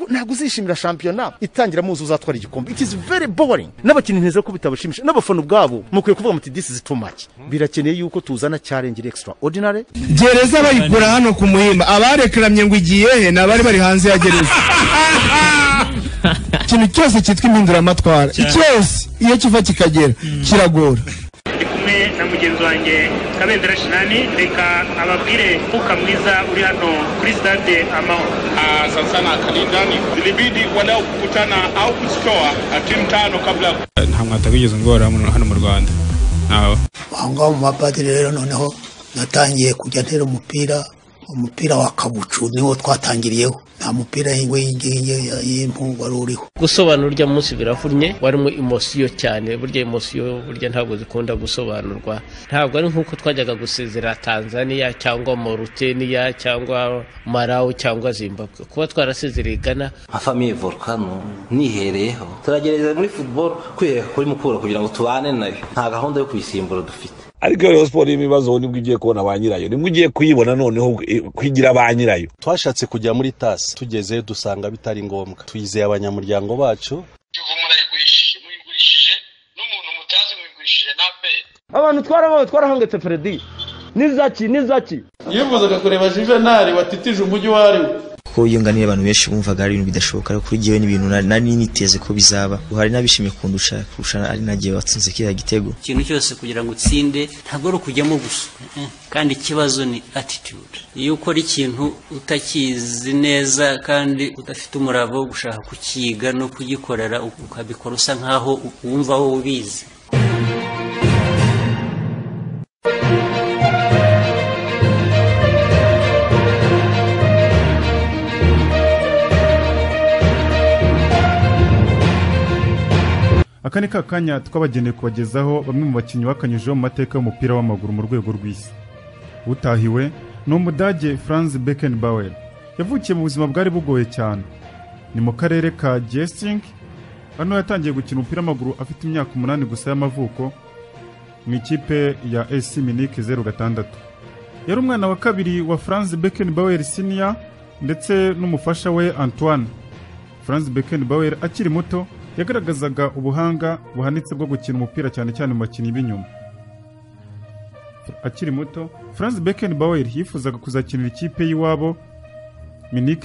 ntabwo uzishimira shampiyona itangira muzi uzatwara igikombe. It is very boring. N'abakinnyi nteze ko bitabashimisha, n'abafana ubwabo mukwiye kuvuga muti this is too much. Birakeneye yuko tuzana challenge extraordinary. Gereza bayikura hano ku Muhima, abarekeramye ngo igiye he nabari bari hanze ya gereza. Ikintu cyose cyitwa impinduramatwara, cyose iyo kiva kikagera kiragora. Kumwe na mugenzi wanjye Kabendera Shinani, reka ababwire uka mwiza uri hano kuri stade Amahoro. Sana kalindani zilibidi walau kukutana au kustoa timu tano kabla. Nta mwatagigeze ngora hano mu Rwanda. Wanga mu mapadiri rero noneho natangiye kujya ntera umupira wa kabucu niwo twatangiriyeho. Nta mupira y'impu wari uriho. Gusobanura urya munsi birafurnye, warimo emotion cyane, burya emotion burya ntabwo zikunda gusobanurwa. Ntabwo ari nkuko twajyaga gusezera Tanzania cyangwa Mauritania cyangwa Malawi cyangwa Zimbabwe. Kuba twarasezereye Ghana, afamiye Volcano nihereyeho. Turagereza muri football kwiye kuri mukura kugira ngo tubane nayo. Nta gahunda yo kwisimbura dufite. Ariko Rayon Sport imibazo nibwo igiye kubona abanyirayo, nibwo ugiye kuyibona noneho kwigira abanyirayo. Twashatse kujya muri TAS, tugeze dusanga bitari ngombwa. Tuyizeye abanyamuryango bacu. Muyigurishije n'umuntu mutazi muyigurishije nape. Abantu twarahangetse Fredy. Nizaki. Yifuzaga kureba Juvenal watitije umujyi wari. Ko yunganiye abantu benshi bumvaga ari ibintu bidashoboka kuri giwe n'ibintu nari niteze ko bizaba. Uhari nabishimye kundusha kurusha ari nagiye watsinze kiriya gitego. Ikintu cyose kugira ngo utsinde ntabwo ari kujyamo gusa. Kandi ikibazo ni attitude. Iyo ukora ikintu utakizi neza kandi udafite umurava wo gushaka kukiga no kugikorera ukabikora usa nkaho wumva wowe ubizi. Aka ni kakanya twabageneye kubagezaho bamwe mu bakinnyi bakanyujeho mu mateka y'umupira w'amaguru mu rwego rw'isi. Utahiwe ni Umudage Franz Beckenbauer. Yavukiye mu buzima bwari bugoye cyane. Ni mu karere ka Gießen. Hano yatangiye gukina umupira w'amaguru afite imyaka 8 gusa y'amavuko mu ikipe ya AC Munich 06. Yari umwana wa kabiri wa Franz Beckenbauer Senior ndetse n'umufasha we Antoine. Franz Beckenbauer akiri muto yagaragazaga ubuhanga buhanitse bwo gukina umupira cyane cyane mu bakinnyi b'inyuma. Akiri muto, Franz Beckenbauer yifuzaga kuzakinira ikipe y'iwabo Munich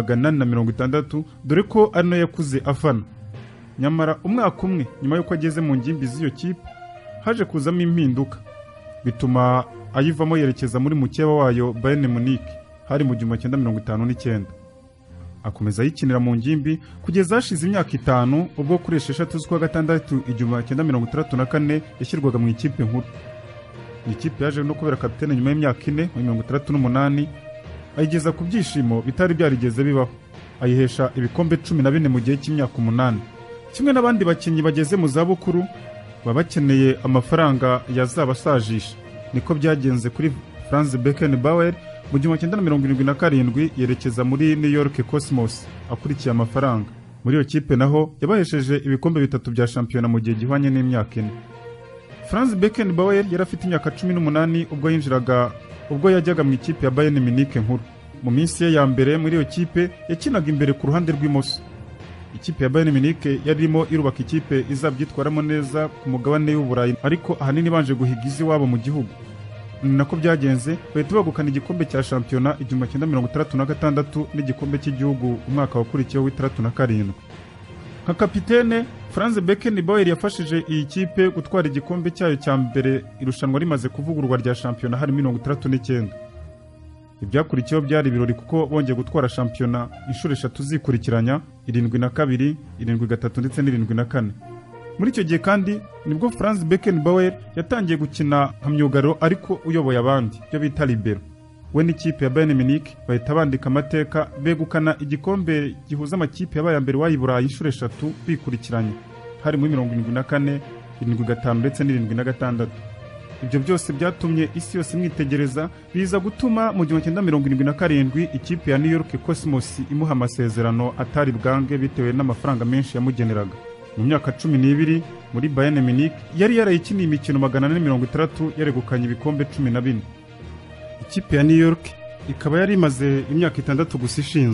1860 dore ko arino yakuze afana. Nyamara umwaka umwe nyuma yuko ageze mu ngimbi z'iyo kipe haje kuzamo impinduka bituma ayivamo yerekeza muri mukeba wayo Bayern Munich hari mu 1959. Akomeza yikinira mu ngimbi kugeza hashize imyaka 5 ubwo kuri 6 z'ukwa gatandatu 1964 yashyirwaga mu ikipe nkuru. Ikipe yaje no kubera kapitene nyuma y'imyaka 4 mu 1938 ayigeza ku byishimo bitari byarigeze bibaho. Ayihesha ibikombe 14 mu gihe cy'imyaka 8. Kimwe n'abandi bakinnyi bageze mu zabukuru babakeneye amafaranga yazabasajisha. Niko byagenze kuri Franz Beckenbauer mu 1977 yerekeza muri New York Cosmos akurikiye amafaranga. Muri iyo kipe naho yabahesheje ibikombe 3 bya shampiyona mu gihe gihwanye n'imyaka 4. Franz Beckenbauer yari afite imyaka 18 ubwo yajyaga mu ikipe ya Bayern Munich nkuru. Mu minsi ye ya mbere muri iyo kipe yakinaga imbere ku ruhande rw'imoso. Ikipe ya Bayern Munich yarimo irubaka ikipe izabyitwaramo neza ku mugabane w'Uburayi ariko ahanini banje guhiga iziwabo mu gihugu. Nako byagenze bahita bagukana igikombe cya shampiyona 1966 n'igikombe cy'igihugu umwaka wakurikiyeho w'67. Nka kapitene Franz Beckenbauer yafashije iyi kipe gutwara igikombe cyayo cya mbere irushanwa rimaze kuvugururwa rya shampiyona hari 1969. Ibyakurikiyeho byari ibirori kuko bongeye gutwara shampiyona inshuro 3 zikurikiranya 72, 73 ndetse n'74. Muri icyo gihe kandi nibwo Franz Beckenbauer yatangiye gukina nka myugariro ariko uyoboye abandi byo bita libero. We n'ikipe ya Bayern Munich bahita bandika amateka begukana igikombe gihuza amakipe yabaye mbere wayiburaye inshuro 3 bikurikiranye hari muri 74, 75 ndetse n'76. Ibyo byose byatumye isi yose imwitegereza biza gutuma mu 1977 ikipe ya New York Cosmos imuha amasezerano atari bwange bitewe n'amafaranga menshi yamugeneraga. Mu myaka 12 muri Bayern Munich yari yarayikiniye imikino 430 yaregukanye ibikombe 14. Ikipe ya New York ikaba yari imaze imyaka 6 gusa ishinzwe.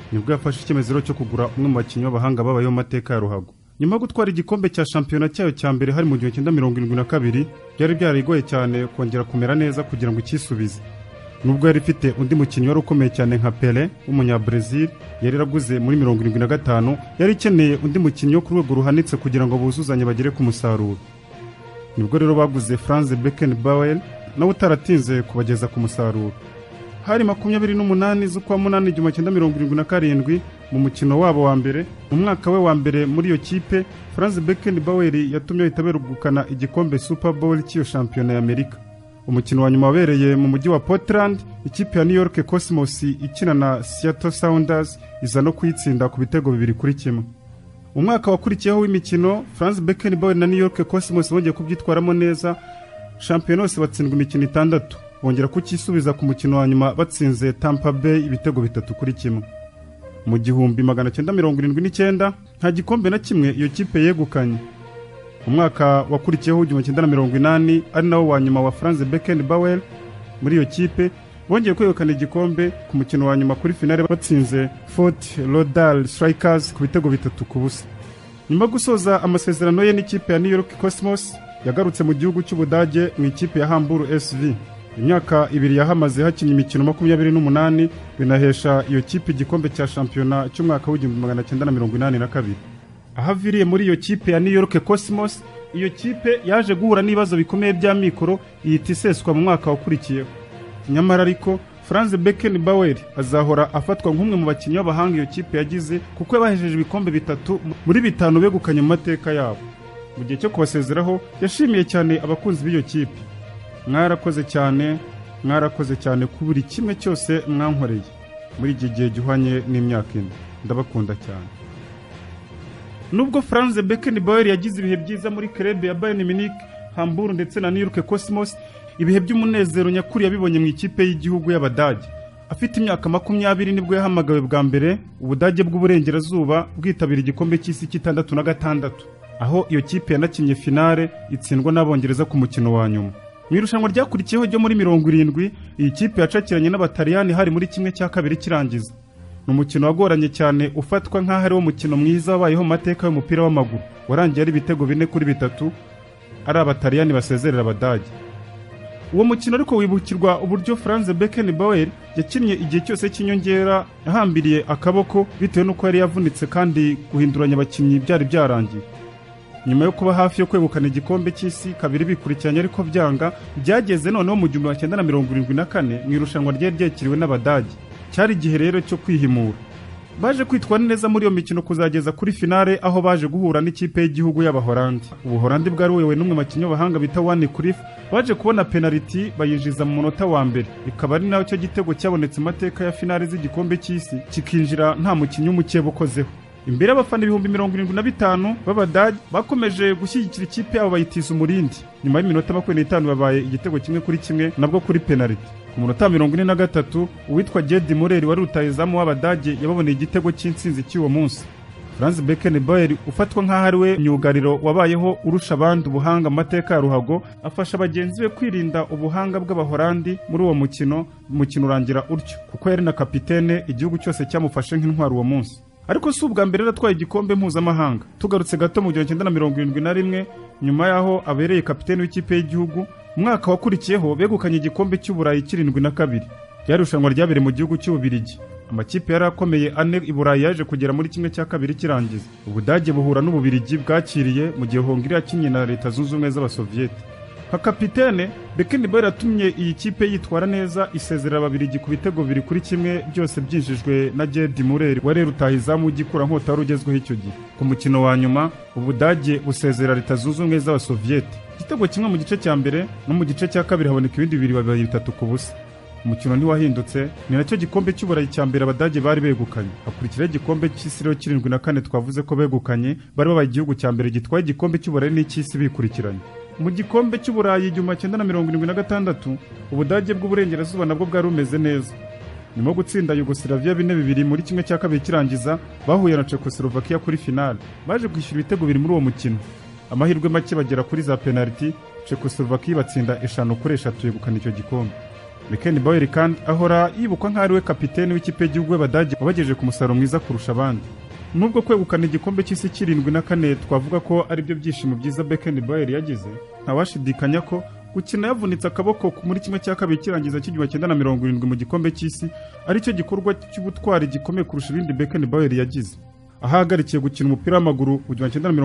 nibwo yafashe icyemezo cyo kugura umwe mu bakinnyi b'abahanga babayeho mateka ya ruhago. Nyuma yo gutwara igikombe cya shampiyona cyayo cya mbere hari mu 1972 byari byarigoye cyane kongera kumera neza kugira ngo ikisubize. Nubwo yari ifite undi mukinnyi wari ukomeye cyane nka Pele w'umunyabrazil yari raguze muri 75, yari ikeneye undi mukinnyi wo ku rwego ruhanitse kugira ngo buzuzanye bagere ku musaruro. Nibwo rero baguze Franz Beckenbauer nawe utaratinze kubageza ku musaruro. Hari 28 z'ukwa munani 1977 mu mukino wabo wa mbere mu mwaka we wa mbere muri iyo kipe, Franz Beckenbauer yatumye itaberugukana igikombe Super Bowl cy'iyo shampiyona ya Amerika. Umukino wa nyuma wabereye mu mujyi wa Portland, ikipe ya New York Cosmos ikina na Seattle Sounders iza no kuyitsinda ku bitego 2-1. Umwaka wakurikiyeho w'imikino, Franz Beckenbauer na New York Cosmos bongeye kubyitwaramo neza, shampiyona yose batsindwa imikino 6, bongera kukisubiza ku mukino wa nyuma batsinze Tampa Bay ibitego 3-1. Mu 1979 nta gikombe na kimwe iyo kipe yegukanye. Umwaka wakurikiyeho 1980 ari nawo wa nyuma wa Franz Beckenbauer muri iyo kipe, bongeye kwegukana igikombe ku mukino wa nyuma kuri finale batsinze Fort Lauderdale Strikers ku bitego 3-0. Nyuma gusoza amasezerano ye n'ikipe ya New York Cosmos, yagarutse mu gihugu cy'Ubudage mu ikipe ya Hamburg SV. Imyaka 2 yahamaze hakinnye imikino 28 binahesha iyo kipe igikombe cya shampiyona cy'umwaka w'1982. Ahaviriye muri iyo kipe ya New York Cosmos, iyo kipe yaje guhura n'ibibazo bikomeye bya mikoro yitiseswa mu mwaka wakurikiyeho. Nyamara ariko Franz Beckenbauer azahora afatwa nk'umwe mu bakinnyi b'abahanga iyo kipe yagize, kuko yabahejeje ibikombe 3 muri 5 begukanye mu mateka yabo. Mu gihe cyo kubasezeraho yashimiye cyane abakunzi b'iyo kipe. Mwarakoze cyane ku buri kimwe cyose mwankoreye muri iki gihe gihwanye n'imyaka 4. Ndabakunda cyane. Nubwo Franz Beckenbauer yagize ibihe byiza muri club ya Bayern Munich, Hamburg ndetse na New York Cosmos, ibihe by'umunezero nyakuri yabibonye mu ikipe y'igihugu y'Abadage. Afite imyaka 20 nibwo yahamagawe bwa mbere Ubudage bw'uburengerazuba bwitabira igikombe cy'isi cy'66, aho iyo kipe yanakinnye finale itsindwa n'Abongereza ku mukino wa nyuma. Mu irushanwa ryakurikiyeho ryo muri 70, iyi kipe yacakiranye n'Abataliyani hari muri kimwe cya kabiri kirangiza. Umukino wagoranye cyane ufatwa nk'aho ari wo mukino mwiza wabayeho mu mateka y'umupira w'amaguru, warangiye ari ibitego 4-3 ari Abataliyani basezerera Abadage. Uwo mukino ariko wibukirwa uburyo Franz Beckenbauer yakinnye igihe cyose cy'inyongera yahambiriye akaboko bitewe n'uko yari yavunitse kandi guhinduranya abakinnyi byari byarangiye. Nyuma yo kuba hafi yo kwegukana igikombe cy'isi kabiri bikurikiranye ariko byanga, byageze noneho mu 1974 mu irushanwa ryari ryakiriwe n'Abadage. Cyari igihe rero cyo kwihimura. Baje kwitwara neza muri iyo mikino kuzageza kuri finale, aho baje guhura n'ikipe y'igihugu y'Abahorandi. Ubuhorandi bwari buyobowe n'umwe makinyo bahanga bita Wayne Cliff, baje kubona penalty bayinjiza mu munota wa mbere. Ikaba ari naho cyo gitego cyabonetse mateka ya finale z'igikombe cy'isi, kikinjira nta mukinyi umukeba ukozeho. Imbere y'abafana 75,000 b'Abadage bakomeje gushyigikira ikipe yabo bayitiza umurindi. Nyuma y'iminota 25 babaye igitego 1-1 nabwo kuri penalty. Ku munota 43 uwitwa Gerd Müller wari rutahizamu w'Abadage yababoneye igitego cy'intsinzi cy'uwo munsi. Franz Beckenbauer ufatwa nk'aho ari we myugariro wabayeho urusha abandi ubuhanga mateka ya ruhago, afasha abagenzi be kwirinda ubuhanga bw'Abahorandi muri uwo mukino urangira utyo, kuko yari na kapitene igihugu cyose cyamufashe nk'intwaro uwo munsi. Ariko si ubwa mbere atwaye igikombe mpuzamahanga. Tugarutse gato mu 1971, nyuma yaho abereye kapitene w'ikipe y'igihugu, umwaka wakurikiyeho begukanye igikombe cy'Uburayi 72. Ryarushanwa ryabereye mu gihugu cy'Ububirigi. Amakipe yarakomeye ane i Burayi yaje kugera muri kimwe cya kabiri kirangiza. Ubudage buhura n'Ububirigi bwakiriye mu gihe Hongiriya yakinnye na Leta Zunze Ubumwe z'Abasovieti. Nka kapitene, Beckenbauer yatumye iyi kipe yitwara neza, isezerera Ababiligi ku bitego 2-1 byose byinjijwe na Gerd Müller wari rutahizamu ugikura nkota wari ugezweho icyo gihe. Ku mukino wa nyuma, Ubudage busezerera Leta Zunze Ubumwe z'Abasovieti. Igitego kimwe mu gice cya mbere no mu gice cya kabiri haboneka ibindi 2-3. Umukino ntiwahindutse, ni nacyo gikombe cy'Uburayi cya mbere Abadage bari begukanye. Hakurikiraho igikombe cy'isi 74 twavuze ko begukanye, bari babaye igihugu cya mbere gitwaye igikombe cy'Uburayi n'icy'isi bikurikiranye. Mu gikombe cy'Uburayi 1976, Ubudage bw'uburengerazuba nabwo bwari bumeze neza. Nyuma gutsinda Yugoslavia 4-2 muri kimwe cya kabiri kirangiza, bahuye na Czechoslovakia kuri finale. Baje kwishyura ibitego 2 muri uwo mukino. Amahirwe make bagera kuri za penalty, Czechoslovakia batsinda 5-3 yegukana icyo gikombe. Beckenbauer kandi ahora yibukwa nk'ari we kapiteni w'ikipe y'igihugu y'Abadage wabagejeje ku musaruro mwiza kurusha abandi. Nubwo kwegukana igikombe cy'isi kirindwi na kane twavuga ko ari byo byishimo byiza Beckenbauer yagize, ntawashidikanya ko gukina yavunitse akaboko muri kimwe cya kabiri kirangiza cy'igihumbi 1970 mu gikombe cy'isi ari cyo gikorwa cy'ubutwari gikomeye kurusha ibindi Beckenbauer yagize. Ahagarikiye gukina umupira w'amaguru mu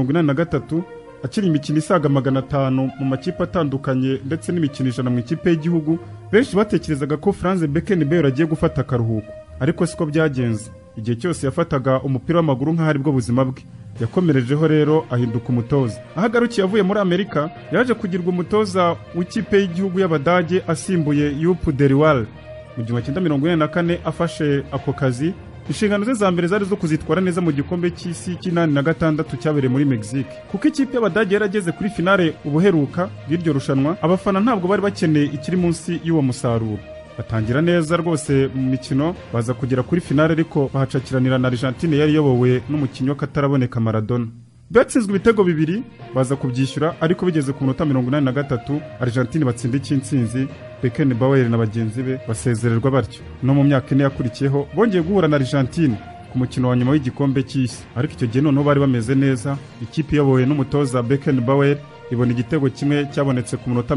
1983 akiri imikino isaga 500 mu makipe atandukanye ndetse n'imikino 100 mu ikipe y'igihugu, benshi batekerezaga ko Franz Beckenbauer agiye gufata akaruhuko, ariko siko byagenze. Igihe cyose yafataga umupira w'amaguru nk'ahari bwo buzima bwe. Yakomerejeho rero ahinduka umutoza. Ahagarukiye avuye muri Amerika, yaje kugirwa umutoza w'ikipe y'igihugu y'Abadage asimbuye Jupp Derwall. Mu 1944 afashe ako kazi, inshingano ze za mbere zari zo kuzitwara neza mu gikombe cy'isi cy'86 cyabereye muri Mexique. Kuko ikipe y'Abadage yarageze kuri finale ubuheruka bw'iryo rushanwa, abafana ntabwo bari bakeneye ikiri munsi y'uwo musaruro. Batangira neza rwose mu mikino, baza kugera kuri finale ariko bahacakiranira na Argentine yari yobowe n'umukinnyi w'akataraboneka Maradona. Batsinzwe ibitego bibiri, baza kubyishyura, ariko bigeze ku minota 83 Argentine batsinda icy'intsinzi. Beckenbauer na bagenzi be basezererwa batyo. No mu myaka ine yakurikiyeho bongeye guhura na Argentine ku mukino wa nyuma w'igikombe cy'isi, ariko icyo gihe noneho bari bameze neza. Ikipe yobowe n'umutoza Beckenbauer ibona igitego kimwe cyabonetse ku minota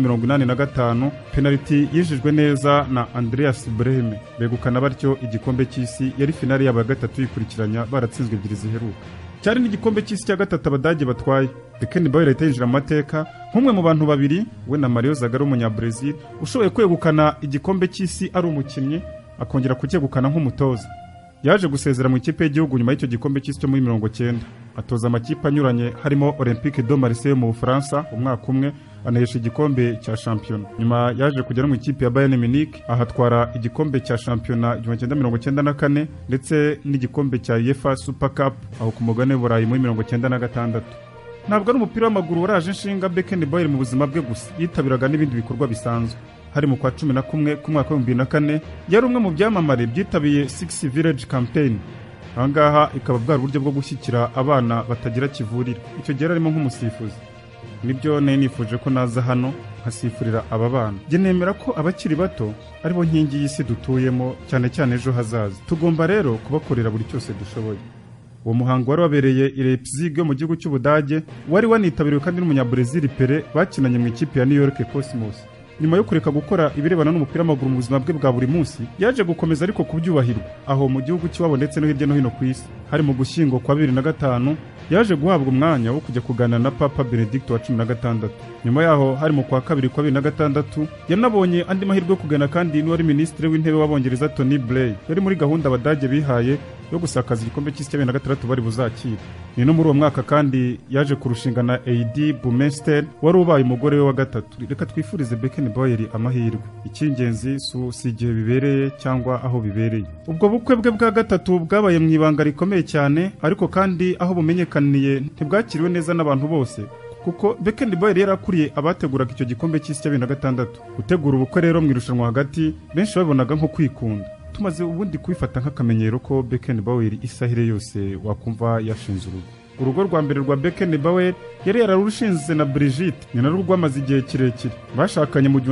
85, penalty yijijwe neza na Andreas Brehme. Begukana batyo igikombe cy'isi, yari finale yaba gatatu yikurikiranya baratsinzwe ebyiri ziheruka. Cyari n'igikombe cy'isi cya gatatu Abadage batwaye. Beckenbauer yatejira amateka nk'umwe mu bantu babiri, we na Mario Zagallo umunya-Brazil, ushoboye kwegukana igikombe cy'isi ari umukinnyi akongera kucyegukana nk'umutoza. Yaje gusezera mu ikipe y'igihugu nyuma y'icyo gikombe cy'isi cyo muri 90. Atoza amakipe anyuranye harimo Olympique de Marseille mu Bufaransa umwaka umwe, anahesha igikombe cya shampiyona. Nyuma yaje kugera mu ikipe ya Bayern Munich, ahatwara igikombe cya shampiyona 1994 ndetse n'igikombe cya UEFA Super Cup aho ku mugabane w'Uburayi muri 1996. Ntabwo ari umupira w'amaguru waraje inshinga Beckenbauer mu buzima bwe gusa, yitabiraga n'ibindi bikorwa bisanzwe. Hari mu kwa 11 ku mwaka wa 2004 yari umwe mu byamamare byitabiye Six Village Campaign. Ahangaha ikaba bwari uburyo bwo gushyikira abana batagira kivurira. Icyo gihe arimo nk'umusifuzi. Nibyo nifuje ko naza hano nkasifurira aba bana. Jye nemera ko abakiri bato aribo nkingi y'isi dutuyemo, cyane cyane ejo hazaza. Tugomba rero kubakorera buri cyose dushoboye. Uwo muhango wari wabereye i Leipzig mu gihugu cy'Ubudage, wari wanitabiriwe kandi n'umunya-Brazil Pele bakinanye mu ikipe ya New York Cosmos. Nyuma yo kureka gukora ibirebana n'umupira w'amaguru mu buzima bwe bwa buri munsi, yaje gukomeza ariko kubyubahirwa aho mu gihugu cy'iwabo ndetse no hirya no hino ku isi. Hari mu Gushyingo kwa 2005 yaje guhabwa umwanya wo kujya kuganira na Papa Benedict wa 16. Nyuma yaho hari mu kwa 2 kwa 2006 yanabonye andi mahirwe yo kugana kandi n'uwari minisitiri w'intebe w'Abongereza Tony Blair, yari muri gahunda Abadage bihaye yo gusakaza igikombe cy'isi cya 2006 bari buzakira. Ni no muri uwo mwaka kandi yaje kurushinga na Heidi Bumester wari ubaye umugore we wa gatatu. Reka twifurize Beckenbauer amahirwe. Icy'ingenzi si igihe bibereye cyangwa aho bibereye. Ubwo bukwe bwe bwa gatatu bwabaye mu ibanga rikomeye cyane, ariko kandi aho bumenyekaniye ntibwakiriwe neza n'abantu bose, kuko Beckenbauer yarakuriye abateguraga icyo gikombe cy'isi cya 2006. Gutegura ubukwe rero mu irushanwa hagati benshi babonaga nko kwikunda. Tumaze ubundi kubifata nk'akamenyero ko Beckenbauer isahire yose wakumva yashinze urugo. Urugo rwa mbere rwa Beckenbauer yari yararushinze na Brigitte, ni narwo rwamaze igihe kirekire. Bashakanye mu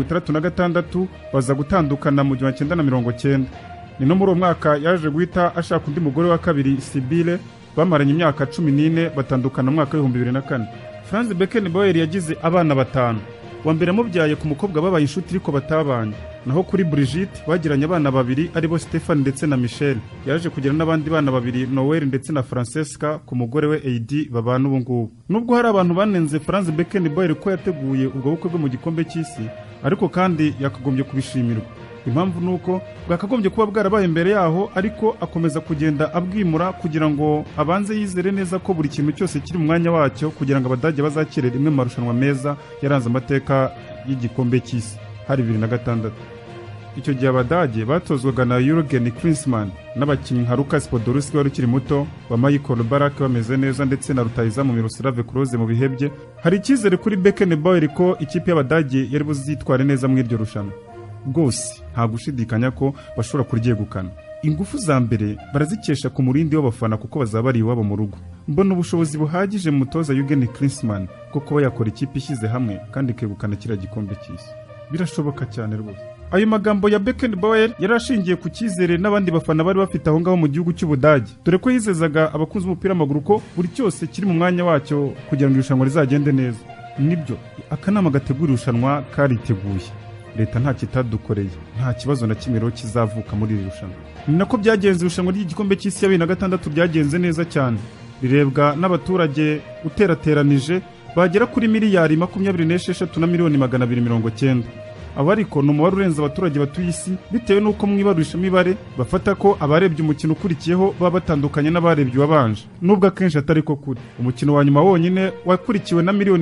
1936 baza gutandukana mu 1990. Ni no muri uwo mwaka yaje guhita ashaka undi mugore wa kabiri Sibylle, bamaranye imyaka 14 batandukana mu mwaka wa 2004. Franz Beckenbauer yagize abana 5. Wa mbere mubyaye ku mukobwa babaye inshuti ariko batabanye. Naho kuri Brigitte bagiranye abana 2 aribo Stefan ndetse na Michel. Yaje kugira n'abandi bana 2 Noel ndetse na Francesca ku mugore we Heidi babana ubu ngubu. Nubwo hari abantu banenze Franz Beckenbauer ko yateguye ubwo bukwe bwo mu gikombe cy'isi, ariko kandi yakagombye kubishimirwa. Impamvu nuko bwakagombye kuba bwarabaye imbere yaho, ariko akomeza kugenda abwimura kugira ngo abanze yizere neza ko buri kintu cyose kiri mu mwanya wacyo, kugira ngo Abadage bazakire rimwe mu marushanwa meza yaranze amateka y'igikombe cy'isi. Hari 2006 icyo gihe Abadage batozwaga na Jürgen Klinsmann n'abakinnyi nka Lukas Podolski wari ukiri muto, wa Michael Ballack bameze neza, ndetse na rutahizamu Miroslav Klose mu bihebye. Hari icyizere kuri Beckenbauer ko ikipe y'Abadage yari buzitware neza mu iryo rushanwa. Rwose nta gushidikanya ko bashobora kuryegukana. Ingufu za mbere barazikesha ku murindi w'abafana kuko bazaba bari iwabo mu rugo. Mbona ubushobozi buhagije mu mutoza Jürgen Klinsmann ko kuba yakora ikipe ishyize hamwe kandi ikegukana kiriya gikombe cy'isi. Birashoboka cyane rwose. Ayo magambo ya Beckenbauer yarashingiye ku cyizere n'abandi bafana bari bafite aho ngaho mu gihugu cy'Ubudage, dore ko yizezaga abakunzi b'umupira w'amaguru ko buri cyose kiri mu mwanya wacyo kugira ngo irushanwa rizagende neza. Nibyo akanama gategura irushanwa kariteguye, leta nta kitadukoreye, nta kibazo na kimwe rero kizavuka muri iri rushanwa. Ni nako byagenze. Irushanwa ry'igikombe cy'isi ya 2006 ryagenze neza cyane, rirebwa n'abaturage uterateranije bagera kuri miliyari 26 na miliyoni 290. Abo ariko ni umubare urenze abaturage batuye isi, bitewe n'uko mwibarurisha mibare bafata ko abarebye umukino ukurikiyeho baba batandukanye n'abarebye uwabanje, nubwo akenshi atari ko kuri. Umukino wa nyuma wonyine wakurikiwe na miliyoni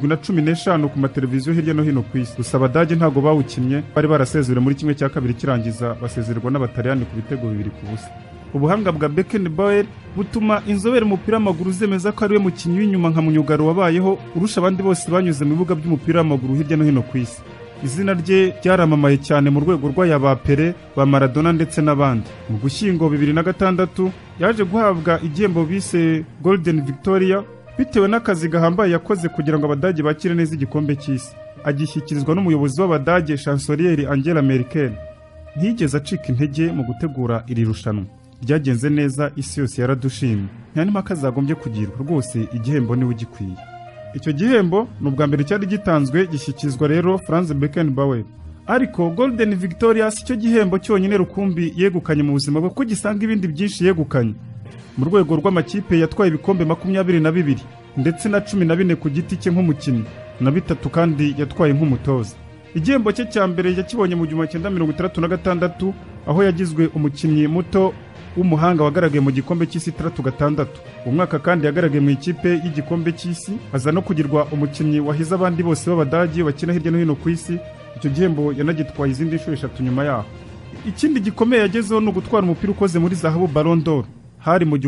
715 ku mateleviziyo hirya no hino ku isi. Gusa Abadage ntago bawukinnye, bari barasezerewe muri kimwe cya kabiri kirangiza, basezererwa n'Abataliyani ku bitego 2-0. Ubuhanga bwa Beckenbauer butuma inzobere mu mupira w'amaguru zemeza ko ari we mukinnyi w'inyuma nka munyugaro wabayeho urusha abandi bose banyuze mu bibuga by'umupira w'amaguru hirya no hino ku isi. Izina rye ryaramamaye cyane mu rwego rw'aya ba Pele, ba Maradona ndetse n'abandi. Mu Gushyingo 2006 yaje guhabwa igihembo bise Golden Victoria bitewe n'akazi gahambaye yakoze kugira ngo Abadage bakire neza igikombe cy'isi. Agishyikirizwa n'umuyobozi w'Abadage Chancelier Angela Merkel. Ntiyigeze acika intege mu gutegura iri rushanwa. Ryagenze neza, isi yose yaradushimye. Nta n'impaka zagombye kugirwa, rwose igihembo niwe ugikwiye. Icyo gihembo ni ubwa mbere cyari gitanzwe, gishyikizwa rero Franz Beckenbauer. Ariko Golden Victoria si cyo gihembo cyonyine rukumbi yegukanye mu buzima bwe, kuko gisanga ibindi byinshi yegukanye. Mu rwego rw'amakipe yatwaye ibikombe 22 ndetse na 14 ku giti cye nk'umukinnyi, na 3 kandi yatwaye nk'umutoza. Igihembo cye cya mbere yakibonye mu 1936 aho yagizwe umukinnyi muto w'umuhanga wagaragaye mu gikombe cy'isi 36. Umwaka kandi yagaragaye mu ikipe y'igikombe cy'isi, aza no kugirwa umukinnyi wahize abandi bose b'Abadage bakina hirya no hino ku isi. Icyo gihembo yanagitwaye izindi nshuro 3 nyuma yaho. Ikindi gikomeye yagezeho no gutwara umupira ukoze muri zahabu Ballon d'Or, hari mu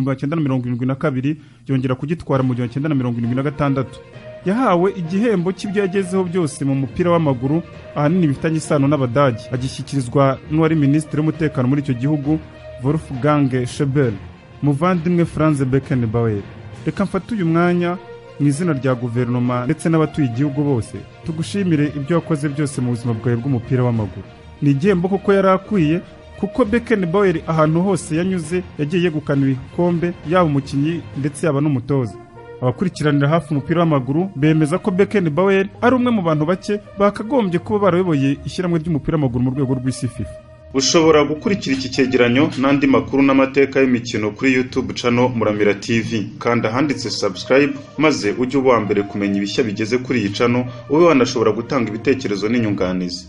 1972, yongera kugitwara mu 1976. Yahawe igihembo cy'ibyo yagezeho byose mu mupira w'amaguru, ahanini bifitanye isano n'Abadage. Agishyikirizwa n'uwari minisitiri w'umutekano muri icyo gihugu Wolfgang Schäuble. Muvandimwe Franz Beckenbauer, reka mfate uyu mwanya mu izina rya guverinoma ndetse n'abatuye igihugu bose tugushimire ibyo wakoze byose mu buzima bwawe bw'umupira w'amaguru. Ni igihembo kuko yari akwiye, kuko Beckenbauer ahantu hose yanyuze yagiye yegukana ibikombe, yaba umukinnyi ndetse yaba n'umutoza. Abakurikiranira hafi umupira w'amaguru bemeza ko Beckenbauer ari umwe mu bantu bake bakagombye kuba barayoboye ishyirahamwe ry'umupira w'amaguru mu rwego rw'isi FIFA. Ushobora gukurikira iki cyegeranyo n'andi makuru n'amateka y'imikino kuri YouTube channel Muramira TV, kandi ahanditse subscribe maze ujye uba mbere kumenya ibishya bigeze kuri iyi channel, ube wanashobora gutanga ibitekerezo n'inyunganizi.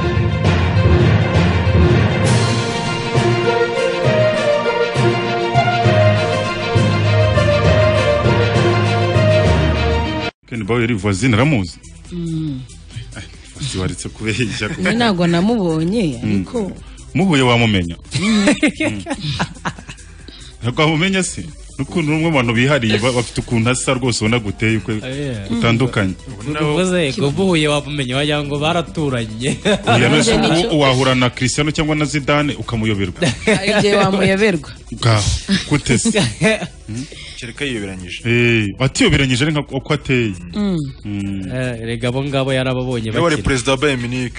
Beckenbauer voisine ramuzi. Siwaritse kubeshya ko. Ntabwo namubonye ariko muhuye wamumenya. Ntabwo wamumenya se? Nukuntu umwe abantu bihariye bafite ukuntu asa rwose ubona guteye ukwe utandukanye. Uvuze ko muhuye wamumenya wagira ngo baraturanye. Wahura na Cristiano cyangwa na Zidane ukamuyoberwa. Igihe wamuyoberwa. Kutese. Kereka yiyoberanyije. Atiyoberanyije ari uko ateye. Rega abo ngabo yarababonye bakira. Yari president wa Bayern Munich.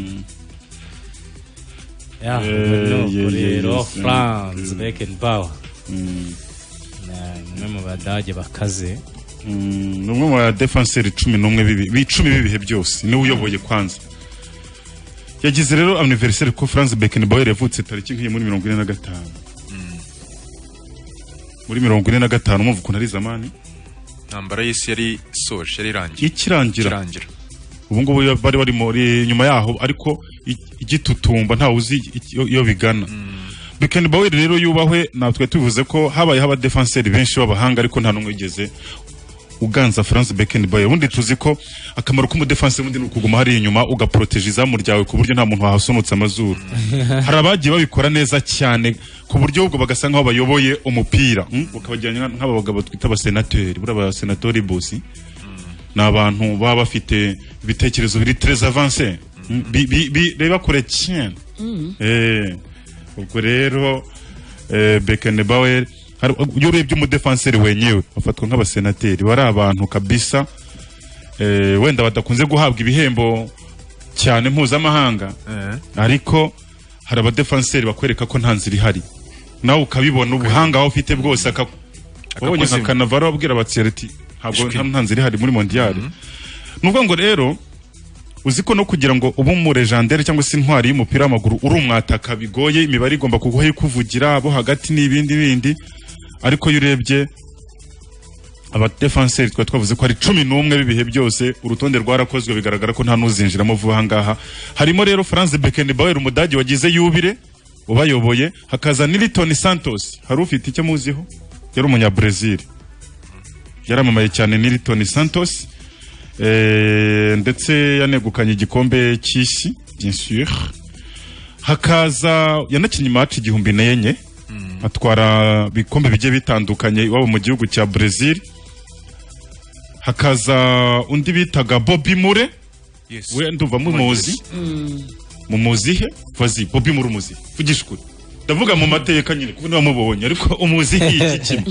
Rero Franz Beckenbauer. Umwe mu Badage bakaze. Umwe mu defenseur 11 bibihe byose ni uyoboye kwanza. Yagize rero anniversaire ko Franz Beckenbauer yavutse tariki nk'iyi muri 45. Muri 45 umuvu kuna ari zamani. Ntambara y'isi yari soje yari irangiye. Ikirangira. Ubu ngubu bari bari muri nyuma yaho, ariko igitutumba nta uzi iyo bigana. Beckenbauer rero yubahwe, natwe tubivuze ko habaye haba defenseur benshi b'abahanga, ariko nta numwe yigeze uganza Franz Beckenbauer. Ubundi tuzi ko akamaro k'umudefenseur ubundi n'ukuguma hari inyuma ugaprotege izamu ryawe ku buryo nta muntu wahasonotse amazuru. Hari abagiye babikora neza cyane ku buryo ubwo bagasanga aho bayoboye umupira, ukabajyana nk'aba bagabo twita abasenateri. Buri abasenatori bosi ni abantu baba bafite ibitekerezo biri très avancé, reba kure cyane. Ubwo rero Beckenbauer iyo urebye umudefenseur wenyewe bafatwa nk'abasenateri, bari abantu kabisa wenda badakunze guhabwa ibihembo cyane mpuzamahanga ariko hari abadefanseri bakwereka ko nta nzira ihari nawe ukabibona ubuhanga aho ufite bwose wabonye nka Cannavaro abwira abatsireti ntabwo nta nzira ihari muri mondial nubwo ngo rero uzi ko no kugira ngo ube mu legendaire cyangwa se intwari y'umupira w'amaguru uri umwataka bigoye imibare igomba kuguha kuvugira abo hagati n'ibindi bindi ariko iyo urebye abadefanseri twavuze ko ari 11 bibihe byose urutonde rwarakozwe bigaragara ko nta nuzinjiramo vuba ngaha harimo rero Franz Beckenbauer umudage wagize yubire ubayoboye hakaza Nilton Santos hari ufite icyo muziho yari umunya Brazil yaramamaye cyane Nilton Santos ndetse yanegukanye igikombe cy'isi bien sûr hakaza yanakinye match 2004 atwara bikombe bigiye bitandukanye wabo mu gihugu cya Brazil hakaza undi bitaga Bobby Moore we nduva mu muzihe vazi Bobby Moore umuzi vugishukuri ndavuga mu mateka nyine kuko wamubonye ariko umuzi iki kimwe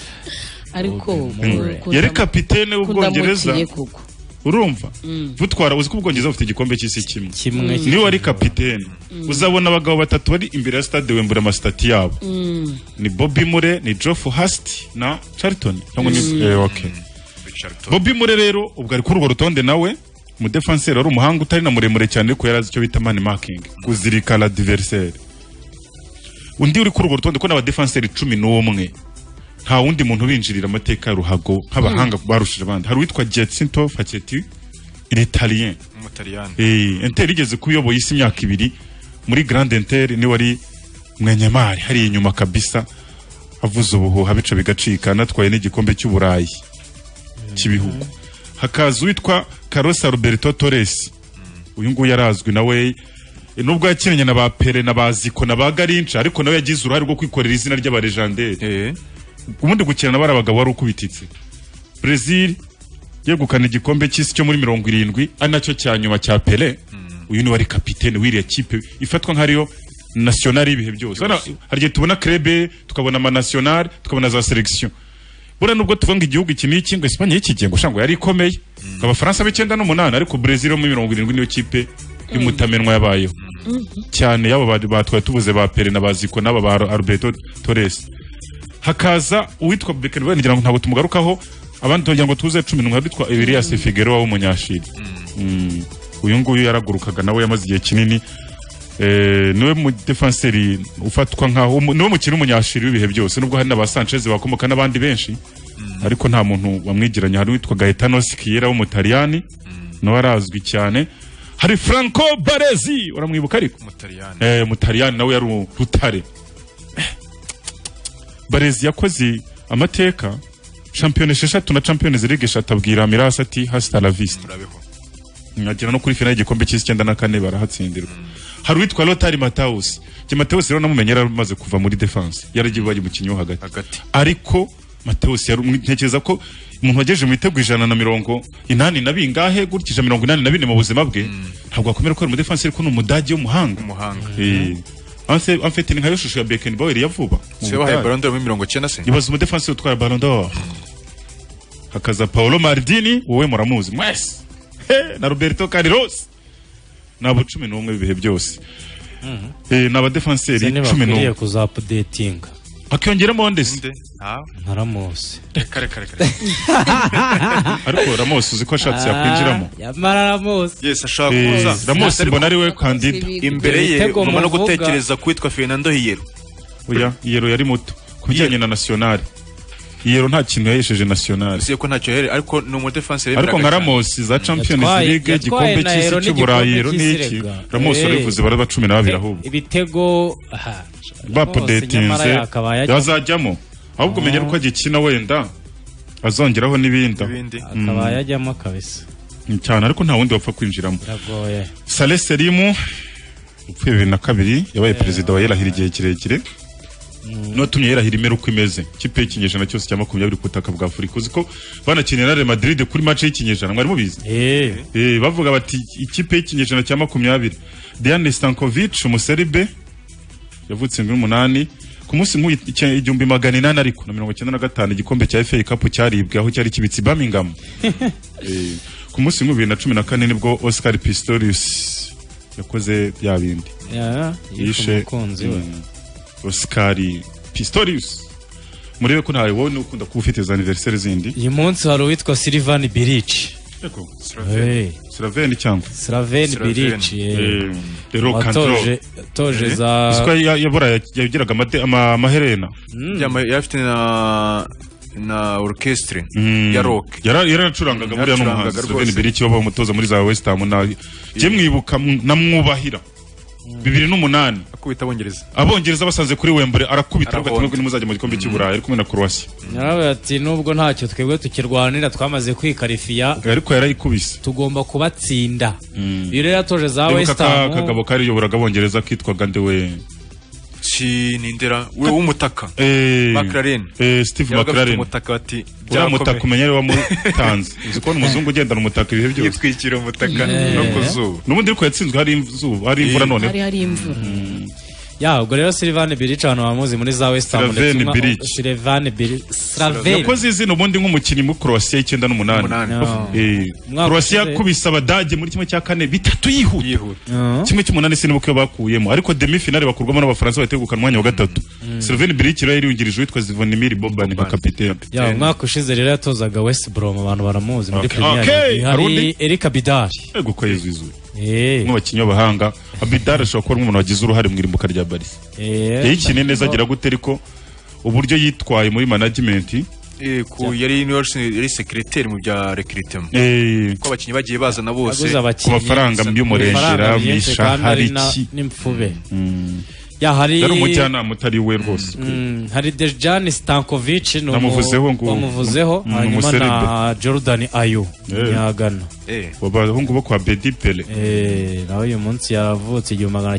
ariko yari kapitene w'Ubwongereza urumva butwara uzi ko Ubwongereza bufite igikombe cy'isi kimwe niwe wari kapitene uzabona abagabo batatu bari imbere ya stade Wembley amastati yabo ni Bobby Moore ni Geoff Hurst na Charlton cyangwa ni okay Bobby Moore rero ubwo ari kuri urwo rutonde nawe mu defenseur ari umuhanga utari na muremure cyane ko yarazi icyo bita man marking kuzirika la adversaire undi uri kuri urwo rutonde ko n'aba defenseur 11 nta wundi muntu binjirira amateka ruhago nk'abahanga barushije abandi hari witwa Giacinto Facchetti l'Italien umutaliyani Inter igeze kuyoboye isi imyaka 2 muri Grande Inter ni wari mwenyemari hari inyuma kabisa avuze ubuhuha bica bigacika natwaye n'igikombe cy'Uburayi cy'ibihugu hakaza witwa Carlos Alberto Torres uyu nguyu yarazwi nawe nubwo yakinanye na ba Pele na baziko na ba Garincha ariko nawe yagize uruhare rwo kwikorera izina ry'abaregendere ubundi gukina n'abari abagabo wari ukubititse Brazil yegukana igikombe cy'isi cyo muri 70 ari nacyo cya nyuma cya Pele uyu ni wari kapitene w'iriya kipe ifatwa nk'ariyo national ibihe byose hari tubona club tukabona ama national tukabona za selection bura nubwo tuvuga igihugu iki n'iki ngo Espagne y'ikigengo shango yari ikomeye abafaransa b'Icyenda n'umunani ariko Brazil mu 70 niyo kipe y'umutamenwa yabayeho cyane yabo batwaye tubuze ba Pele na baziko n'aba ba Alberto Torres hakaza uwitwa Beckenbauer ngira ngo ntabwo tumugarukaho abandi tugira ngo tuze 11 bitwa Elias Figueroa w'umunyashiri uyu nguyu yaragurukaga nawe yamaze igihe kinini niwe mu defenseur ufatwa nkaho niwe mukiri umunyashiri w'ibihe byose nubwo hari n'aba Sanchez bakomoka n'abandi benshi ariko nta muntu wamwigiranye hari witwa Gaetano Schiera w'umutaliyani no arazwi cyane hari Franco Baresi uramwibuka ariko umutaliyani nawe yari rutare Baresi yakoze amateka Champions 6 na Champions League 6 abwira Miras ati hasta la vista ngagera no kuri finale y'igikombe cy'Icyenda na 4 barahatsindirwa hari witwa Lothar Matthäus Matthäus rero namumenyera amaze kuva muri defense yaragiye baje mu kinyo hagati ariko Matthäus yari ntekereza ko umuntu wageje mu bitego 180 na bingahe gurikije 84 mu buzima bwe ntabwo akomera ko ari mu defense ariko n'umudage w'umuhanga en fait ni nkayo shusho ya Beckenbauer yavuba se wahaye Ballon d'Or muri 90 se ibaza mu defense utwara Ballon d'Or hakaza Paolo Maldini wowe muramuzi mwese na Roberto Carlos nabo 11 bihe byose naba defenseur 11 kuza updating akiyongeramo ndese nka Ramos kare ariko Ramos uzi ko ashatse yakwinjiramo yamara Ramos yes ashaka kuza Ramos mbona ari we kandida imbere ye ugomba no gutekereza kwitwa Fernando Hierro oya Hierro yari muto kubijyanye na national Hierro nta kintu yahesheje national usiye ko ntacyo yari ariko ni umu defenseur ariko nka Ramos za Champions League igikombe cy'isi cy'Uburayi Hierro n'iki Ramos urivuze baraba 12 ahubwo ibitego bapodetinze yazajyamo ahubwo menyera uko agikina wenda azongeraho n'ibindi akaba yajyamo kabisa cyane ariko nta wundi wapfa kwinjiramo Saleh Serimu upfuye 2002 yabaye perezida wa Yerahira igihe kirekire notumye Yerahira imera uko imeze kipe y'ikinyejana cyose cya 20 ku butaka bwa Afurika uziko banakinira na Real Madrid kuri match y'ikinyejana mwari mubizi bavuga bati ikipe y'ikinyejana cya 20 Dejan Stankovic umuserbe yavutse muri 8 ku munsi mu 1800 ariko na 95 igikombe cya FA Cup cyaribwe aho cyari kibitsi Birmingham ku munsi wa 2014 nibwo Oscar Pistorius yakoze bya bindi yishe umukunzi we Oscar Pistorius murebe ko ntawe wowe ukunda kuba ufite za anniversaire zindi. uyu munsi hari uwitwa Sylvain Bilic. Eko Sylvain cyangwa Sylvain Bilic rero control toje za iswa yabura yagiraga amaherena yafite na orchestre ya rock yaracurangaga buriya n'umuhanzi Sylvain Bilic waba umutoza muri za West Ham na je mwibuka namwubahira 2008 akubita abongereza basanze kuri Wembley arakubita avuga ati nimuzajya mu gikombe cy'Uburayi ari kumwe na Croatia. Narawe ati nubwo ntacyo twebwe tukirwanira twamaze kwikarifiya ariko yarayikubise tugomba kubatsinda. Iyo rero yatoje za West Ham kagabo kari yoboraga abongereza kitwaga ndewe nindera we w'umutaka McLaren Steve McLaren umutaka ati umutaka umenyere wa mutanze uziko n'umuzungu ugendana umutaka ibihe byose yitwikira umutaka no kuzuba n'ubundi ariko yatsinzwe hari imvura none hari imvura ya ubwo rero Sylvain Bilic abantu bamuzi muri za West Ham Sylvain Bilic yakoze izina ubundi nk'umukinnyi mu Croatia 98 Croatia kubisa abadage muri kimwe cya kane bitatu yihuta kimwe cy'umunani sinibuke bakuyemo ariko demi finale bakurwamo n'abafaransa bategukana umwanya wa gatatu. Sylvain Bilic rero yirungirije witwa Zvonimir Boban nka kapiteni. Ya umwaka ushize rero yatozaga West Brom abantu baramuzi muri Premier League. Hari Eric Abidal ego ko yezuzuye mu bakinyo bahanga. Abidal ashobora kuba umuntu wagize uruhare mu irimbuka rya Barca yikine neza agira gute ariko uburyo yitwaye muri management ku yari secrétaire mu bya recruitment ko abakinyi bagiye bazana bose ku mafaranga y'umurengera mishahari n'imfube ya hari umujyanama utari we rwose. Hari Dejan Stankovic namuvuzeho hanyuma na Jordan Ayew nyagana wabahungu bo kwa Bedi Pele nawe uyu munsi yaravutse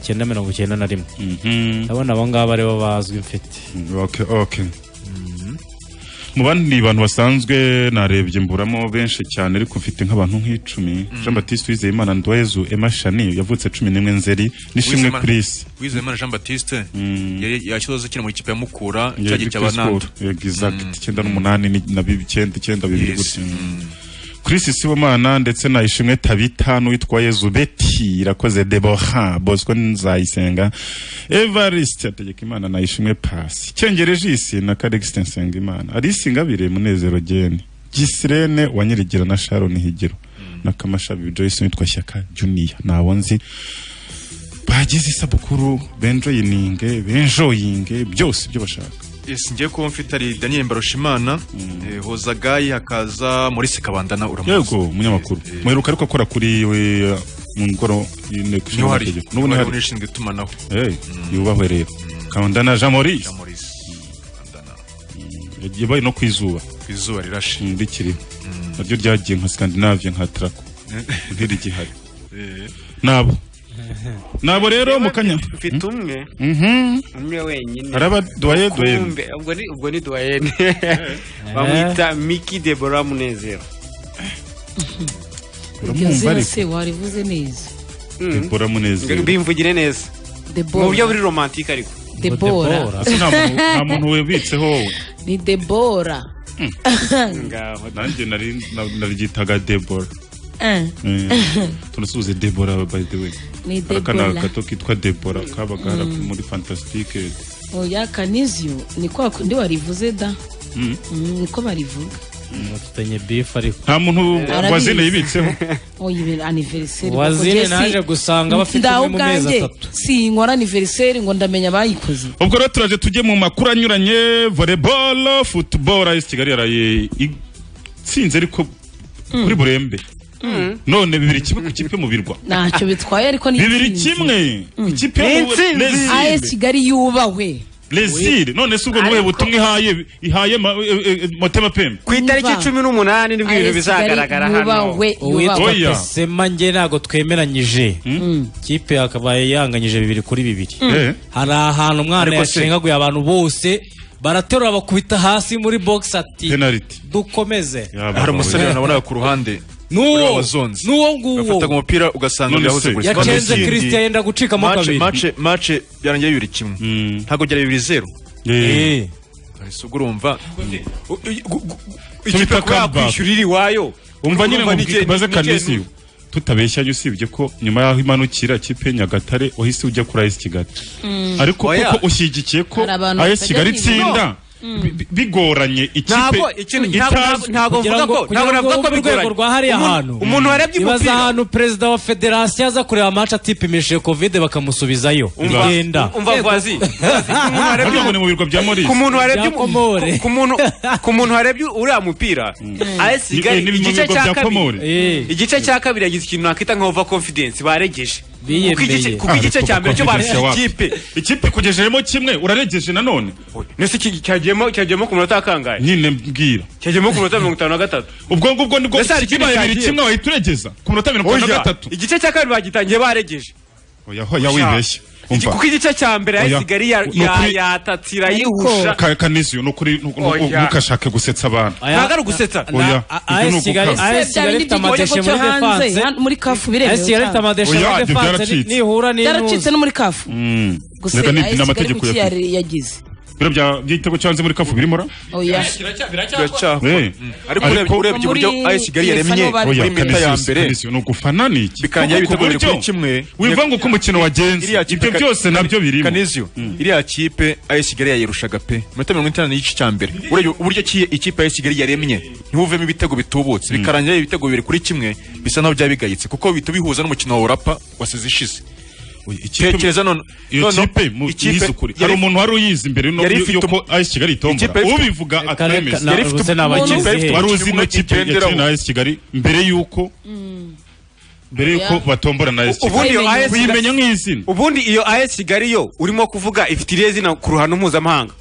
1991 ndabona abo ngabo aribo bazwi mfite. Okay mu bandi bantu basanzwe narebye mburamo benshi cyane ariko mfite nk'abantu nk'icumi. Jean Baptiste Wizeyimana Ndwayezu Emma Shani yavutse 11 Nzeri nishimwe Chris Wizeyimana Jean Baptiste yakizoza kina mu ikipe ya Mukura cyagiye cy'abanando exact 98 na 9 gutyo. Chris Sibomana ndetse na Ishimwe Tabita n'uwitwa Yezu Betty irakoze Deborah Bosco Nzayisenga Evariste Ategekimana na Ishimwe Pasi Cyengerejisi na Calixte Nsengimana Alice Ngabire Munezero Gene Gisirene Wanyirigira na Sharon Higiro na Kamashabi Joyce n'uwitwa Shyaka Junior nabo nzi bagize isabukuru benjoyinge byose byo bashaka. Ngiye ko mfite ari Daniel Mbarushimana Hozagayi hakaza Maurice Kabandana uramuzi yego umunyamakuru muheruka ariko akora kuri we mu ngoro y'inteko y'amategeko n'ubundi hari unishinzwe itumanaho yubahwe rero Kabandana Jean Maurice yagiye no kwizuba rirashe ndikiri naryo ryagiye nka Scandinavia nka Traco ntirigihari nabo rero mukanya mfite umwe wenyine araba doye ubwo ni doyene bamwita Miki Deborah Munezero. Iryo se warivuze neza Deborah Munezero bimvugire neza mu buryo buri romantique ariko Deborah nta muntu webitseho wowe ni Deborah nanjye narigitaga Deborah tunasubize Deborah by the way ni Deborah gato kitwa Deborah kabagara muri Fantastique oya Kanizio ni kwa ndi warivuze da niko barivuga tutenye beef ariko nta muntu wazine yibitseho oyibe anniversaire wazine naje gusanga bafite mu mezi 3 si nkora anniversaire ngo ndamenya bayikoze. Ubwo rero turaje tujye mu makuru anyuranye volleyball football AS Kigali yaraye itsinze ariko kuri Burembe none 2-1 ku kipe mu birwa ntacyo bitwaye ariko ni 2-1 ikipe AS Kigali yubahwe Lesire none se ubwo nuwe butumwe ihaye Motema Pembe ku itariki 18 nibwo ibintu bizagaragara hano Uwitwa Sema nge nago twemeranyije kipe akabaye yanganyije 2-2 hari ahantu mwana yashengaguye abantu bose baraterura bakubita hasi muri box ati penalty dukomeze hari umusore nabona ku ruhande nuwo nguwo afata umupira ugasanga byahoze gutya yacenze Christian yenda gucika mo kabiri match byarangiye 2-1 ntago byari 2-0 urumva ikipe kwishyurira iwayo umva nyine baze Kanisiyo tutabeshya usibye ko nyuma yaho imanukira kipe Nyagatare wahise ujya kuri AS Kigali ariko kuko ushyigikiye ko AS Kigali itsinda bigoranye ikipe ntago navuga ko bigoranye rwa hariya hantu umuntu warebye umupira ahantu perezida wa federasiyo aza kureba match atipimishije covid bakamusubizayo ugenda umva vazi umuntu mu birwa bya Maurice ku muntu warebye uriya mupira AS Kigali igice cya kabiri yagize ikintu nakita nka over confidence baregeje kuko igice cya mbere cyo barashikipe ikipe kugejejemo kimwe uraregeje nanone nese cyagiyemo ku munota akangaye nyine mbwira cyagiyemo ku munota 53 ubwo ngubwo nibwo kibaye biri kimwe wahituregeza ku munota 53 igice cya kabiri bagitangiye baregeje oya wibeshye kuko igice cya mbere AS Kigali yatatira yihusha Kanisiyo nukuri nukashake gusetsa abantu ntago ari gusetsa AS Kigali ifite amadeshe muri defense muri kafu biremewe AS Kigali ifite amadeshe muri defense nihura ni yaracitse no muri kafu gusa AS Kigali yagize biro byitego cyanze muri kafu birimo ra oya ariko urebye uburyo AS Kigali yaremye muri mita ya mbere no gufana niki bikanya ibitego biri kuri kimwe wivanga uko umukino wagenze ibyo byose nabyo birimo Kanisiyo iriya kipe AS Kigali yayirushaga pe mita 50 n'igice cya mbere urebye uburyo ikipe AS Kigali yaremye ntihuvemo ibitego bitubutse bikarangira ibitego biri kuri kimwe bisa naho byabigayitse kuko bihuza n'umukino wa Orapa wasize ishize tekereza none iyo kipe yizukuri hari umuntu wari uyizi imbere yuko AS Kigali itombora ubivuga atremeza yari ifite n'abakipe wari uzi no kipe ya AS Kigali mbere yuko batombora na AS Kigali uyimenya nk'izina ubundi iyo AS Kigali yo urimo kuvuga ifite irezina ku ruhando mpuzamahanga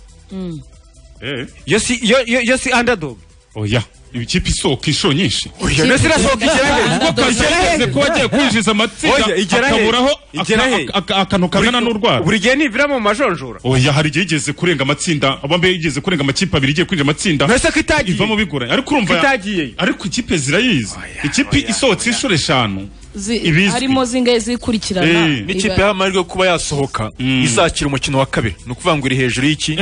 yo si underdog oya ibikipe isohoka inshuro nyinshi oya nese irasohoka igerageze ko wagiye kwinjiza amatsinda akaburaho akantu kangana n'urwara buri gihe nivira mu majonjora oya hari igihe igeze kurenga amatsinda abambe yigeze kurenga amakipe abiri igiye kwinjira amatsinda nese ko itagiye ivamo bigoranye ariko urumva ariko ikipe zirayizi ikipe isohotse inshuro 5 harimo zingaye zikurikirana n'ikipe y'amahirwe kuba yasohoka izakira umukino wa kabiri no kuvuga ngo iri hejuru y'iki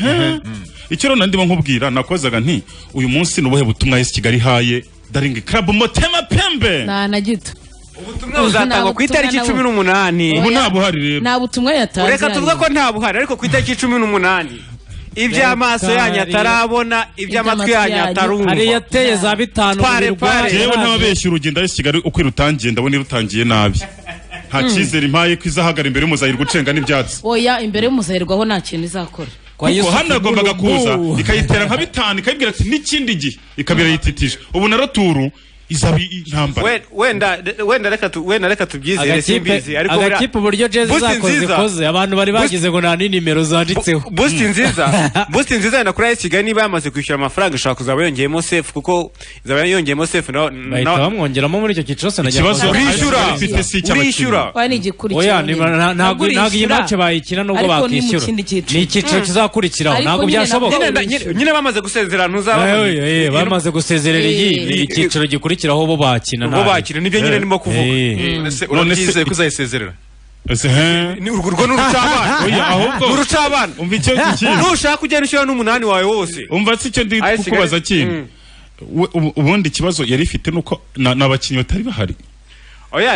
icyo rero ndimo nkubwira nakozaga nti uyu munsi nubuhe butumwa AS Kigali haye Daring Club Motema Pembe na gito ubutumwa uzatangwa ku itariki 18 ubu nta buhari rero nta butumwa yatanze reka tuvuga ko nta buhari ariko ku itariki 18 iby'amaso yanyu atarabona iby'amatwi yanyu atarumva hari yateye za 5 birwaye yewe ntababeshya urugendo AS Kigali uko irutangiye ndabona irutangiye nabi nta cyizere impaye ko izahagara imbere y'umuzahirwa gucenga n'ibyatsi oya imbere y'umuzahirwa ho nta kintu izakora kuko hano agombaga kuza ikayitera nka 5 ikabibwira ati n'ikindi gihe ikabira yititije ubu na roturu izabi intambara wenda reka tubyizere simbizi ariko agakipe uburyo jezi zakoze abantu bari bagize ngo nta nimero zanditseho boost nziza yenda kuri AS Kigali niba yamaze kwishyura amafaranga ishaka kuzaba yongeyemo safe kuko izaba yongeyemo safe bahita bamwongeramo muri icyo cyiciro se najya urishyura wani gikurikirana ntabwo iyi match bayikina nubwo bakishyura ni icyiciro kizakurikiraho ntabwo byashoboka nyine bamaze gusezerana ntuzaba bamaze gusezerera iyi icyiciro gikurikira aho bo bakina bo bakina nibyo nyine nimo kuvuga none se kuzayisezerera ni urwo n'urucabana oya ahubwo n'urucabana umva icyo kintu nushaka kugenda ushyira n'umunani wawe wose umva si cyo ndi kukubaza kintu ubundi ikibazo yari ifite nuko n'abakinnyi batari bahari oya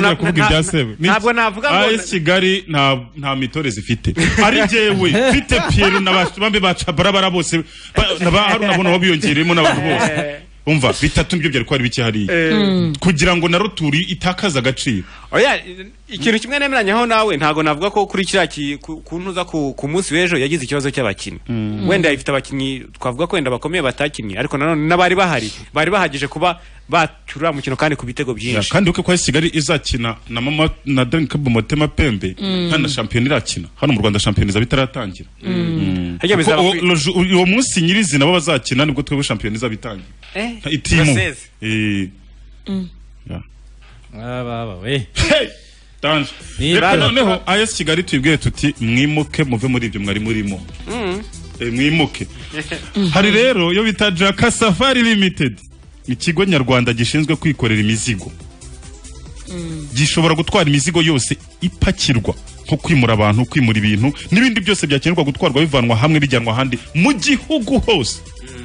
ntabwo navuga ngo AS Kigali nta mitore zifite ari jewe mfite Pierre n'abambe baca barabara bose hari unabona aho biyongereyemo n'abantu bose umva bitatu nibyo byari kwari biki hari kugira ngo na roturi itakaza agaciro oya ikintu kimwe nemeranyaho nawe ntago navuga ko kuri kiriya kuntuza ku munsi w'ejo yagize ikibazo cy'abakinnyi wenda ifite abakinnyi twavuga ko wenda bakomeye batakinnye ariko nanone n'abari bahari bari bahagije kuba bacyura mukino kandi ku bitego byinshi kandi uko kwa Kigali izakina na Daring Club Motema Pembe hano champion irakina hano mu Rwanda champion izaba itaratangira uwo munsi nyirizina bo bazakina nibwo twebwe champion izaba itangira itimu noneho AS Kigali twibwiye tuti mwimuke muve muri ibyo mwari murimo mwimuke hari rero yo bita Jaka Safari Limited ikigo nyarwanda gishinzwe kwikorera imizigo gishobora gutwara imizigo yose ipakirwa nko kwimura abantu kwimura ibintu n'ibindi byose byakenerwa gutwarwa bivanwa hamwe bijyanwa ahandi mu gihugu hose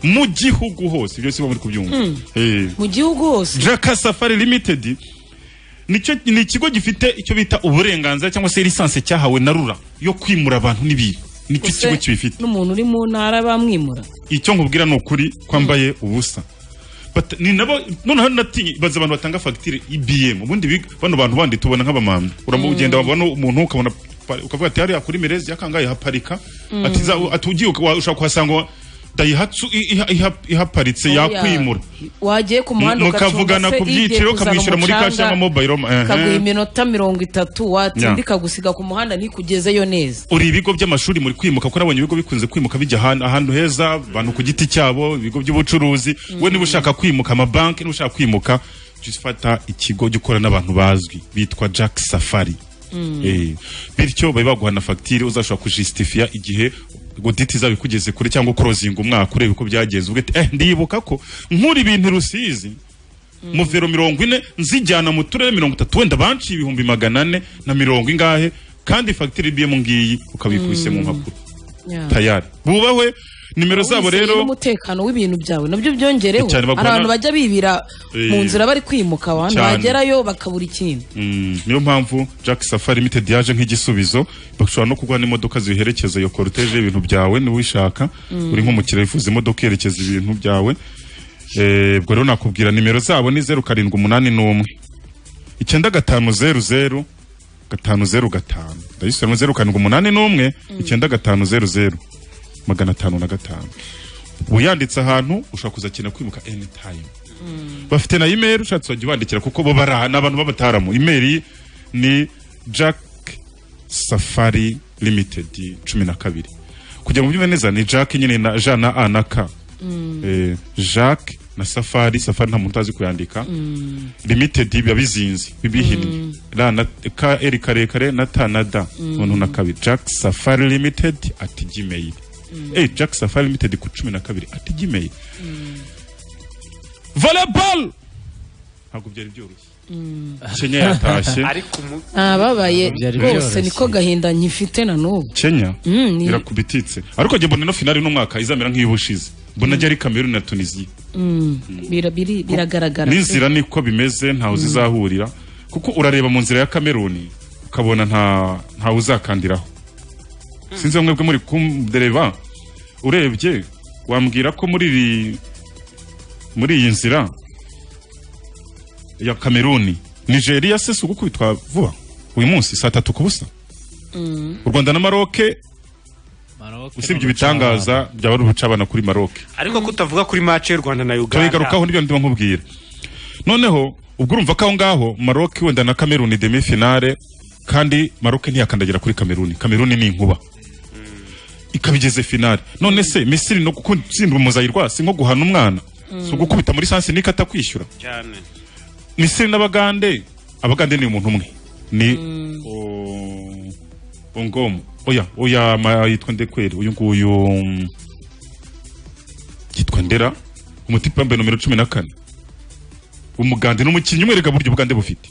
mu gihugu hose ibyo sibo muri kubyumva mu gihugu hose Jaka Safari Limited ni ikigo gifite icyo bita uburenganzira cyangwa se lisansi cyahawe na RURA yo kwimura abantu n'ibintu nicyo kigo kibifite n'umuntu uri mu ntara bamwimura icyo nkubwira ni ukuri kwambaye ubusa ni nabo noneho natinye baza abantu batanga fagitire IBM ubundi bano bantu bandi tubona nk'abamamyi ugenda wabona umuntu ukabona ukavuga ati hariya kuri Merezi yakangaye haparika ati ugiye ushaka kuhasanga Daihatsu ihaparitse yakwimura wagiye ku muhanda ukavugana ku byiciro ukamwishyura muri kashi ya mobile kaguha iminota 30 watindika gusiga ku muhanda ntikugezeyo neza uri ibigo by'amashuri muri kwimuka ko nabonye ibigo bikunze kwimuka bijya ahantu heza abantu ku giti cyabo ibigo by'ubucuruzi we niba ushaka kwimuka amabanki niba ushaka kwimuka ufata ikigo gikora n'abantu bazwi bitwa Jack Safari bityo bari baguha na fagitire uzashobora kujustifia igihe goditi zawe kugeze kure cyangwa ukorozinga umwaka urebe uko byagenze ubwo ndibuka ko nkuri ibintu Rusizi mu vero 40 nzijyana mu turere 30 wenda banciye 440 ingahe kandi fagitire IBM ngiyi ukabikubise mu mpapuro tayari bubahwe nimero zabo rero umutekano w'ibintu byawe nabyo byongereho abantu bajya bibira mu nzira bari kwimuka abantu bagerayo bakabura ikintu niyo mpamvu Jack Safari Limited yaje nk'igisubizo bashobora no kugwa n'imodoka ziherekeza iyo cortege y'ibintu byawe ni wishaka uri nk'umukire wifuza imodoka yerekeza ibintu byawe ubwo rero nakubwira nimero zabo ni 0781 9500 505 ndayisubiramo 0781 9500 505 uyanditse ahantu ushaka kuzakina kwimuka anytime bafite na email ushatse wajya ubandikira kuko bo baraha n'abantu babataramu email ni Jack Safari Limited 12 kujya mu byumve neza ni Jack nyine na Jean na A na K Jack na Safari nta muntu azi kuyandika Limited biba bizinze bibihinnye ra na K eri karekare na ta na da umuntu na kabiri Jack Safari Limited @gmail Jack Safari Limited ku 12 @gmail volleyball ntabwo byari byoroshye Kenya yatashye babaye rwose niko gahinda nkifite na n'ubu Kenya irakubititse ariko njye mbona no finale n'umwaka izamera nk'iyubushize mbona ari Cameroon na Tunisia biragaragara n'inzira niko bimeze ntawe zizahurira kuko urareba mu nzira ya Cameroon ukabona nta uzakandiraho sinzi mwebwe muri kumdereva urebye wambwira ko muri iyi nzira ya Cameroon Nigeria se sugu kwitwa vuba uyu munsi saa 3 kubusa u Rwanda na Maroc usibye ibitangaza byaba rubucabana kuri Maroc ariko kutavuga kuri match y'u Rwanda na Uganda tubigarukaho nibyo ndimo nkubwira noneho ubwo urumva ko ngaho Maroc wenda na Cameroon demi finale kandi Maroc ntiyakandagira kuri Cameroon ni inkuba ikabigeze finale none se Misiri no gukundwa muzayirwa si nko guhana umwana so gukubita muri sanse nikata kwishyura cyane Misiri n'Abagande ni umuntu umwe ni Ongomo oya yitwa Ndekwere uyu nguyu yitwa Ndera umutipe wambaye nomero 14 umugande n'umukinnyi umwereka buryo Bugande bufite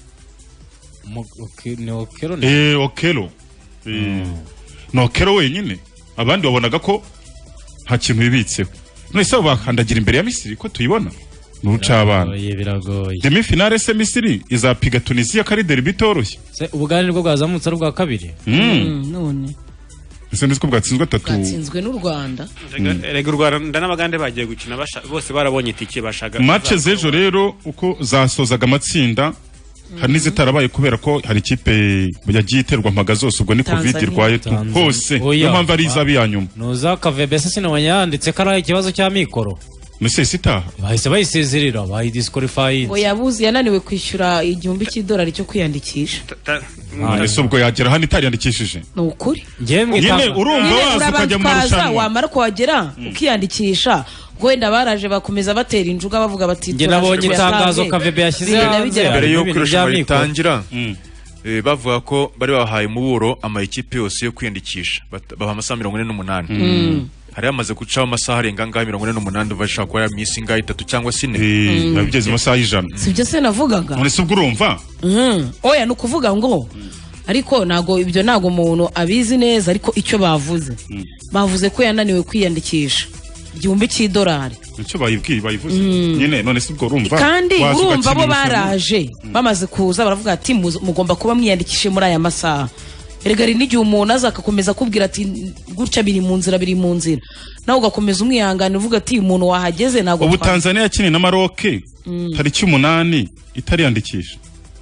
Okelo no Okelo wenyine abandi wabonaga ko nta kintu bibitseho none se bakandagira imbere ya Misiri ko tuyibona n'urucabana biragoye demi finale se Misiri izapiga Tunisia kari derby toroshye se Ubugande nibwo bwazamutse ari bwa kabiri none ese ndiko bwatsinzwe 3 bwatsinzwe n'u Rwanda rega u Rwanda n'Abagande bagiye gukina bose barabonye itike bashaga match z'ejo rero uko zasozaga amatsinda hari n'izitarabaye kubera ko hari ikipe yagiye iterwa mpaga zose ubwo ni Covid irwaye hose no mpamvu ari izabi yanyuma nuza KVB se sinabanyanditse ko ari ikibazo cya mikoro Mese sitaha bahise bayisezerera bayidisqualify ngo yabuze yananiwe kwishyura $1,000 cyo kwiyandikisha ese ubwo yagera hano itariyandikishije n'ukuri nyine urumva waza ukajya mu marushanwa wamara kuhagera ukiyandikisha wenda baraje bakomeza batera injuga bavuga bati nge nabonye itangazo KVB yashyize hanze mbere yo kwirushanwa ritangira bavuga ko bari bahaye muburo amayikipe yose yo kwiyandikisha baha amasaha 48 hari amaze gucaho amasaha arenga ngaho 48 bashaka ko ya misi ngaho 3 cyangwa 4 nabigeze amasaha 100 sibyo se navugaga none se ubwo urumva oya nukuvuga ngo ariko nago umuntu abizi neza ariko icyo bavuze ko yananiwe kwiyandikisha igihumbi cy'idolari nicyo bayivuze nyine none si ubwo urumva kandi urumva bo baraje bamaze kuza baravuga ati mugomba kuba mwiyandikishije muri aya masaha erega ari n'igihe umuntu aza akakomeza kubwira ati gutya biri mu nzira nawe ugakomeza umwihangane uvuga ati umuntu wahageze ntabwo ubu Tanzania yakiniye na Maroc tariki 8 itariyandikisha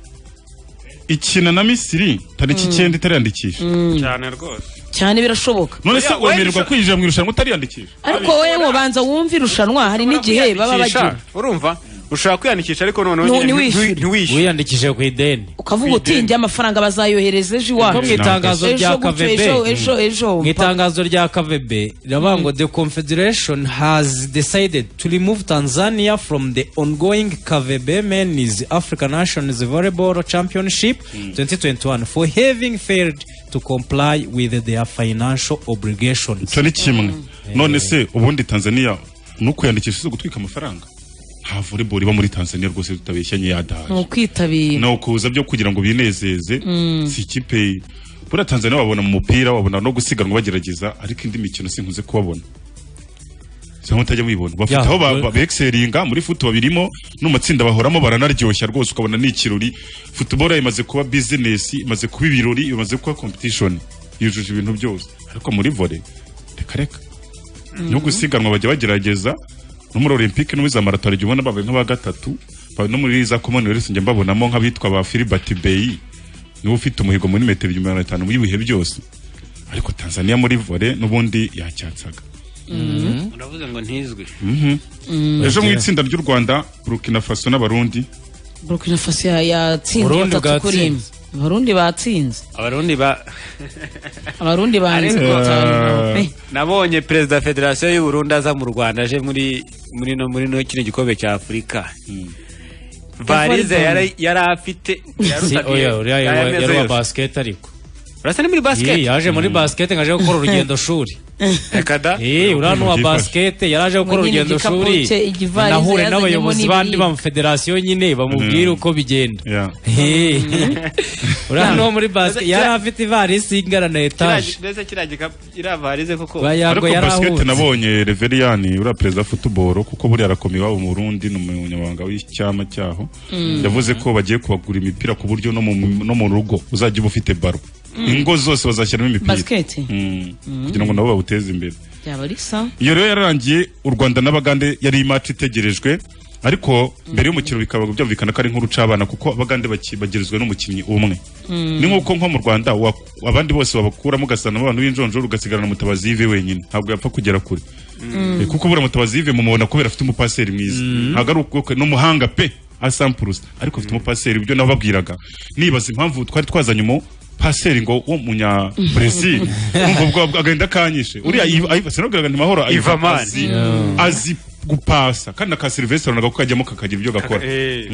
ikina na Misiri tariki 9 itariyandikisha cyane rwose cyane birashoboka none se wemererwa kwinjira mu irushanwa utariyandikisha ariko wowe mubanza wumva irushanwa hari n'igihe baba bagira urumva ushaka kwiyandikisha ariko noneho ntiwishyure wiyandikishije ku ideni ukavuga uti njye amafaranga bazayohereza ejo iwacu mu itangazo rya KVB mu itangazo rya KVB riravuga ngo the confederation has decided to remove Tanzania from the ongoing KVB Men's African Nations Volleyball Championship 2021 for having failed to comply with their financial obligations. Cyo ni kimwe none se ubundi Tanzania nuko yandikishije gutwika amafaranga nta volleyball iba muri Tanzania rwose tutabeshyanye yadaje ukwitabira no kuza byo kugira ngo binezeze si ikipe bura Tanzania wabona mu mupira wabona no gusiganwa bagerageza ariko indi mikino sinkuze kubabona cyangwa utajya mwibona bafite aho bexeringa muri football birimo n'umatsinda bahoramo baranaryoshya rwose ukabona ni ikirori football imaze kuba business imaze kuba ibirori imaze kuba competition yujuje ibintu byose ariko muri volley reka no gusiganwa bajya bagerageza no muri Olympique no za marathon ryo ubona babaye nk'aba gatatu no muri za Commonwealth nge mbabonamo nk'abitwa ba Philbert Bey niwe ufite umuhigo muri metero 500 mu bihe byose ariko Tanzania muri volley n'ubundi yacyatsaga uravuze ngo ntizwe ejo mu itsinda ry'u Rwanda Burkina Faso n'Abarundi Burkina Faso yatsinze 3 kuri 1 Abarundi batsinze Abarundi banze nabonye perezida federasiyo y'u Burundi aza mu Rwanda aje muri no kino gikombe cya Afurika varize yari afite yari wa basket ariko urasa ni muri basket yaje muri basket ngaje gukora urugendo shuri ekada urano wa basket yaraje gukora urugendo shuri nahure n'abayobozi bandi ba federasiyo nyine bamubwira uko bigenda urano muri basket yari afite ivarisi ingana na etage ndetse kiragika iravarize koko ariko basket nabonye Reveriani ura president football kuko buri arakomiye wabo mu Burundi n'umunyamabanga w'icyama cyaho yavuze ko bagiye kubagura imipira ku buryo no mu rugo uzajya ufite baro ingo zose bazashyiramo imipira kugira ngo nabo bawuteze imbere iyo rero yararangiye u Rwanda n'Abagande yari imatch itegerejwe ariko mbere y'umukino bikaba byumvikana ko ari nkuru c'abana kuko Abagande bagirizwe n'umukinnyi umwe ni nkuko nko mu Rwanda abandi bose babakuramo gasana abantu b'injonjoro ugasigarana Mutabazi Yves wenyine ntabwo yapfa kugera kure kuko bura Mutabazi Yves mumubona kubera afite umupaseri mwiza ntabwo ari uko n'umuhanga pe asampurus ariko afite umupaseri ibyo nababwiraga nibaza impamvu twari twazanye paseri ngo wo munya Brazil umva bwo agenda kanyishe uriya sinogeraga ntimahoro azi gupasa kandi ka Sylvester naga kukajyamo kakagira ibyo gakora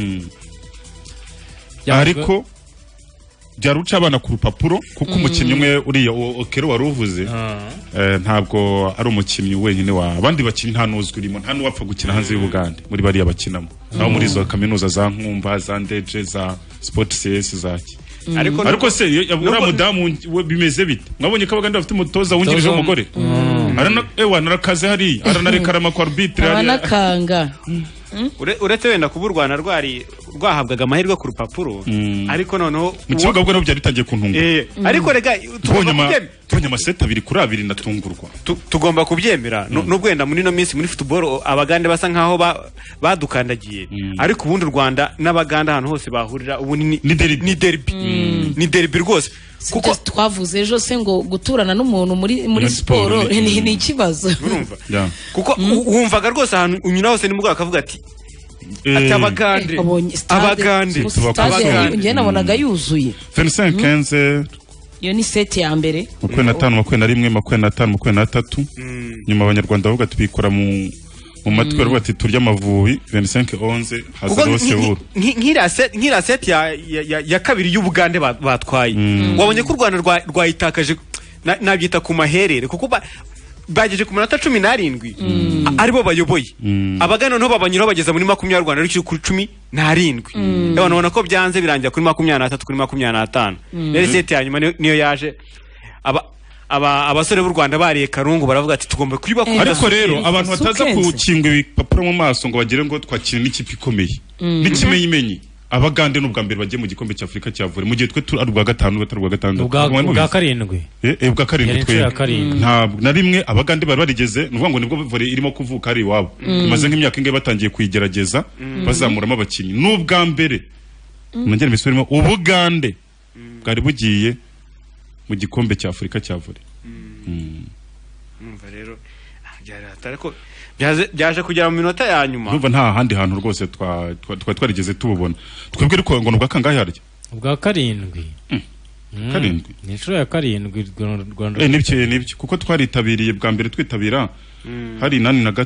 ariko byaruca abana ku rupapuro kuko umukinnyi umwe uriya okero waruvuze ntabwo ari umukinnyi wenyine wa abandi bakinnyi nta nuzwi urimo nta nuwapfa gukina hanze y'Ubugande muri bariya bakinamo naho muri zo kaminuza za Nkumba za Ndeje za Sport CS zaki ariko se uriya mudamu bimeze bite mwabonye ko Abagande bafite umutoza wungirije w'umugore narakaze hari aranarekarama kwa arbitre abanakanga uretse wenda kuba u Rwanda rwahabwaga amahirwe ku rupapuro ariko noneho mu kibuga bwo byari bitangiye kuntunga ariko rega tubonye amaseta 2 kuri 2 natungurwa tugomba kubyemera nubwo wenda muri no minsi muri football Abagande basa nkaho badukandagiye ariko ubundi u Rwanda n'Abagande ahantu hose bahurira ubu ni derby rwose kuko twavuze ejo se ngo guturana n'umuntu muri siporo ni ikibazo kuko wumvaga rwose ahantu unyura hose nimugwa akavuga ati Abagande njye nabonaga yuzuye 25-15 iyo ni seti ya mbere 25 21 25 23 nyuma Abanyarwanda bavuga tubikora mu matwi baravuga ati turya Amavubi 25-11 hazaro Sewuru nk'ira seti ya kabiri y'Ubugande batwaye wabonye ko u Rwanda rwayitakaje nabyita ku maherere kuko bageje ku manota 17 aribo bayoboye Abagande no babanyura bageza muri 20 Rwanda rukiri kuri 17 ndabona ko byanze birangira kuri 23 kuri 25 rero seti ya nyuma niyo yaje abasore b'u Rwanda bariye karungu baravuga ati tugomba kwibakunda. Ariko rero abantu bataza kukingwa ibipapuro mu maso ngo bagire ngo twakira n'ikipe ikomeye n'ikimenyimenyi abagande n'ubwa mbere bagiye mu gikombe cy'Afrika cya volley mu gihe twe turi ubwa gatanu batari ubwa gatandatu ubwa karindwi ubwa karindwi twe ntabwo na rimwe abagande bari barigeze nuvuga ngo nibwo volley irimo kuvuka ari iwabo maze nk'imyaka ingahe batangiye kuyigerageza bazamuramo abakinnyi n'ubwa mbere nongera mbisubiremo ubugande bwari bugiye mu gikombe cy'Afrika cya volley numva rero ariko byaje kugera mu minota ya nyuma numva nta handi hantu rwose twarigeze tububona twebwe ariko ngo nubwa kangahe harya ubwa karindwi karindwi ni inshuro ya karindwi Rwanda nibyo kuko twaritabiriye bwa mbere twitabira hari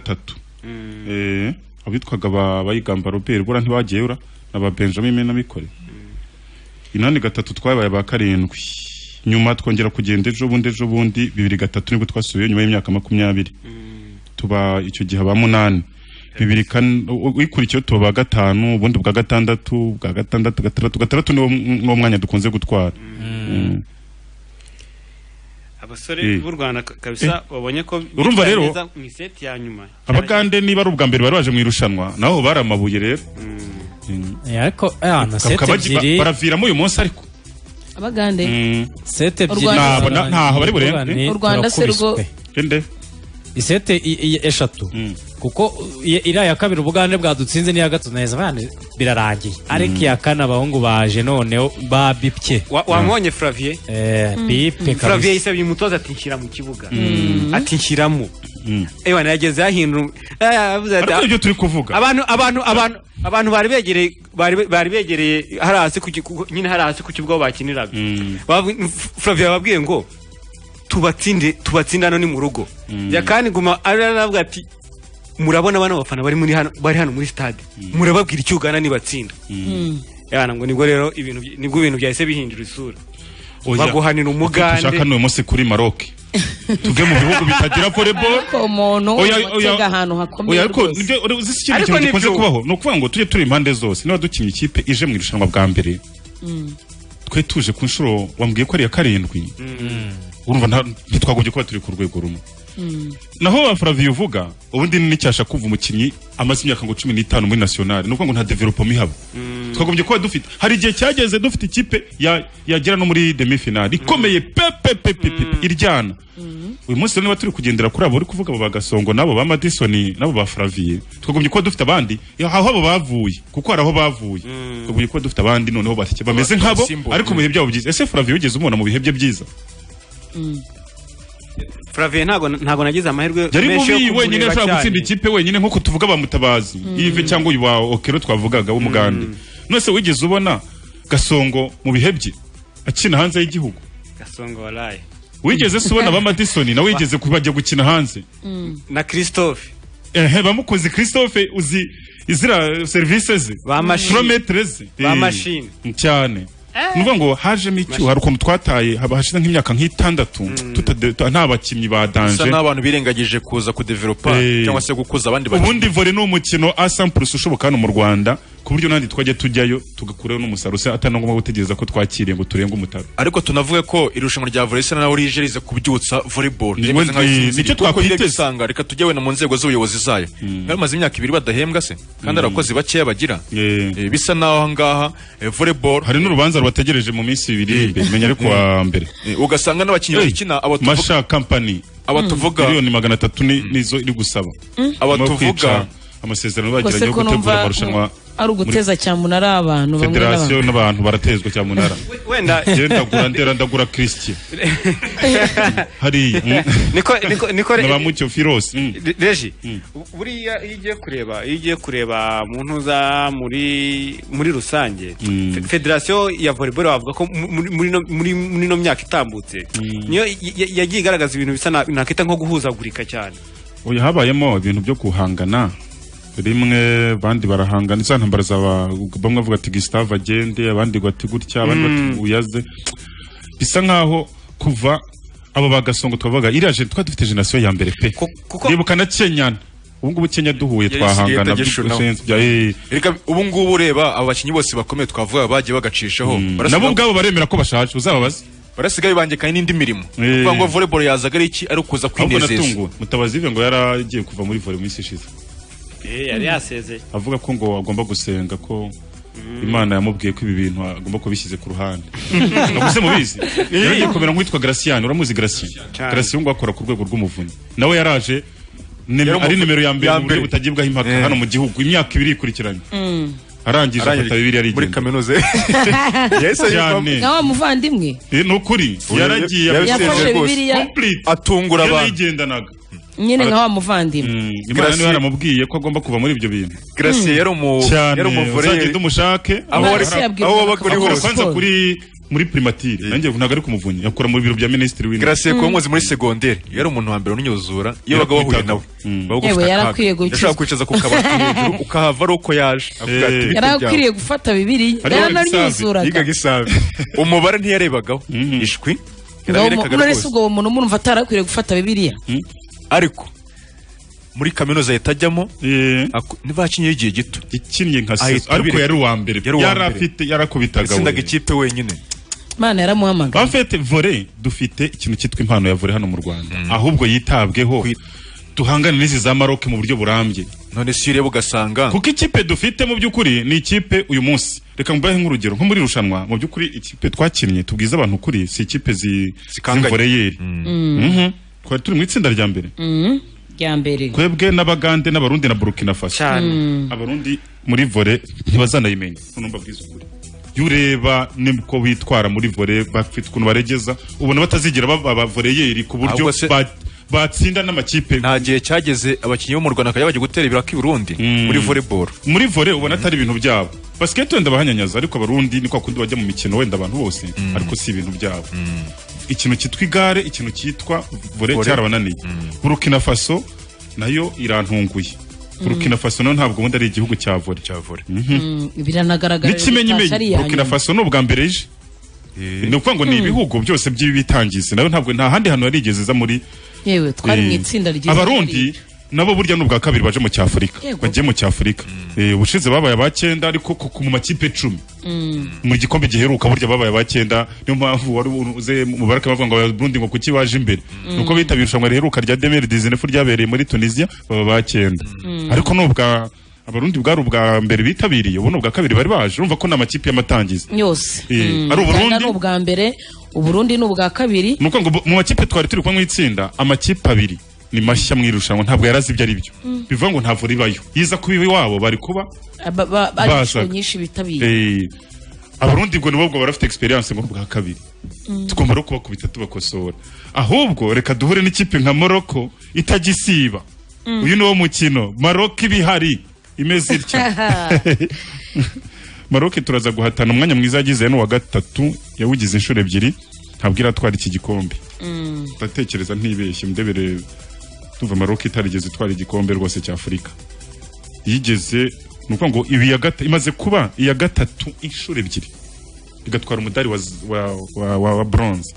83 abitwaga bayigamba Robert bura ntibagiye ura naba Benjamin Mena mikore 83 twabaye ba karindwi nyuma twongera kugenda ejo bundi 2003 nibwo twasubiye nyuma y'imyaka 20 tuba icyo gihe aba 8 ikurikiye tuba gatanu ubundi bwa gatandatu gatandatu niwo mwanya dukunze gutwara abasore b'u Rwanda kabisa babonye ko urumva rero mu set ya nyuma abagande niba ari ubwa mbere bari baje mu irushanwa naho baramabuye rero ariko na set ebyiri baraviramo uyu munsi ariko abagande set ebyiri ntaho bari burende u Rwanda se rwo ende isete eshatu kuko iriya ya kabiri ubugande bwadutsinze n'iya gatatu neza bane birarangiye ariko iya kane abahungu baje noneho babipye wamwonye Flavie bipe Flavie yisabye umutoza ati nshyira mu kibuga ati nshyiramo ewa nageze yahindura ariko ibyo turi kuvuga abantu bari begereye hari hasi nyine hari hasi ku kibuga bakiniraga Flavie yababwiye ngo tubatsinda hano ni mu rugo yakani guma aravuga ati murabona bana bafana bari hano muri stade murababwira icyo Uganda nibatsinda yana ngo nibwo rero ibintu byahise bihindura isura baguhanira umugande tushaka no munsi kuri Maroc tuve mu bihugu bitagira volleyball ko umuntu utega ahantu hakomeye ariko nibyo gikunze kubaho no kuvuga ngo tujye turi impande zose niba dukinye ikipe ije mu irushanwa bwa mbere twe tuje ku nshuro wambwiye ko ari ya karindwi urumva ntitwagombye kuba turi ku rwego rumwe naho Flavie uvuga ubundi n'icyasha kumva umukinnyi amaze imyaka ngo 15 muri national nuko ngo nta development ihaba twagombye kuba dufite hari igihe cyageze dufite ikipe yagera no muri demi finale ikomeye iryana uyu munsi niba turi kugendera kuri abo uri kuvuga abo bagasongo nabo ba Madison nabo ba Flavie twagombye kuba dufite abandi aho abo bavuye kuko hari aho bavuye twagombye kuba dufite abandi noneho bameze nkabo ariko mu bihe byabo byiza ese Flavie wigeze umubona mu bihe bye byiza Flavie ntago nagize amahirwe menshi yo wenyine ashaka gutsinda ikipe wenyine nkuko tuvuga ba Mutabazi Yves cyangwa uyu wa Okero twavugaga w'umugande nose wigeze ubona Gasongo mu bihe bye akina hanze y'igihugu Gasongo walaye wigeze se ubona ba Madison na wigeze kubajya gukina hanze na Christophe bamukoze Christophe uzi izira services ba machine cyane nuvuga ngo hajemo icyo hari ukuntu twataye hashize nk'imyaka nk'itandatu nta bakinnyi ba danje n'abantu birengagije kuza kudevelopa cyangwa se gukuza abandi bakinnyi ubundi volley ni umukino A100% ushoboka hano mu Rwanda ku buryo nandi twajya tujyayo tugakuraho n'umusaruro atanangoma gutegereza ko twakiriye ngo turenge umutaro ariko tunavuga ko irushanwa rya volley se nawe rijerize kubyutsa volleyball nicyo twakwitesanga reka tujye wena mu nzego z'ubuyobozi zayo bamaze imyaka 2 badahembwa se kandi abakozi bakeya bagira bisa naho ngaha volleyball hari n'urubanza rubategereje mu minsi 2 imbere menya ariko wa mbere ugasanga n'abakinnyi bakina Masha company abatuvuga miliyoni 300 nizo iri gusaba abatuvuga amasezerano bagiranye yo gutegura amarushanwa ari uguteza cyamunara abantu bamwe federation n'abantu baratezwa cyamunara wenda genda ndagura Christian hari niko nabamucyo Firos Reji buriya igiye kureba mu ntuza muri rusange federation ya volleyball bavuga ko muri no myaka itambutse niyo yagiye igaragaza ibintu bisa nakita nko guhuzagurika cyane oya habayemo ibintu byo kuhangana rimwe bandi barahangana iza ntambara zaba bamwe bavuga ati Gustave agende abandi bati gutya abandi bati uyaze bisa nkaho kuva abo bagasongo twavuga iraje dufite generation ya mbere pe nibuka na Kenyana ubu ngubu Kenya duhuye twahangana reka ubu ngubu ureba abo bakinyi bose bakomeye twavuga bagiye bagacishaho nabo ubwabo baremera ko bashaje uzababaza barasigaye bangekaye n'indi mirimo kuvuga ngo volleyball yazaga ari iki ari kuza kwinezeza. Mutabazi ive ngo yaragiye kuva muri volley mu isi ishize yari yasezeye avuga ko ngo agomba gusenga ko Imana yamubwiye ko ibi bintu agomba kubishyize ku ruhande. Naguse mubizi yagiye komera nk'uwitwa Gracian, uramuzi Gracian? Gracian ngo akora ku rwego rw'umuvunyi, nawe yaraje ari nimero ya mbere mu buryo butagibwaho impaka hano mu gihugu imyaka 2 ikurikiranye. Arangije afata 2 yari muri kaminuza. Nawe muvandimwe nukuri yaragiye yafashe Bibiliya atungura abantu yigendanaga nyine nka wa muvandimwe. Imana niwe yaramubwiye ko agomba kuva muri ibyo bintu. Gracie yari umuvureye ndumushake aho bakuri hose kwanza kuri muri primatire nanjye ntago ari kumuvunyi yakora mu biro bya ministry w'intebe. Gracie ko umuzi muri secondaire yari umuntu wa mbere unyuzura iyo baga bahuye nawe yewe yarakwiye gukiza kwicaza ku kabati hejuru ukahava ari uko yaje yarakwiriye gufata Bibiliya yarananyuzuraga yigaga isabe umubare ntiyarebagaho ishwi uretse ubwo umuntu murumva atarakwiriye gufata Bibiliya ariko muri kaminuza yatajyamo nibakinye igihe gito ikinnye nka ariko yari uwa mbere yarafite yarakubitaga sindaga ikipe wenyine Mana yaramuhamagaye. Bafite volley dufite ikintu cyitwa impano ya volley hano mu Rwanda ahubwo yitabweho tuhangane n'izi za Maroc mu buryo burambye. None si ureba ugasanga kuko ikipe dufite mu by'ukuri ni ikipe uyu munsi reka mbahe nk'urugero nko muri rushanwa mu by'ukuri ikipe twakinnye tubwiza abantu kuri si ikipe z'imvoreyeri twari turi mu itsinda rya mbere twebwe n'Abagande n'Abarundi na Burkina Faso. Abarundi muri volley ntibazanayimenya numva bwiza ukuri yureba niko bitwara muri volley bafite ukuntu baregeza ubona batazigira baba volleyeri ku buryo batsinda n'amakipe. Nta gihe cyageze abakinnyi bo mu Rwanda kajya baje gutera ibiraka i Burundi muri volleyball. Muri volley ubona atari ibintu byabo. Basket wenda bahanyanyaza ariko Abarundi niko akundi bajya mu mikino wenda abantu bose ariko si ibintu byabo. Ikintu cyitwa igare ikintu cyitwa volley cyarabananiye. Burkina Faso nayo irantunguye. Burkina Faso no ntabwo ubundi ari igihugu cya volley. Biranagaragara n'ikimenyimenyi Burkina Faso no bwa mbere je ni ukuvuga ngo ni ibihugu byose by'ibitangize nayo ntabwo nta handi hantu yarigeze za muri yewe twari mu itsinda ryiza. Abarundi nabo burya n'ubwa kabiri baje mu cy'Afrika bagiye mu cy'Afrika ubushize babaye abacyenda ariko mu makipe 10 mu gikombe giheruka burya babaye abacyenda niyo mpamvu wari uze mu baraka bavuga ngo Abarundi ngo kuki baje imbere nuko bitabira irushanwa riheruka rya 2019 ryabereye muri Tunisia baba bacyenda ariko n'ubwa Abarundi bwari ubwa mbere bitabiriye ubu n'ubwa kabiri bari baje urumva ko n'amakipe y'amatangiza yose ari Uburundi n'ubwa mbere Uburundi n'ubwa kabiri nuko ngo mu makipe twari turi kwa mwitsinda amakipe abiri ni mashya mwirushanwa ntabwo yarazi ibyo ari byo bivuga ngo nta volley bayo yiza kubibi wabo bari kuba ari nyinshi bitabiriye. Abarundi ngo nubwo barafite experience ngo bwa kabiri tugomba no kubakubita tubakosora ahubwo reka duhure n'ikipe nka Morocco itagisiba uyu ni wo mukino Maroc ibihari imeze ityo Maroc turaza guhatana umwanya mwiza yagize no wa gatatu yawugize inshuro ebyiri ntabwira twari iki gikombe ndatekereza ntibeshye mdebere tuva Maroc itarigeze twari igikombe rwose cya Afrika yigeze nuko ngo ibi imaze kuba iya gatatu inshuro ebyiri igatwara umudari wa bronze.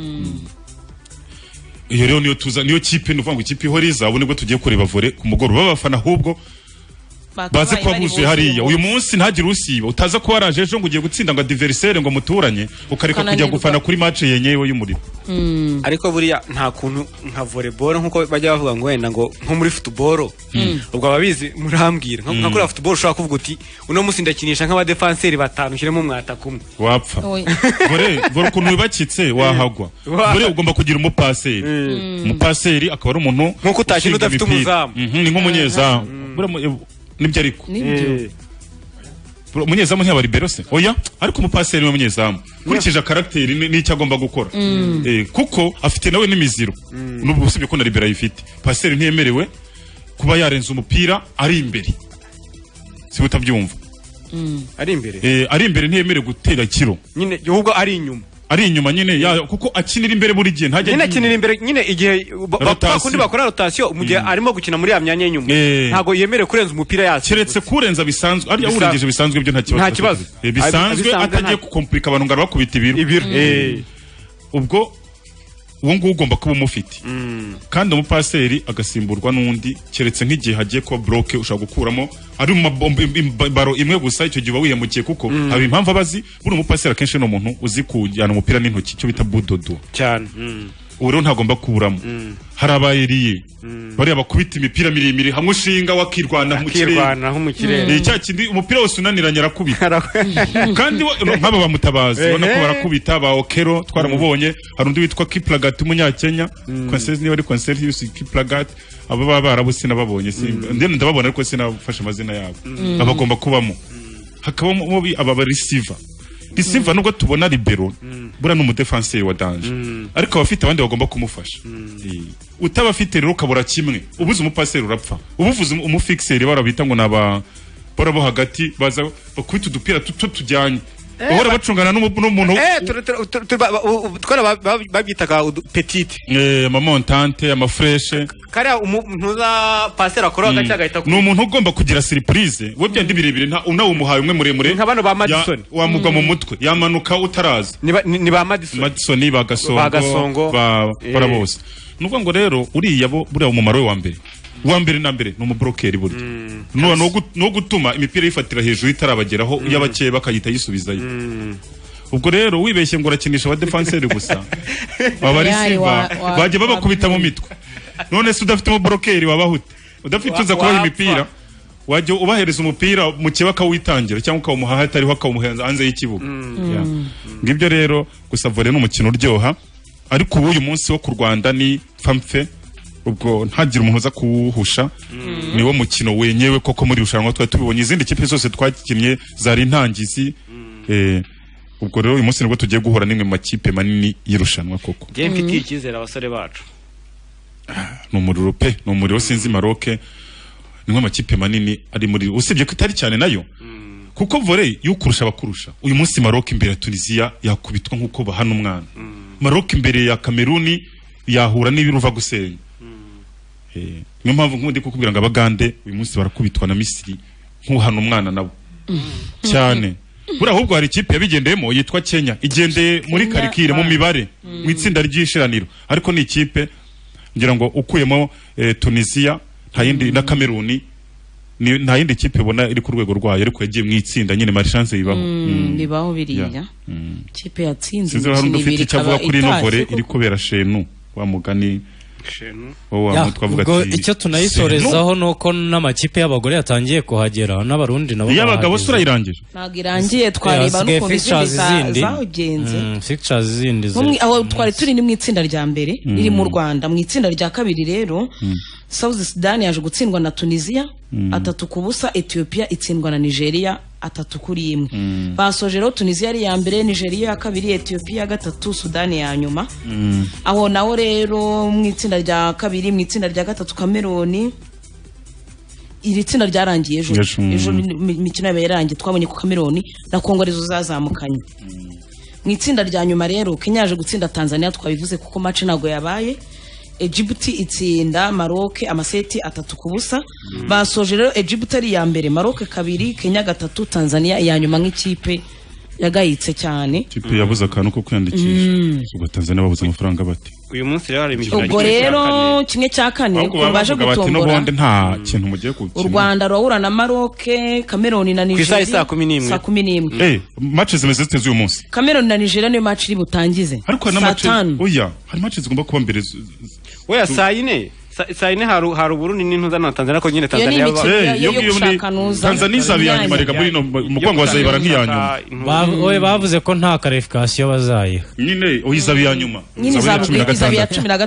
Iyo rero niyo kipe nuvuga ngo ikipe ihoriza ubu nibwo tugiye kureba volley ku mugoroba babafana ahubwo baze kuba buzuye hariya uyu munsi ntagire usiba utaza kuba waraje ejo ngo ugiye gutsinda ngo adversaire ngo muturanye ukareka kujya gufana kuri match yenyewe y'umuriro. Ariko buriya nta kuntu nka volleyball nkuko bajya bavuga ngo wenda ngo nko muri football ubwo ababizi murambwira nka kuri football ushaka kuvuga uti uno munsi ndakinisha nk'aba defenseur batanu ushyiremo umwata kumwe wapfa volley kuntu wibakitse wahagwa volley ugomba kugira umupaseri akaba ari umuntu nkuko utakina udafite umuzamu ni nk'umunyezamu nibyo ariko umunyezamu ntiyaba libero se oya ariko umupaseri ni umunyezamu kurikije karakteri n'icyo agomba gukora kuko afite nawe n'imiziro n'ubwo usibye ko na libero ayifite paseri ntiyemerewe kuba yarenza umupira ari imbere si utabyumva ari imbere ntiyemerewe gutera kiro nyine ahubwo ari inyuma nyine kuko akinira imbere buri gihe ntajya nyine akinira imbere nyine igihe bakundi bakora rotation mu gihe arimo gukina muri ya myanya y'inyuma ntago yemerewe kurenza umupira yase keretse kurenza bisanzwe ari urengeje bisanzwe byo nta kibazo bisanzwe atagiye gukomplika abantu ngara bakubita ibiro ubwo uwo nguwo ugomba kuba umufite kandi umupaseri agasimburwa n'undi keretse nk'igihe hagiye kuba bloke ushaka gukuramo ari mu baro imwe gusa icyo gihe wihemukiye kuko haba impamvu abazi buri umupaseri akenshi no muntu uzi kujyana umupira n'intoki cyo bita budodo cyane ubu rero ntagomba kuburamo hari abayiriye bariya bakubita imipira miremire hamwe ushinga wakirwana mu kirere cya kindi umupira wose unaniranye arakubita kandi nk'aba bamutabazi ubona ko barakubita ba okero twaramubonye hari undi witwa Kiplagat umunyakenya Conseil niba ari Conseil yusi Kiplagat aba baba barabuse nababonye ndababona ariko sinafashe amazina yabo abagomba kubamo hakabamo aba receiver Receiver nubwo tubona libero bura n'umudefenseur wa danger ariko abafite abandi bagomba kumufasha utabafite rero ukabura kimwe ubuze umupaseri urapfa ubuvuze umufixer barabita ngo naba barabo hagati baza bakubita udupira tujyanye bahora bacungana n'umuntu twara babyitaga petite amamontante amafreshe kariya ntuza pasera akora agace agahita ni umuntu ugomba kugira surprise we byandi birebire nawe umuhaye umwe muremure nk'abano ba Madison wamugwa mu mutwe yamanuka utaraza ni ba Madison bagasongo bara bose nuko ngo rero uriya bo buriya umumaro we wa mbere na mbere n'umubrokeri buryo no gutuma imipira yifatira hejuru itarabageraho y'abakeye bakayita yisubizayo ubwo rero wibeshye ngo urakinisha aba defenseur gusa abarisiva baje babakubita mu mitwe none se udafite umubrokeri wabahute udafite uza kubaha imipira wajye ubahereza umupira mu kibaka witangira cyangwa ukawumuha hatariho akawumuhenza hanze y'ikibuga ngibyo rero gusa volley n'umukino uryoha ariko uyu munsi wo ku Rwanda ni famfe ubwo ntagira umuntu uza kuwuhusha niwo mukino wenyewe koko muri rushanwa twa tubibonye izindi kipe zose twakinnye zari intangizi ubwo rero uyu munsi nibwo tugiye guhura n'imwe mu makipe manini y'irushanwa koko je mfitiye icyizere abasore bacu n'umuriro pe n'umuriro sinzi Maroc nimwe makipe manini ari muri usibye ko itari cyane nayo kuko volley y'ukurusha abakurusha uyu munsi Maroc imbere ya Tunisia yakubitwa nkuko bahana umwana Maroc imbere ya Cameroon yahura n'ibiruva gusenya niyo mpamvu nk'undi kukubwira ngo abagande uyu munsi barakubitwa na Misiri nk'uhana umwana nabo cyane buri ahubwo hari ikipe yabigendeyemo yitwa Kenya igendeye muri karikire mu mibare mu itsinda ry'ishiraniro ariko ni ikipe ngira ngo ukuyemo Tunisia nta yindi na Cameroon nta yindi kipe bona iri ku rwego rwayo ariko yagiye mu itsinda nyine mari chance yibaho bibaho biriya kipe yatsinze sinzi hari ufite icyavuga kuri no volley iri kubera shenu wa mugani icyo tunayisorezaho nuko n'amakipe y'abagore yatangiye kuhagera n'abarundi nabo y'abagabo sura irangije ntabwo irangiye twareba n'ukuntu izindi zawugenze fixtures zindi aho twari turi ni mu itsinda rya mbere riri mu Rwanda mu itsinda rya kabiri rero South Sudan yaje gutsindwa na Tunisia 3-0 Ethiopia itsindwa na Nigeria 3-1 basoje rero Tunisia yari ya mbere Nigeria ya kabiri Ethiopia ya gatatu Sudan ya nyuma aho naho rero mu itsinda rya kabiri mu itsinda rya gatatu Cameroon iri tsinda ryarangiye ejo imikino yarangiye twabonye ku Cameroon na Congo arizo zazamukanye mu itsinda rya nyuma rero Kenya yaje gutsinda Tanzania twabivuze kuko match nago yabaye Djibouti itsinda Maroc amaseti 3-0 basoje rero Djibouti ari ya mbere Maroc kabiri Kenya 3 Tanzania ya nyuma nk'ikipe yagayitse cyane kipe yabuze akantu ko kwiyandikisha ubwo Tanzania babuze amafaranga bati uyu munsi rero hari imikino ubwo rero kimwe cya kane baje gutombora nta kintu mugiye gukina u Rwanda rurahura na Maroc Cameroon na Nigeria saa 11 matches zimeze zite uyu munsi Cameroon na Nigeria niyo match iri butangize ariko na match oya hari matches zigomba kuba mbere oya saa 4 hari Burundi n'intuza na Tanzania ko nyine Tanzania Tanzania zabiyanye marega muri no mugwango wazayibara nk'iyanyuma bavuze ko nta qualification bazayiha nyine oyizabiyanyuma nyine zabiya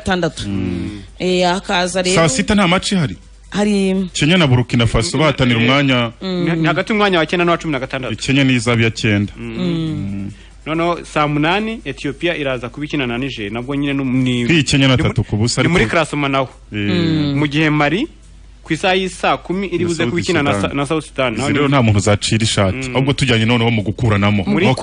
16 akaza rero saa 6 nta match hari Kenya na Burkina Faso bahatanira umwanya hagati umwanya wa 9 na 16 Kenya ni izabiya 9 nono saa 8 Ethiopia iraza kubikina na Niger nabwo nyine ni Kenya na 3-0 ariko muri classement naho mu gihe Mali ku isaha y'isa 10 iri buze kubikina na South Sudan rero nta muntu uzacira ishati ahubwo tujyanye noneho mu gukuranamo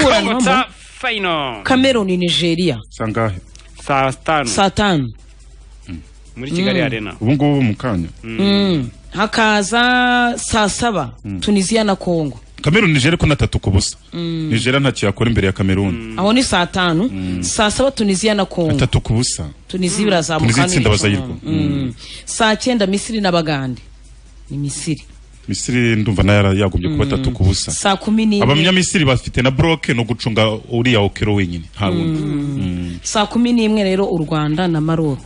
final Cameroon Nigeria sangahe saa 5 muri Kigali Arena ubu ngubu mu kanya hakaza saa 7 Tunisia na Congo Cameroon Nigeria ko na 3-0 Nigeria ntacyo yakora imbere ya Cameroon aho ni saa 5 saa 7 Tunisia na Congo 3-0 Tunisia birazamuka Tunisia itsinda Bazayirwa saa 9 Misiri na Bagande ni Misiri ndumva nayo yagombye kuba 3-0 saa 10 abanyamisiri bafite na bloke no gucunga uriya okero wenyine nta wundi saa 11 rero u Rwanda na Maroc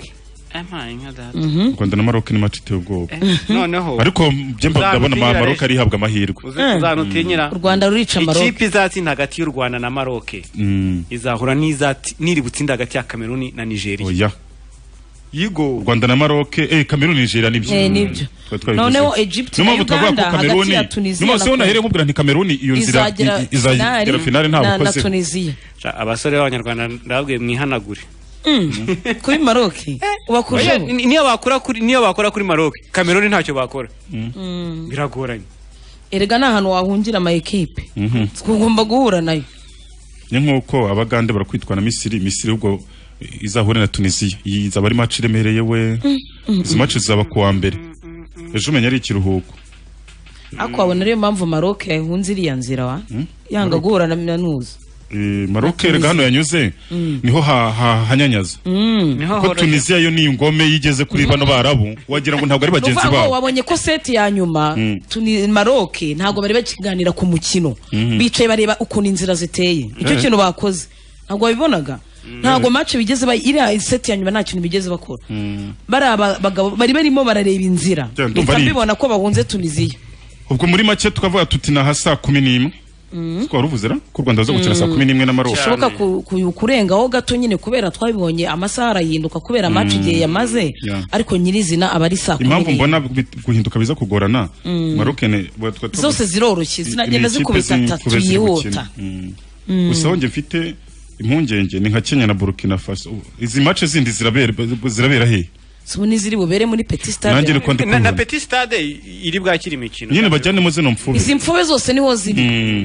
Rwanda na Maroc ni match iteye ubwoba noneho ariko byemba ndabona Maroc ari habwa amahirwe uzanutinyira u Rwanda rurica Maroc ikipe izatsinda hagati y'u Rwanda na Maroc izahura niri butsinda hagati ya Cameroon na Nigeria oya Yigo Rwanda na Maroc Cameroon Nigeria nibyo noneho Egypt na Uganda hagati ya Tunisia no se nahere nkubwira nti Cameroon iyo nzira izagera finale nta bukoze na Tunisia abasore b'abanyarwanda ndabwiye mwihanagure kuri Maroc ubakurije niyo bakora kuri Maroc Cameroon ntacyo bakora biragoranye erega nahantu wahungira ama equipe tugomba guhura nayo ni nkuko abagande barakwitwa na Misiri ubwo izahura na Tunisia izaba ari match iremereye we izi match zaba kuwa mbere ejo umenya ari ikiruhuko ako abona rero mpamvu Maroc yahunze iriya nzira wa yanga guhura na Minanuza Maroc rega hano yanyuze niho hanyanyaza ko Tunisia yo ni ingome yigeze kuri bano barabu wagira ngo ntabwo ari bagenzi babo wabonye ko set ya nyuma Maroc ntabwo bari bakiganira ku mukino bicaye bareba ukuntu inzira ziteye icyo kintu bakoze ntabwo babibonaga ntabwo match bigeze iri set ya nyuma nta kintu bigeze bakora bagabo bari barimo barareba inzira bibona ko bahunze Tunisia ubwo muri make tukavuga tuti na hasa 11 twaruvuzera ko Rwanda baza gukina saa 11 na Maroc shoka kurengaho gato nyine kubera twabibonye amasaha arahinduka kubera match igihe yamaze ariko nyirizina abari saa 11 impamvu mbona guhinduka biza kugorana Maroc zose ziroroshye zinagenda zikubita 3 yihuta gusa honje mfite impungenge ni nka Kenya na Burkina Faso izi match zindi zirabera he Sibuni ziri bubere muri Petit Stade na Petit Stade iri bwakira imikino nyine bajyane mu zino mfube izi mfube zose niho ziri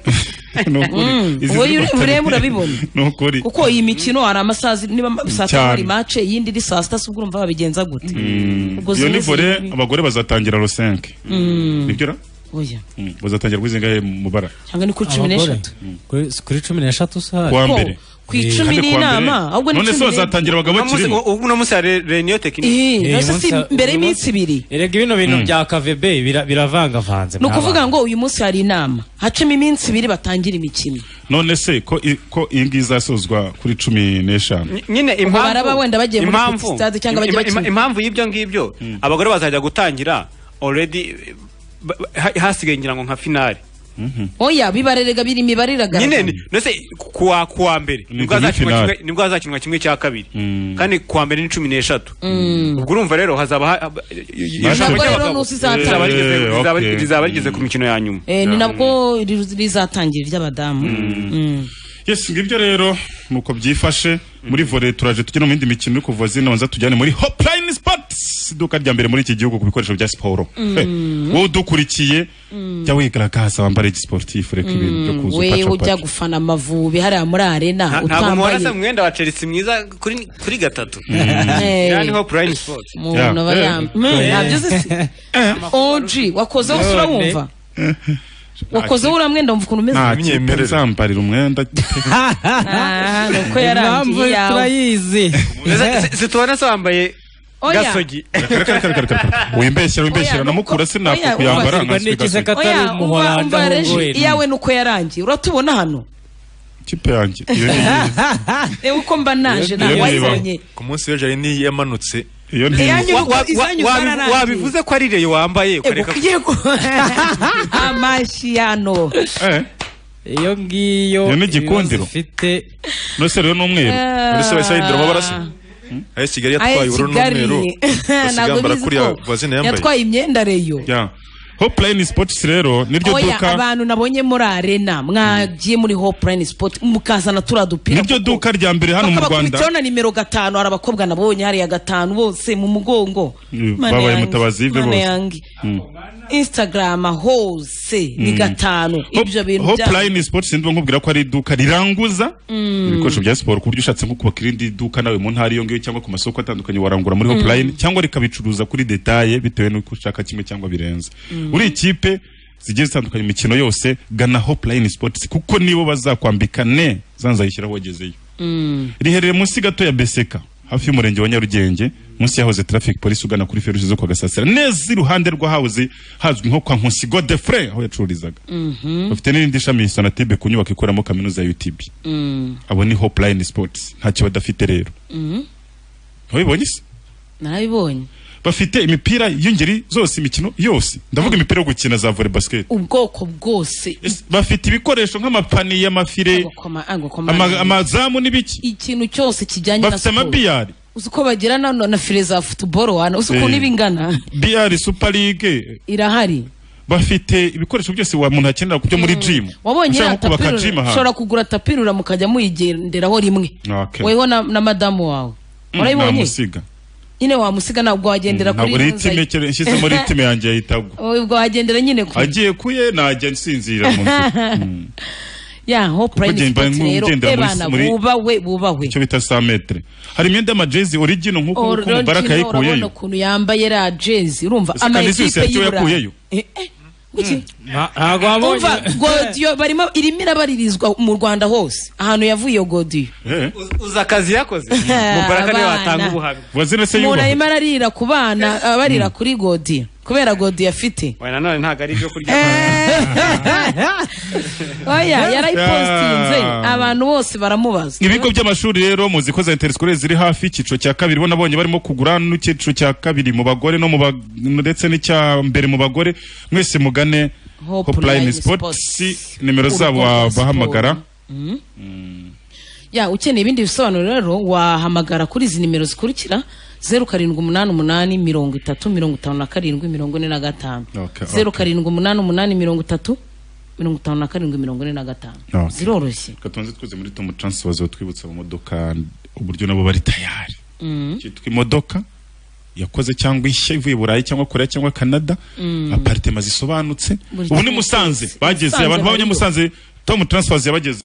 uwo ureba urabibona kuko iyi mikino hari amasaha niba saa 3 match yindi iri saa 6 ubwo urumva babigenza gute iyo ni vore abagore bazatangira ro 5 nibyo ra oya bazatangira kwizinga mu bara cyangwa ni kuri 13 kuri 13 saha kwa mbere ku 10 n'inama ahubwo ni 10 none so zatangira abagabo kirimo uno musi reunion technique nose mbere y'iminsi 2 erega ibino bintu bya KVB biravanga vanze nukuvuga ngo uyu munsi hari inama hacemo iminsi 2 batangira imikino none se ko ingi zasozwa kuri 15 nyine impamvu baraba wenda bagiye muri stade cyangwa bagiye bakina impamvu y'ibyo ngibyo abagore bazajya gutangira already hasigaye ngira ngo nka finale oya bibarerega biri mibariraga nyine nose kuwa mbere nibwo hazakinwa kimwe cya kabiri kandi kuwa mbere ni 13 ubwo urumva rero hazaba rizaba rigeze ku mikino ya nyuma ni nabwo rizatangira ry'abadamu yes ngibyo rero nuko byifashe muri volley turaje tujye no mu yindi mikino uri kuva zino banza tujyane muri Hopline Sports iduka rya mbere muri iki gihugu ku bikoresho bya siporo wowe udukurikiye jya wigaragaza wambare sportif reka ibintu byo kuza wewe ujya gufana Amavubi hariya muri arena utambaye ntabwo mubona mwenda wa Chelsea mwiza kuri gatatu yani Hopline Sports nabyo se OG wakoze usura wumva wakoze uramwenda umva ukuntu umeze nzambarira umwenda nuko yarangiye yawe turayizi zitubona se wambaye gasogi wimbeshyira namukura sinapfa kuyambara iyawe nuko yarangiye uratubona hano kipe yanjye reba uko mba naje nawe wayibonye ku munsi w'ejo ari niyo yamanutse iyo wabivuze ko ari reyo wambaye ukareka amashiyano iyo ngiyo ni igikundiro ufite nose rero n'umweru muri se bayisayindira amabaraso ayo Kigali yatwaye ubururu n'umweru basigambara kuri vazine yambaye yatwaye imyenda reyo Hopline Sports rero niryo duka abantu nabonye muri arena mwagiye muri Hopline Sport mukazana turadupira niryo duka rya mbere hano mu Rwanda bakubitona nimero 5 hari abakobwa nabonye hari ya 5 bose mu mugongo babaye mutabazi be bose Instagram hose ni 5 ibyo bintu bya Hopline Sports ndimo nkubwira ko ari duka riranguza ibikoresho bya sport ku buryo ushatse nko kubaka irindi duka nawe mu ntari yongeyo cyangwa ku masoko atandukanye warangura muri Hopline cyangwa rikabicuruza kuri detail bitewe n'uko ushaka kimwe cyangwa birenze uri ikipe zigiye zitandukanye imikino yose gana Hopeline Sports kuko nibo bazakwambika ne zanzayishyiraho wagezeyo. Riherereye munsi gato ya Beseka hafi y'umurenge wa Nyarugenge munsi yahoze traffic police ugana kuri Feruje zo kwa Gasasira neza iruhande rwa house hazwi nko kwa Nkusi Godefrey aho yacururizaga. Bafite n'indi shami Sonatube ku nyubako ikoramo kaminuza ya UTB. Abo ni Hopeline Sports ntacyo badafite rero. Wabibonye se? Narabibonye. Bafite imipira y'ingeri zose imikino yose ndavuga imipira yo gukina za volley basket ubwoko bwose. Bafite ibikoresho nk'amapani y'amafire amazamu n'ibiki ikintu cyose kijyanye na bafite amabiyari uko bagira na fire za football wana uko nibingana biyari Super League irahari. Bafite ibikoresho byose wa muntu akenera kujya muri gym. Wabonye ushobora kugura tapirura mukajya muyigenderaho rimwe weho na madamu wawe urayibonye nyine wamusiga ntabwo wagendera kuri ntabwo ritime nshyize muri ritime yanjye yahitagwa ubwo wagendera nyine kuri agiye kuye najya nsinzira mu ya Hopeline Sports rero ebana bubawe cyo bita 100 metre hari imyenda y'amajezi original nkuko Mubaraka yikuyeyo urabona ukuntu yambaye ra jezi urumva ama equipe y'Iburayi ntabwo wabonye Godiyo barimo irimo irabaririzwa mu Rwanda hose ahantu yavuye iyo Godiyo uza akazi yakoze Mubaraka niwe watanga ubuhamya umuntu arimo ararira ku bana barira kuri Godiyo kubera Godiyo afite nanone ntabwo ari ibyo kurya oya yarayipostinze abantu bose baramubaza. Ibigo by'amashuri rero muzi ko za interscolaire ziri hafi icyiciro cya kabiri bo nabonye barimo kugura n'icyiciro cya kabiri mu bagore no ndetse n'icya mbere mu bagore mwese mugane Hopeline Sports nimero zabo bahamagara. Ya ukeneye ibindi bisobanuro rero wahamagara kuri izi nimero zikurikira 0788305745 0788305745 ziroroshye. Katonze twuze muri Tom Transfer zo twibutsa mu modoka uburyo nabo bari tayari. Cyitwa imodoka yakoze cyangwa ishya ivuye Burayi cyangwa Korea cyangwa Canada apartment zisobanutse ubu ni Musanze bageze abantu babonye Musanze Tom Transfers yabageze.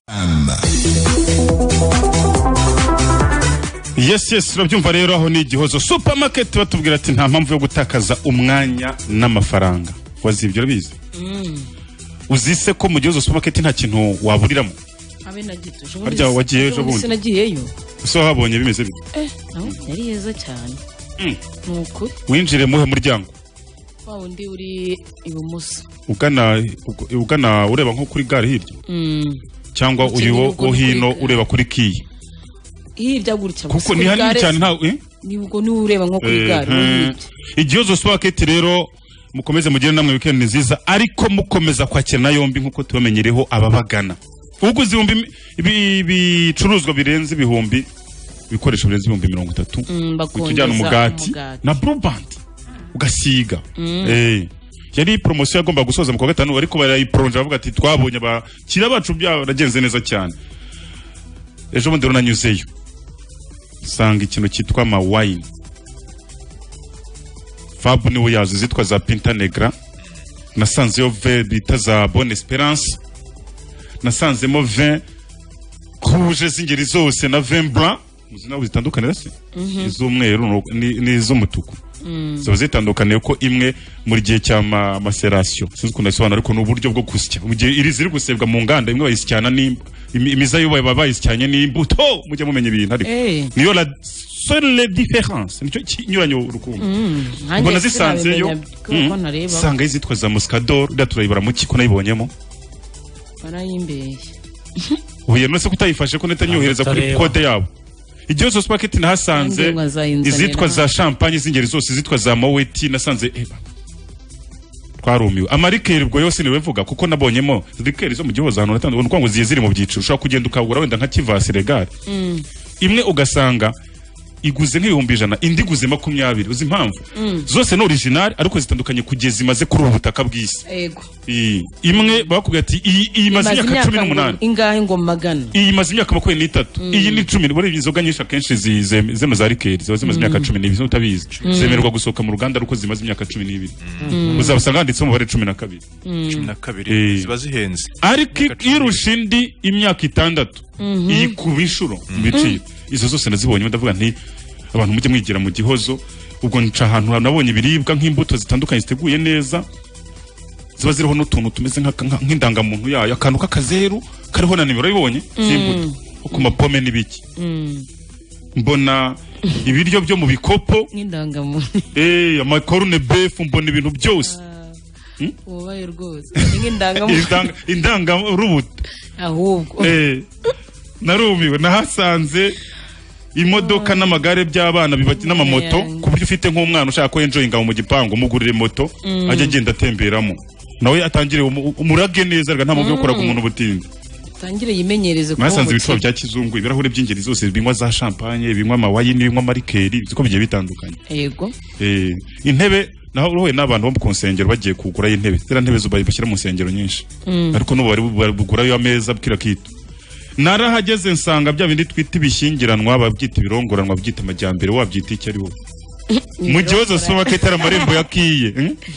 Yes urabyumva rero aho ni Gihozo Supermarket batubwira ati nta mpamvu yo gutakaza umwanya n'amafaranga wazibyo bize. Uzise ko mu Gihozo Supermarket nta kintu waburiramo abe nagito barya wagiye ejo bundi sinagiyeyo so habonye bimeze bite yari heza cyane nuko winjire muhe muryango wundi uri ibumoso ugana ureba nko kuri gare hirya cyangwa uri wo hino ureba kuri kiyi hirya gutya kuko ni hanini cyane nta nibwo ni ureba nko kuri gare Igihozo Supermarket rero mukomeze mugire namwe weekend nziza ariko mukomeza kwakira na yombi nkuko tubamenyereho ababagana uguze ibicuruzwa birenze ibihumbi ibikoresho birenze 30 kutujyana umugati na Blue Band ugasiga yari promotion yagomba gusoza mu kwa gatanu ariko barayiprolonge bavuga ati twabonye abakira bacu byaragenze neza cyane. Ejo bundi runanyuzeyo sanga ikintu cyitwa ma wine Fab niwe yazi zitwa za Pinta Negra nasanzeyo ve bita za Bonne Esperance nasanzemo vin rouge z'ingeri zose na vin blanc muzina zitandukanye se iz'umweru n'iz'umutuku zaba zitandukanye ko imwe muri gihe cya maceration sinzi ukuntu asobanura ariko n'uburyo bwo gusya mu gihe iri ziri gusebwa mu nganda imwe bayisyana imiza yo bayisyanye n'imbuto mujye mumenya ibintu ariko niyo la seule différence nicyo kinyuranyo urukundo mbona zisanzeyo sanga izitwa za Muscador ndaturayibara mu kiko nayibonyemo barayimbeye uye nose kutayifashe ko netanyohereza kuri code yabo. Igihozo Supermarket nahasanze izitwa za champagne z'ingeri zose zitwa za Moweti nasanze twarumiwe amarikeri ubwo yose niwe mvuga kuko nabonyemo rikeri zo mu Gihozo hano natandukanye uko ngo ziye ziri mu byiciro ushaka kugenda ukagura wenda nka Kivasi Regal imwe ugasanga iguze nk'ibihumbi 100 indi guze 20 uzi impamvu zose ni original ariko zitandukanye kugeza imaze kuri ubutaka bw'isi. Yego imwe bakubwira ati iyi maze imyaka 18 ingahe ngo magana iyi maze imyaka 23 iyi ni 10 bore inzoga nyinshi akenshi zeme za rikeri ziba zimaze imyaka 12 utabizi zemerwa gusohoka mu Ruganda ariko zimaze imyaka 12 uzabasanga handitse mu bare 12 ziba zihenze ariko irushindi imyaka 6 iyi kubishuro biciye izo zose nazibonye ndavuga nti abantu mujye mwigira mu Gihozo ubwo nca ahantu nabonye ibiribwa nk'imbuto zitandukanye ziteguye neza ziba ziriho n'utuntu tumeze nk'indangamuntu yayo akantu k'akazeru kariho na nimero yibonye simbuto ku mapome n'ibiki mbona ibiryo byo mu bikopo nk'indangamuntu amakorune befu mbona ibintu byose ubaye rwose nk'indangamuntu indangarubuto ahubwo narumiwe nahasanze imodoka n'amagare by'abana n'amamoto ku buryo ufite nk'umwana ushaka ko enjoyinga mu gipangu umugurire moto ajya agenda atemberamo nawe atangire umurage neza nta muntu ukoraga umuntu ubutindi tangire yimenyereze kuba nasanze ibicuba bya kizungu ibirahure by'ingeri zose binywa za champagne binywa amawayini binywa amarikeri ziko bigiye bitandukanye yego intebe naho uruhuye n'abantu bo ku nsengero bagiye kugura intebe zera ntebe zo bashyira mu nsengero nyinshi ariko n'ubu bari bugurayo ameza bwira kitu narahageze nsanga bya bindi twita ibishyingiranwa babyita ibirongoranwa byita amajyambere wabyita icyo ari wo mu gihozo supermarket amarembo yakiye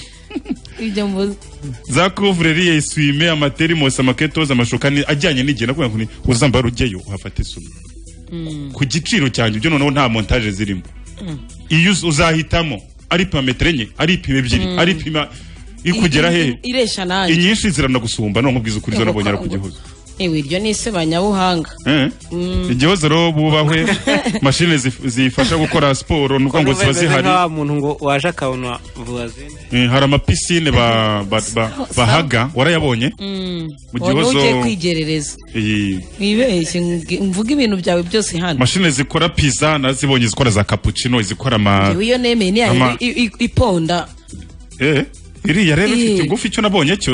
za couvrerie eswime amaterimos amaketos amashokani ajyanye n'igihe nakuvuga ngo uzambara ujyeyo uhafate isuku ku giciro cyanjye ibyo noneho nta montage zirimo iyo uzahitamo ari parametre enye ari ipima ebyiri ari ipima ikugera hehe iresha nanjye inyinshi ziranagusumba no nkubwiza ukuri zo nabonye ara ku gihozo iryo ni isebanyabuhanga igihozo rero bubahwe mashine zifasha gukora siporo nuko ngo ziba zihari nta muntu ngo waje akabona vuwazine hari amapisine bahaga warayabonye mu gihozo ugiye kwigerereza wibeshye mvuga ibintu byawe byose hano mashine zikora pizza nazibonye zikora za cappuccino zikora iyo nemeye ni iponda iriya rero ifite ingufu icyo nabonye cyo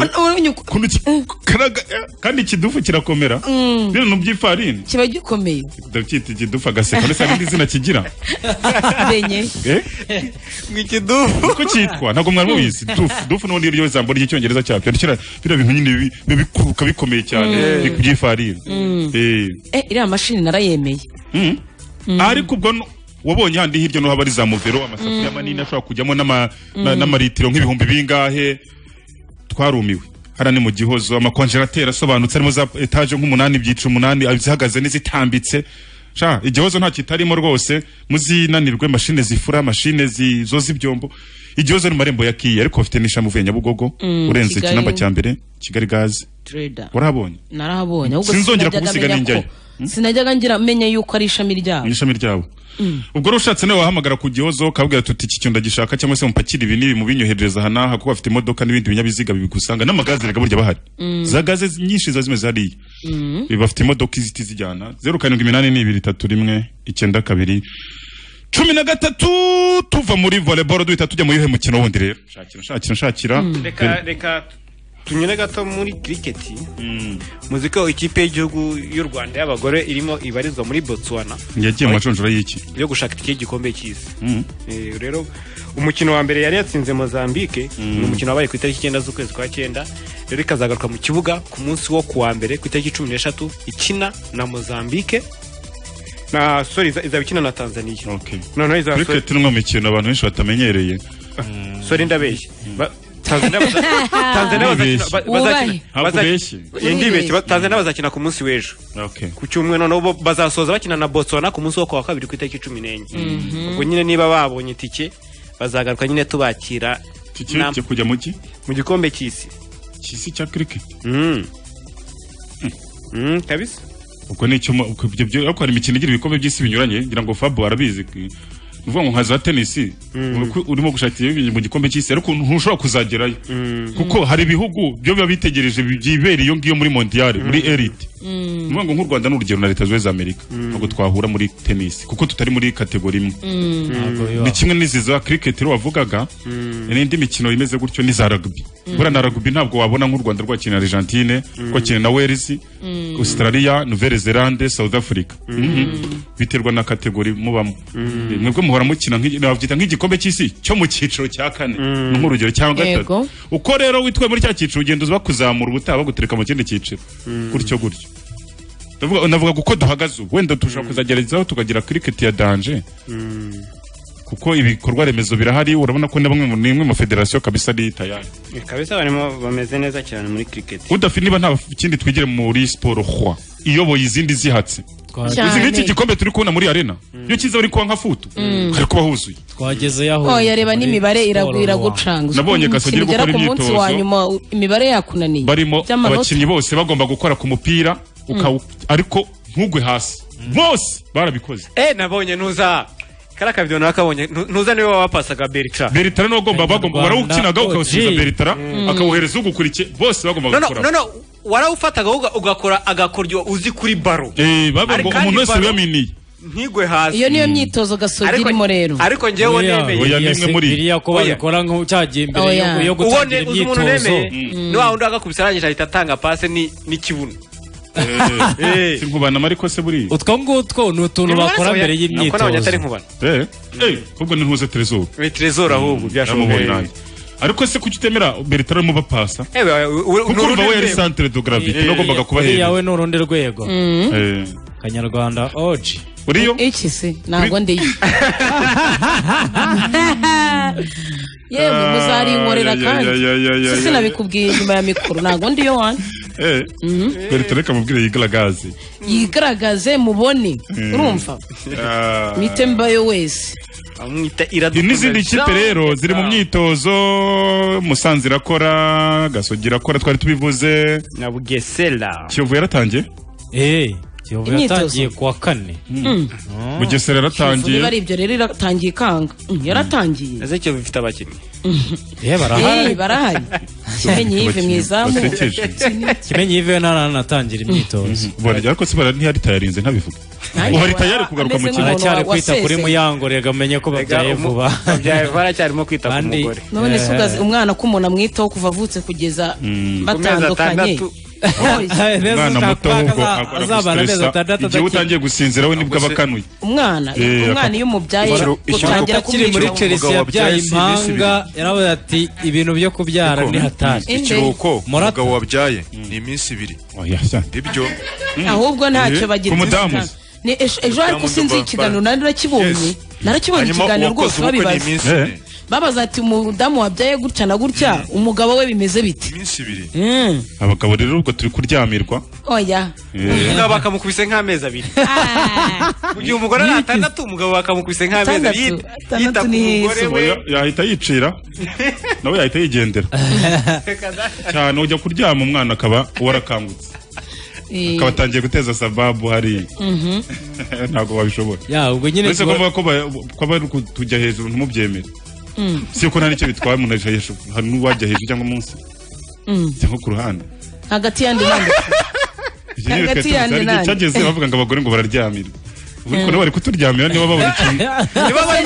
kandi ikidufu kirakomera bino by'ifarini kiba gikomeye ndacyita ikidufu agaseka ndetse n'indi zina kigira benye nk'ikidufu uko cyitwa ntabwo mwari mubizi dufu n'ubundi iryo jambo ry'icyongereza cyabyo bino bintu nyine bikuruka bikomeye cyane by'ifarini iriya mashini narayemeye ariko ubwo wabonye handi hirya no habari za muvero amasafuriya manini ashobora kujyamo n'amaritiro nk'ibihumbi bingahe twarumiwe hara ni mu gihozo amakonjerateri asobanutse arimo za etaje nk'umunani ibyiciro umunani zihagaze n'izitambitse igihozo nta kitarimo rwose muzinanirwe mashine zifura mashine zoza ibyombo igihozo ni marembo yakiye ariko bafite n'ishamuvuye Nyabugogo urenze kinamba cya mbere Kigali Gazi warahabonye narahabonye ahubwo sinzongera kugusiga ninjyayo sinajyaga ngira menya yuko ari ishami ryabo ubwo rushatse nawe wahamagara ku gihozo kabwira tuti iki cyunda gishaka cyangwa se mupakira ibi nibi mubinyoherereza hanaha kuko bafite imodoka n'ibindi binyabiziga bibigusanga n'amagazi rega burya bahari za gaze nyinshi zazimeze hariya bafite imodoka iziti zijyana 07829213 tuva muri volleyball duhita tujya mu yuhe mukino wundi rero shakira reka tunyure gato muri cricket muzi ko ikipe y'igihugu y'u Rwanda y'abagore irimo ibarizwa muri Botswana yagiye mu majonjora y'iki yo gushaka itike y'igikombe cy'isi rero umukino wa mbere yari yatsinze Mozambique ni umukino wabaye ku itariki 9 z'ukwezi kwa 9 rero ikazagaruka mu kibuga ku munsi wo kuwa mbere ku itariki 13 ikina na Mozambique na izabikina na Tanzania noneho izabikina cricket ni umukino abantu benshi batamenyereye ndabeshye Tanzania bazakina ku munsi w'ejo ku cyumweru noneho bazasoza bakina na Botswana ku munsi wo kuwa kabiri ku itariki 14 ubwo nyine niba babonye itike bazagaruka nyine tubakira tike kujya mu gikombe cy'isi cya cricket kabisa uko nicyo ariko hari imikino igira ibikombe by'isi binyuranye ngira ngo Fabo arabizi uvuga ngo nka za tennis urimo gushakira mu gikombe cy'isi ariko ntushobora kuzagerayo kuko hari ibihugu byo biba bitegereje byibera iyo ngiyo muri mondial muri elite uvuga ngo nk'u Rwanda n'urugero na Leta Zunze za Amerika ntabwo twahura muri tennis kuko tutari muri kategori imwe ni kimwe n'izi za cricket rero wavugaga n'indi mikino imeze gutyo ni za rugby bura na rugby ntabwo wabona nk'u Rwanda rwakina Argentine rwakina na Wales Australia Nouvelle Zelande South Africa biterwa na kategori mubamo mwebwe muhora mukina nk'abyita nk'igikombe cy'isi cyo mu cyiciro cya 4 nk'urugero cyangwa 3 uko rero witwe muri cya cyiciro ugenda uza kuzamura ubutaha bagutereka mu kindi cyiciro gutyo navuga uko duhagaze wenda tushobora kuzagerezaho tukagira cricket ya danger kuko ibikorwa remezo birahari urabona ko nimwe mu federation kabisa ari tayari kabisa barimo bameze neza cyane muri cricket udafite niba nta kindi twigire muri sport iyoboye izindi zihatse uzi nk'iki gikombe turi kubona muri arena iyo kiza uri kuba nka futu hari kuba huzuye twageze yaho yareba n'imibare iragucanga nabonye Gasogi iri gukora ku munsi wa nyuma imibare yakunaniye barimo abakinnyi bose bagomba gukora ku mupira ariko ntugwe hasi bose barabikoze nabonye ntuza karaka video nakabonye ntuza niwe wapasaga Bertrand niwe bagomba barawukinaga ukawusiza Bertrand akawuhereza ugukurikiye bose bagomba gukora no warawufataga ugakora agakoryo uzi kuri baro bagomba umuntu wese uyaminiye ntigwe hasi iyo niyo myitozo Gasogi irimo rero ariko njyewe nemeye nimwe muri biriya ko babikora nko cyagiye imbere yo gutangira imyitozo ni wa wundi agakubise arangije ahita atanga pase n'ikibuno sinkubana mariko se buriya utwo ngutwo ni utuntu bakora mbere y'imyitozo ahubwo ni ntuze Trezor ahubwo byashoboye ariko se kuki utemera Bertrand mu bapasa kuko urumva we yari centre de gravité nagombaga kuba hejuru yawe n'urundi rwego Kanyarwanda oji uriyo iki se ntago ndiyo yewe muzarinkorera kandi sisi nabikubwiye nyuma ya mikoro ntago ndiyo wane Bertrand kamubwire yigaragaze mubone urumva mite mbayo wese n'izindi kipe rero ziri mu myitozo Musanze irakora Gasogi irakora twari tubivuze na Bugesera Kiyovu yaratangiye Kiyovu yatangiye kuwa 4 Bugesera yaratangiye bari ibyo rero iratangiye kanga yaratangiye ese Kiyovu ifite abakinnyi barahari Kimenyi Yves mwizamu Kimenyi Yves nanatangira imyitozo bora ariko se bara ntiyari tayarinze ntabivuga uhari tayari kugaruka mu kintu cyari kwita kuri Muyango rega menye ko babyaye vuba babyaye vuba cyarimo kwita ku mugore none sugaze umwana ko umuntu amwitaho kuva avutse kugeza batandukanye umwana muto ahubwo agusesa igihe utangiye gusinzira we nibwo abakanuye umwana iyo umubyaye utangira kiri muri Chelsea yabyaye impanga yaravuze ati ibintu byo kubyara ni hatari ikiruhuko umugabo wabyaye ni iminsi 2 ibyo ahubwo ntacyo bagira ejo ariko sinzi ikiganiro narakibonye ikiganiro rwose babibaza babaza ati umudamu wabyaye gutya na gutya umugabo we bimeze bite iminsi 2 abagabo rero ubwo turi kuryamirwa oya umugabo bakamukubise nk'amezi 2 mu gihe umugore ari 6 umugabo bakamukubise nk'amezi 2 yita ku mugore we yahita yicira nawe yahita yigendera cyane ujya kuryama umwana akaba warakangutse akaba atangiye guteza sababu hari ntabwo wabishobora ubwo nyine uretse kuvuga ko bari kujya hejuru ntumubyemere si uko nta nicyo bitwaye umuntu aje hejuru hari n'uwajya hejuru cyangwa munsi cyangwa ku ruhande hagati yandi nande hagati yandi nande cyageze bavuga ngo abagore ngo bararyamira ubwo no bari kuturyamira niba babona ikintu niba bari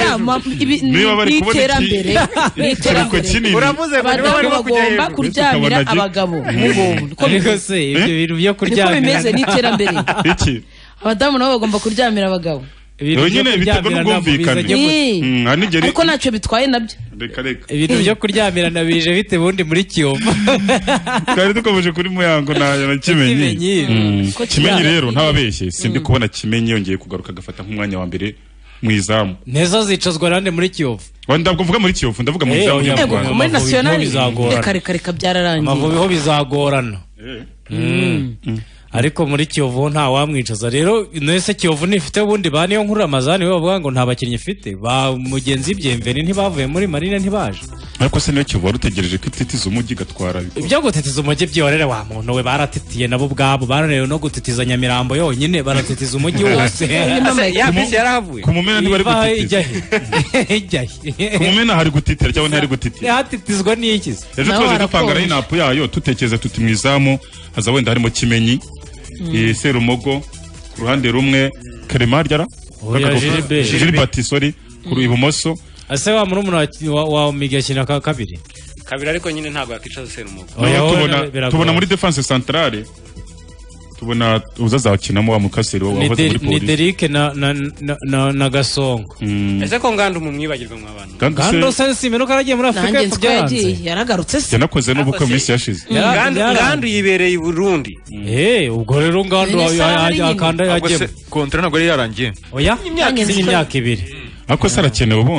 kubona iterambere uravuze ngo niba bari bagomba kuryamira abagabo ariko se ibyo bintu byo kuryamira niko bimeze n'iterambere iki abadamu nabo bagomba kuryamira abagabo nyine biterwa n'ubwumvikane ariko ntacyo bitwaye nabyo ibintu byo kuryamirana bije bite bundi muri Kiyovu twari dukomeje kuri Muyango na Kimenyi rero ntababeshye sindi kubona Kimenyi yongeye kugaruka agafata nk'umwanya wa mbere mu izamu neza zicazwa rande muri Kiyovu ndabwo mvuga muri Kiyovu ndavuga mu izamu y'Rwanda muri national reka byararangiye Amavubi ho bizagorana ariko muri Kiyovu nta wamwicaza rero nese Kiyovu nifite ubundi baniyo nkuru Ramazani we bavuga ngo nta bakinnyi ifite ba mugenzi byemveni ntibavuye muri Marine ntibaje ariko se niyo Kiyovu rutegereje ko ititiza umujyi gatwara ibyo gutitiza umujyi byorere wa muntu we baratitiye nabo bwabo baranewe no gutitiza Nyamirambo yonyine baratitiza umujyi wose ya bisi yarahavuye ku Mumena ntibari gutitiza ku Mumena hari gutitira cyangwa ntari gutitira hatitizwa n'iki ejo twaje dupanga line-up yayo tutekereza tuti mu izamu haza wenda harimo Kimenyi Serumogo ku ruhande rumwe Clement ryara Gilbert sorry ku ibumoso ase wa murumuna wa Migashina kabiri ariko nyine ntabwo yakicaza Serumogo tubona muri defense centrale tubona uzazakinamo wa Mukaseri wahoze muri polisi ni Derrick na Gasongo ese ko Ngando mu mwibagirwa mu abantu Ngando sensi meno karagiye muri Afrika yagiye yaragarutse se yanakoze n'ubukwe minsi yashize Ngando yibereye i Burundi ubwo rero Ngando akanda yagiye kontra ntabwo yari yarangiye oya imyaka 2 ako sarakenewe ubundi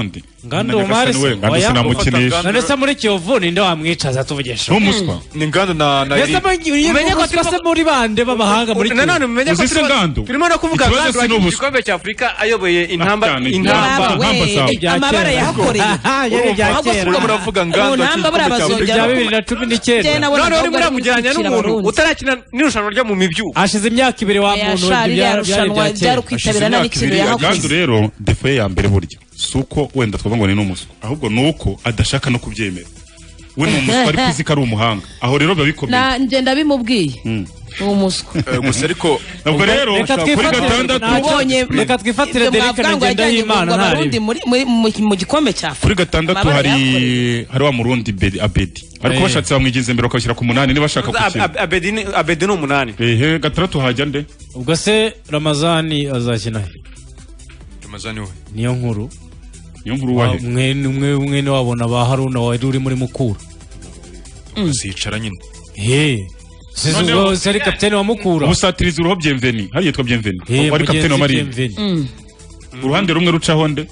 Ngando Omar none se muri Kiyovu ninde wamwicaza tuvugesha n'umuswa ni Ngando na umenye ko twese muri bande b'abahanga muri Kiyovu nanone umenye ko turimo no kuvuga Ngando igikombe cya Afurika ayoboye intamba amabara yahakoreye ahubwo muravuga Ngando bya 2019 none uri muramujyanya n'umuntu utarakina n'irushanwa ryo mu mibyu ashize imyaka 2 wa muntu byari kwitabira n'ikino yahakoze Ngando rero defo ya mbere burya suko wenda twavuga ngo ni n'umuswa ahubwo nuko adashaka no kubyemera we ni umuswa ariko uzi ko ari umuhanga aho rero biba bikomeye nje ndabimubwiye umuswa gusa ariko nubwo rero kuri gatandatu reka twifatire Derek Ngenda y'Imana ntari mu gikombe cya kuri gatandatu hari wa Murundi Abedi ariko bashatse bamwigize imbere bakashyira ku 8 niba bashaka gukina Abedi no 8 gatandatu hajya nde ubwo se Ramazani azakina he Ramazani we niyo nkuru wahe mwene wabona ba Haruna wari uri muri Mukura zicara nyine Sizo sari kapiteni wa Mukura ubusatiriza uruho Bienveni hari yitwa Bienveni wari kapiteni wa Marine uruhande rumwe rucaho nde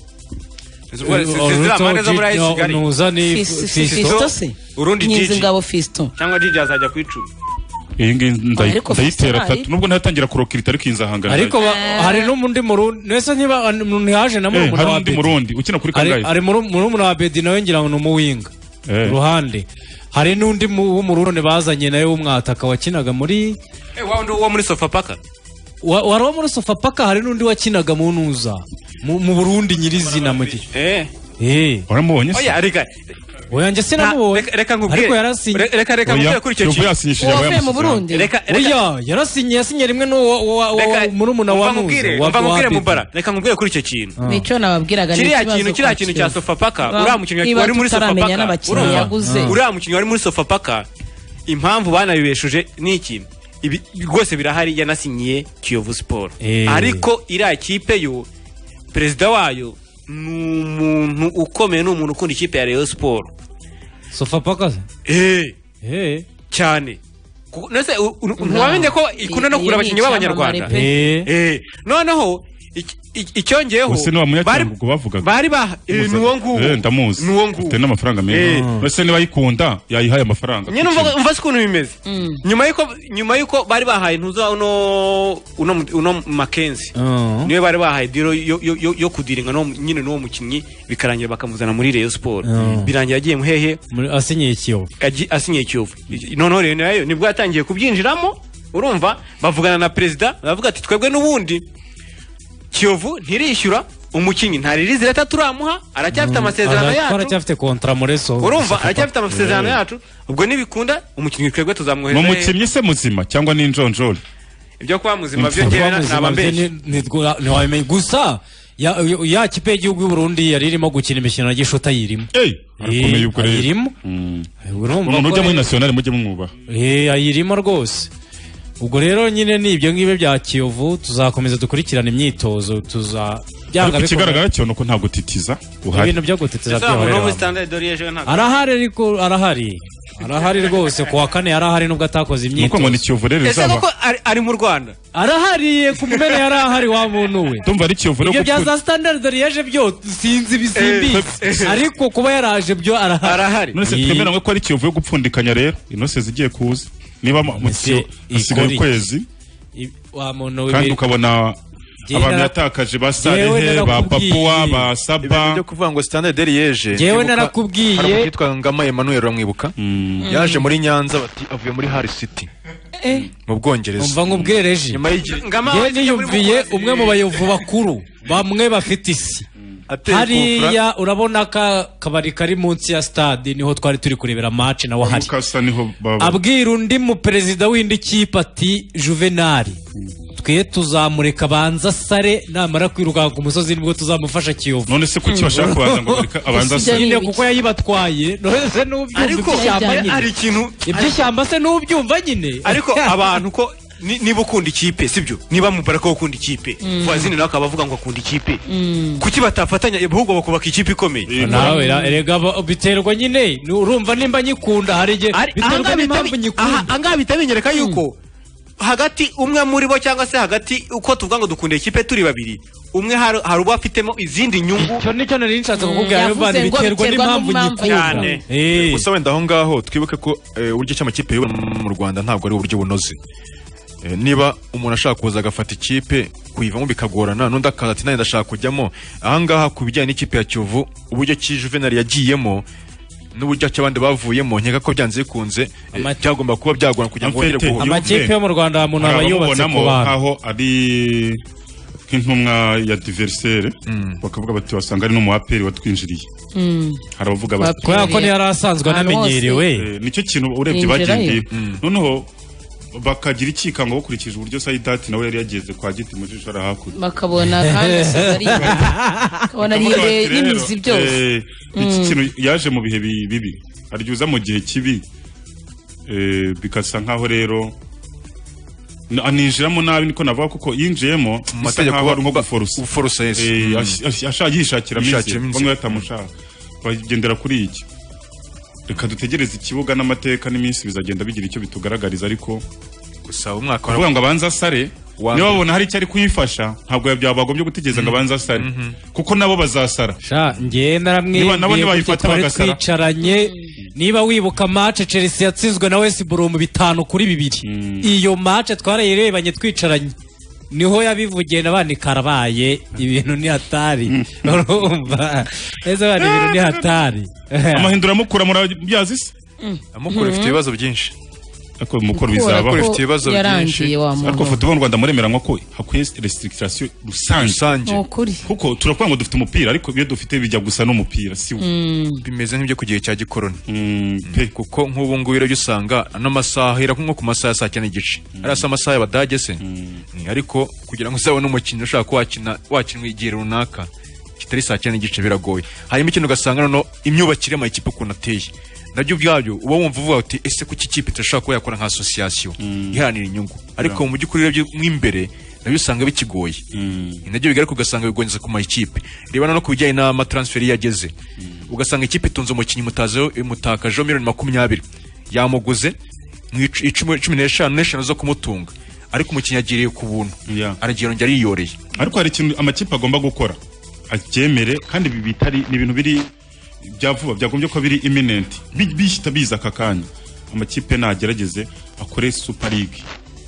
urundi Jiji ngabo Fiston cyangwa Jiji azajya kwicuma iyi ngiyi ndayitera 3 nubwo ntatangira kurokirita ariko inzahangana ariko hari n'umundi Murundi nese ntiba ntihaje na murumuna wa Abedi Murundi ukina kuri kangahe ari murumuna wa Abedi nawe ngira ngo n'umuwinga ruhande hari n'undi w'umurundi bazanye nawe w'umwataka wakinaga muri wa muri Sofapaka wari wo muri Sofapaka hari n'undi wakinaga mu Nuza mu Burundi nyirizina mu gihe waramubonye se oya nje sinamubonye reka nkubwire ariko yarasinye reka nkubwire kuri icyo kintu yasinyishije abaye mu Burundi oya yarasinye rimwe no murumuna wa Nuza nkubwire Mubara reka nkubwire kuri icyo kintu nico nababwiraga kiriya kintu cya Sofapaka uriya mukinnyi wari muri Sofapaka uriya mukinnyi wari muri Sofapaka impamvu banabibeshuje ni ikintu ibi rwose birahari yanasinyiye Kiyovu Sport ariko iriya kipe yo perezida wayo ni umuntu ukomeye, ni umuntu ukunda ikipe ya Rayon Sport. Sofapaka cyane nese ntiwamenye ko ikunda no kugura abakinnyi b'abanyarwanda noneho icyongeyeho bari nuwo nguwo ndamuzi ufite n'amafaranga menshi ese niba yikunda yayihaye amafaranga nyine umva ukuntu bimeze nyuma yuko bari bahaye ntuza uno Mackenzie niwe bari bahaye diro yo kudiringa nyine n'uwo mukinnyi bikarangira bakamuzana muri Rayon Sport birangira agiye muhehe asinyiye Kiyovu noneho rero nayo nibwo yatangiye kubyinjiramo urumva bavugana na perezida bavuga ati twebwe n'ubundi Kiyovu ntirishyura umukinnyi ntaririze leta turamuha aracyafite amasezerano yacu aracyafite kontra mureso urumva aracyafite amasezerano yacu ubwo nibikunda umukinnyi twebwe tuzamwohereza mu mukinnyi se muzima cyangwa ni njonjoli ibyo kwa muzima byo ngena nabambeshye ntiwamenye gusa ya kipe y'igihugu y'u Burundi yari irimo gukina imikino ya gishuta yirimo arakomeye ubwo rero yirimo umuntu ujya muri national mujye mwubaha ayirimo rwose ubwo rero nyine ni ibyo ngibyo bya Kiyovu tuzakomeza dukurikirana imyitozo byanga bikigaragara cyo nuko nta gutitiza uhari ibintu byo gutitiza arahari ariko arahari rwose kuwa kane yarahari nubwo atakoze imyitozo nuko ngo ni Kiyovu rero ese nuko ari mu Rwanda arahari ku mbere yarahari wa muntu we ndumva ari Kiyovu ibyo bya za standard yaje byo sinzi bisimbizi ariko kuba yaraje byo arahari none se twemeranywe ko ari Kiyovu yo gupfundikanya rero inose zigiye kuza niba asigaye ukwezi kandi ukabona abantu yatakaje ba Sarehe ba Papua ba Saba byo kuvuga ngo Standard Liège yewe narakubwiye hari umwitwa Ngama Emmanuel ramwibuka yaje muri Nyanza bati avuye muri Hull City mu Bwongereza umva nkubwire reji yewe niyumviye umwe mu bayovu bakuru bamwe bafite isi hariya urabona ka kabari kari munsi ya stade niho twari turi kurebera match nawe hari abwira undi mu perezida w'indi kipe ati Juvenal twe tuzamureka banza sare namara kwiruka ku musozi nibwo tuzamufasha Kiyovu none se kuki bashaka kubanza ngo abanza sare kuko yayibatwaye none se n'ubyumva ariko ari ikintu iby'ishyamba se n'ubyumva nyine ariko abantu ko niba ukunda ikipe sibyo niba Mubaraka ukunda ikipe Fazini nawe akabavuga ngo akunda ikipe kuki batafatanya ahubwo bakubaka ikipe ikomeye nawe erega biterwa nyine urumva nimba nyikunda hari igihe biterwa n'impamvu nyikunda angaha bitabinyereka yuko hagati umwe muri bo cyangwa se hagati uko tuvuga ngo dukunda ikipe turi babiri umwe hari uba afitemo izindi nyungu cyo nicyo nari nshatse kukubwira rero bandi biterwa n'impamvu cyane gusa wenda aho ngaho twibuke ko uburyo cy'amakipe yo mu Rwanda ntabwo ari uburyo bunoze niba umuntu ashaka kuza agafata ikipe kuyivamo bikagorana n'undi akaza ati nanjye ndashaka kujyamo ahangaha ku bijyanye n'ikipe ya Kiyovu uburyo ki Juvenal yagiyemo n'uburyo cy'abandi bavuyemo nkeka ko byanze bikunze byagomba kuba byagorana kugira ngo wongere guhura amakipe yo mu Rwanda umuntu aba yubatse ku bantu aho ari nk'intumwa ya diversaire bakavuga bati wasanga ari n'umu APR watwinjiriye haravuga bati kubera ko yari asanzwe anamenyerewe nicyo kintu urebye bagiye noneho bakagira ikikango bakurikije uburyo Saidati nawe yari yageze kwa giti mu jisho arahakuye bakabona kandi ari kabona ari n'imizi byose iki kintu yaje mu bihe bibi aryuza mu gihe kibi bikasa nkaho rero aninjiramo nabi niko navuga kuko yinjiyemo amategeko ari nko guforosa yishakira mizi bamwe batamushaka bagendera kuri iki reka dutegereze ikibuga n'amateka n'iminsi bizagenda bigira icyo bitugaragariza ariko gusa umwaka kuvuga ngo abanza asare niba babona hari icyo ari kuyifasha ntabwo byabagombye gutegereza ngo abanza asare kuko nabo bazasara njye naramwibwiye ko twari twicaranye niba wibuka match Chelsea yatsinzwe na West Brom 5-2 iyo match twarayirebanye twicaranye niho yabivugiye nabandi karabaye ibintu ni hatari urumva ese bandi ibintu ni hatari amahindura mukura murabyazi se amukura ifite ibibazo byinshi ako mukuru bizabaho ifite ibibazo byinshi ariko football Rwanda muremeranywa ko hakwiye restriction rusange kuko turavuga ngo dufite umupira ariko iyo dufite bijya gusa n'umupira si bimeze nk'ibyo ku gihe cya gikoroni kuko nk'ubu ngubu rero usanga n'amasaha ira nko ku masaha ya 9:30 ari amasaha y'abadage se ariko kugira ngo uzabone umukinnyi ushaka ko wakinwa igihe runaka kitari 9:30 biragoye hanyuma ikintu ugasanga no imyubakire ama ikipe ukuntu ateye nabyo byabyo uba wumva uvuga uti ese ku kipe turashaka ko yakora nka association iharanira inyungu ariko mu by'ukuri rero mw'imbere nabyo usanga bikigoye nabyo bigaruka ugasanga bigonyeza ku mayikipe reba no kubijyanye n'ama transfer yageze ugasanga ikipe itunze umukinnyi mutakaje $20 yamuguze mu 15 zo kumutunga ariko umukinnyi agiriye ku buntu aragira ngo ariyoreye ariko hari ikintu amakipe agomba gukora acyemere kandi bitari ni ibintu biri byavuba byagombye ko biri imminent bihita biza akakanya amakipe nagerageze akore Super League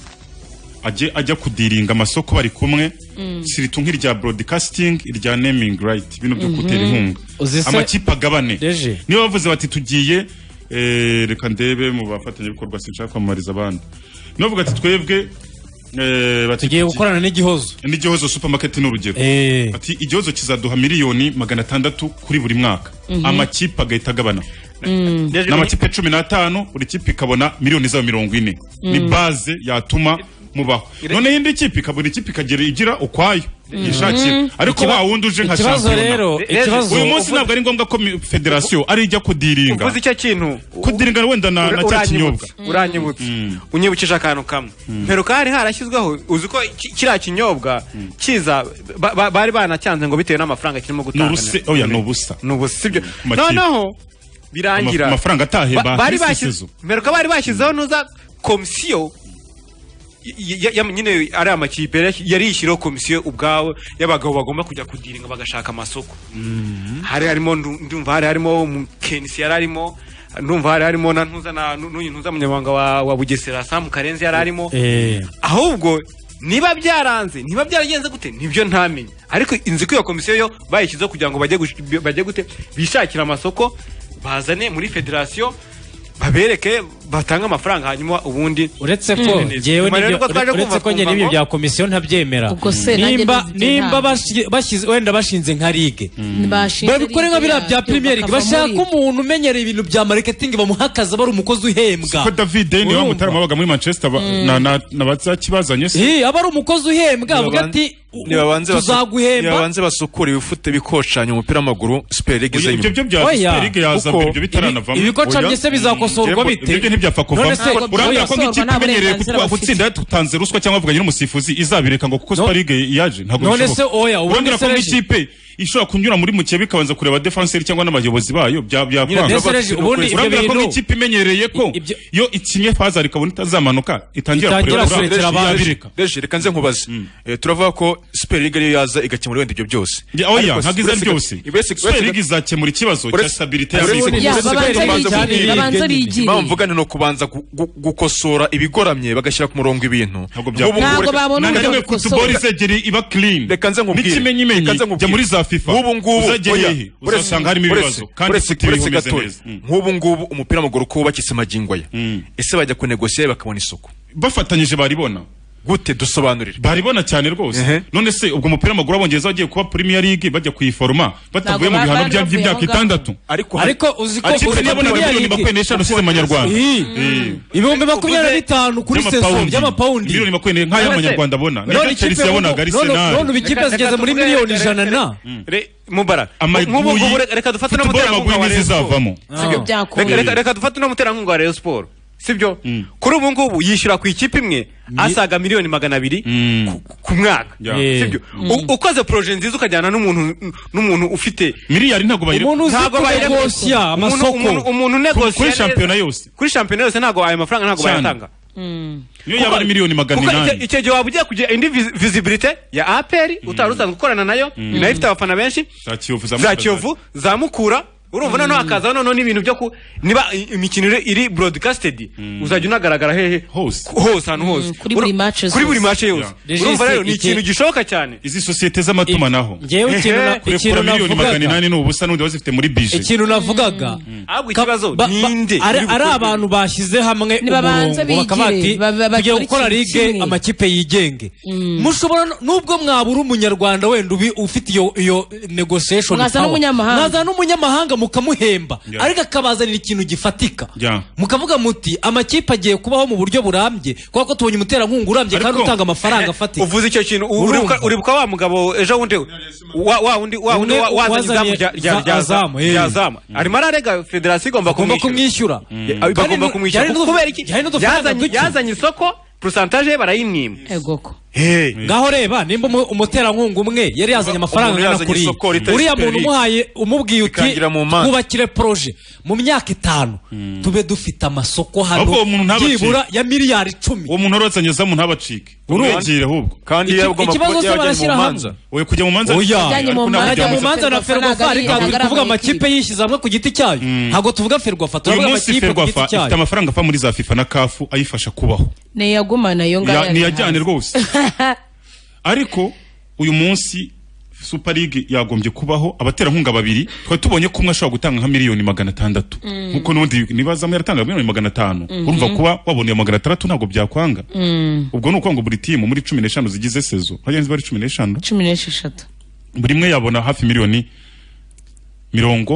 ajya kudiringa amasoko bari kumwe siritu nk'irya broadcasting irya naming right ibintu byo gutera inkunga amakipe agabane niyo bavuze bati tugiye reka ndebe mu bafatanya bikorwa sinshaka kwamamariza abandi niyo bavuga ati twebwe tugiye gukorana n'igihozo supermarket n'urugero ati igihozo kizaduha $600,000 kuri buri mwaka amakipe agahita agabana n'amakipe 15 buri kipe ikabona $40,000 ni base yatuma mubaho none indi kipe ikabura ikipe ikagera igira ukwayo yishakira ariko wa wundi uje nka champion uyu munsi ntabwo ari ngombwa ko federation ari ijya kudiringa uvuze icyo kintu kudiringa wenda na cya kinyobwa uranyibutse unyibukije akantu kamwe mperuka hari harashyizweho uzi ko kiriya kinyobwa kiza bari banacyanze ngo bitewe n'amafaranga kirimo gutanga n'ubusa sibyo noneho birangira amafaranga ataheba mperuka bari bashyizeho nuza komisiyo nyine ari amakipe yari yishyiraho komisiyo ubwawe y'abagabo bagomba kujya kudiringa bagashaka amasoko hari harimo ndumva hari harimo Kenisi yari harimo ndumva hari harimo na n'uyu ntuza munyamabanga wa Bugesera Sam Karenzi yari harimo ahubwo niba byaranze niba byaragenze gute nibyo ntamenye ariko inzi ko iyo komisiyo yo bayishyizeho kugira ngo bajye gute bishakira amasoko bazane muri federation babereke batanga amafaranga hanyuma ubundi uretse ko ngewe n'ibyo bya komisiyo ntabyemera nimba wenda bashinze nka ligue babikore nka biriya bya Premier League bashaka umuntu umenyereye ibintu bya marketing bamuhakaza bari umukozi uhembwa ko David niwe mutarama wabaga muri Manchester na bazakibazanye se aba ari umukozi uhembwa avuga ati nibabanze basukura ibifute bikocanya umupira w'amaguru Super League ibyo bya Super League yaza ibyo bitaranavamo ibikocanye se bizakosorwa bite ibyo ntibyapfa kuvamo urambwira ko nk'ikipe imenyereye gutsinda tutanze ruswa cyangwa avuganye n'umusifuzi izabireka ngo kuko Super League yaje ntabwo none se oya urambwira ko nk'ikipe ishobora kunyura muri mukebe ikabanza kureba defenseur cyangwa n'abayobozi bayo byakwanga urabwira ko nk'ikipe imenyereye ko yo ikinye faza rikabona itazamanuka itangira kureba ababireka reka nze nkubaze turavuga ko Super League ariyo yaza igakemura wenda ibyo byose oya ntagize byose Super League izakemura ikibazo cya stabilité ya mvugane no kubanza gukosora ibigoramye bagashyira ku murongo ibintu ntabwo babona uburyo football izegeri iba clean reka nze nkubwire n'ikimenyimenyi jya muri za FIFA ubu ngubu uzasanga harimo ibibazo kandi uretse gatoya nk'ubu ngubu umupira w'amaguru ko wubakitse magingo aya ese bajya kunegosiya bakabona isoko bafatanyije baribona gute dusobanurire baribona cyane rwose none se ubwo umupira w'amaguru w'abongereza bagiye kuba Premier League bajya kuyiforma batavuye mu bihano by'imyaka 6 ariko uziko yabona miliyoni 25 usize amanyarwanda ibihumbi 25 kuri season y'amapaundi miliyoni 25 nk'aya amanyarwanda abona none Chelsea yabonaga Arsenal none ikipe zigeze muri miliyoni 100 na Mubarak nk'ubu reka dufate no muterankunga wa reka dufate no muterankunga wa Rayon Sport sibyo kuri ubu ngubu yishyura ku ikipe imwe asaga miliyoni 200 ku mwaka sibyo ukoze projet nziza ukajyana n'umuntu ufite miliyari ntago bayiregosya amasoko umuntu negosya kuri championnat yose ntago ayo mafaranga ntago bayatanga niyo yaba ari miliyoni 800 icyo gihe waba ugiye kugira indi visibility ya APR utari usanzwe gukorana nayo nayo ifite abafana benshi za Kiyovu za Mukura urumva noneho hakaza noneho n'ibintu byo niba imikino iri broadcasted uzajya unagaragara hehe hose ahantu hose kuri buri match yose urumva rero ni ikintu gishoboka cyane izi societe z'amatumanaho ngewe ikintu miliyoni 800 n'ubusa n'undi bazifite muri budget ikintu navugaga ahubwo ikibazo ninde ari abantu bashyize hamwe umurongo bakabati tugiye gukora ligue amakipe yigenge mushobora nubwo mwabura umunyarwanda wenda ufite iyo negotiation naza n'umunyamahanga mukamuhemba ariko akabazanira ikintu gifatika mukavuga muti amakipe agiye kubaho mu buryo burambye kuko ko tubonye umuterankunga urambye kandi utanga amafaranga afatika uvuze icyo kintu uribuka wa mugabo ejo wundi wazanye izamu rya zamu arimo ararega federasiyo igomba kumwishyura bagomba kumwishyura kubera iki yazanye isoko pourcentage barayimwima egoko ngaho reba nimba umuterankunga umwe yari yazanye amafaranga angana kuri uriya muntu umuhaye umubwiye uti twubakire projet mu myaka 5 tube dufite amasoko hano byibura ya miliyari 10 uwo muntu arozanye zamu ntabacike urugire ahubwo kandi yagomba kujya mu manza oya kujya mu manza ajya mu manza na Ferwafa ariko tuvuga amakipe yishyize hamwe ku giti cyayo ntabwo tuvuga Ferwafa tuvuga amakipe ku giti cyayo ifite amafaranga ava muri za FIFA na CAF ayifasha kubaho ne yagumana yo ngaya ni yajyane rwose ariko uyu munsi Super League yagombye kubaho abaterankunga babiri twa tubonye ko umwe ashobora gutanga nka miliyoni 600 nkuko nundi nibaza mu yaratanga miliyoni 500 urumva kuba waboneye 600 ntabwo byakwanga ubwo nuko ngo buri team muri 15 zigize sezo bagenzi bari 16 buri mwe yabona hafi miliyoni 40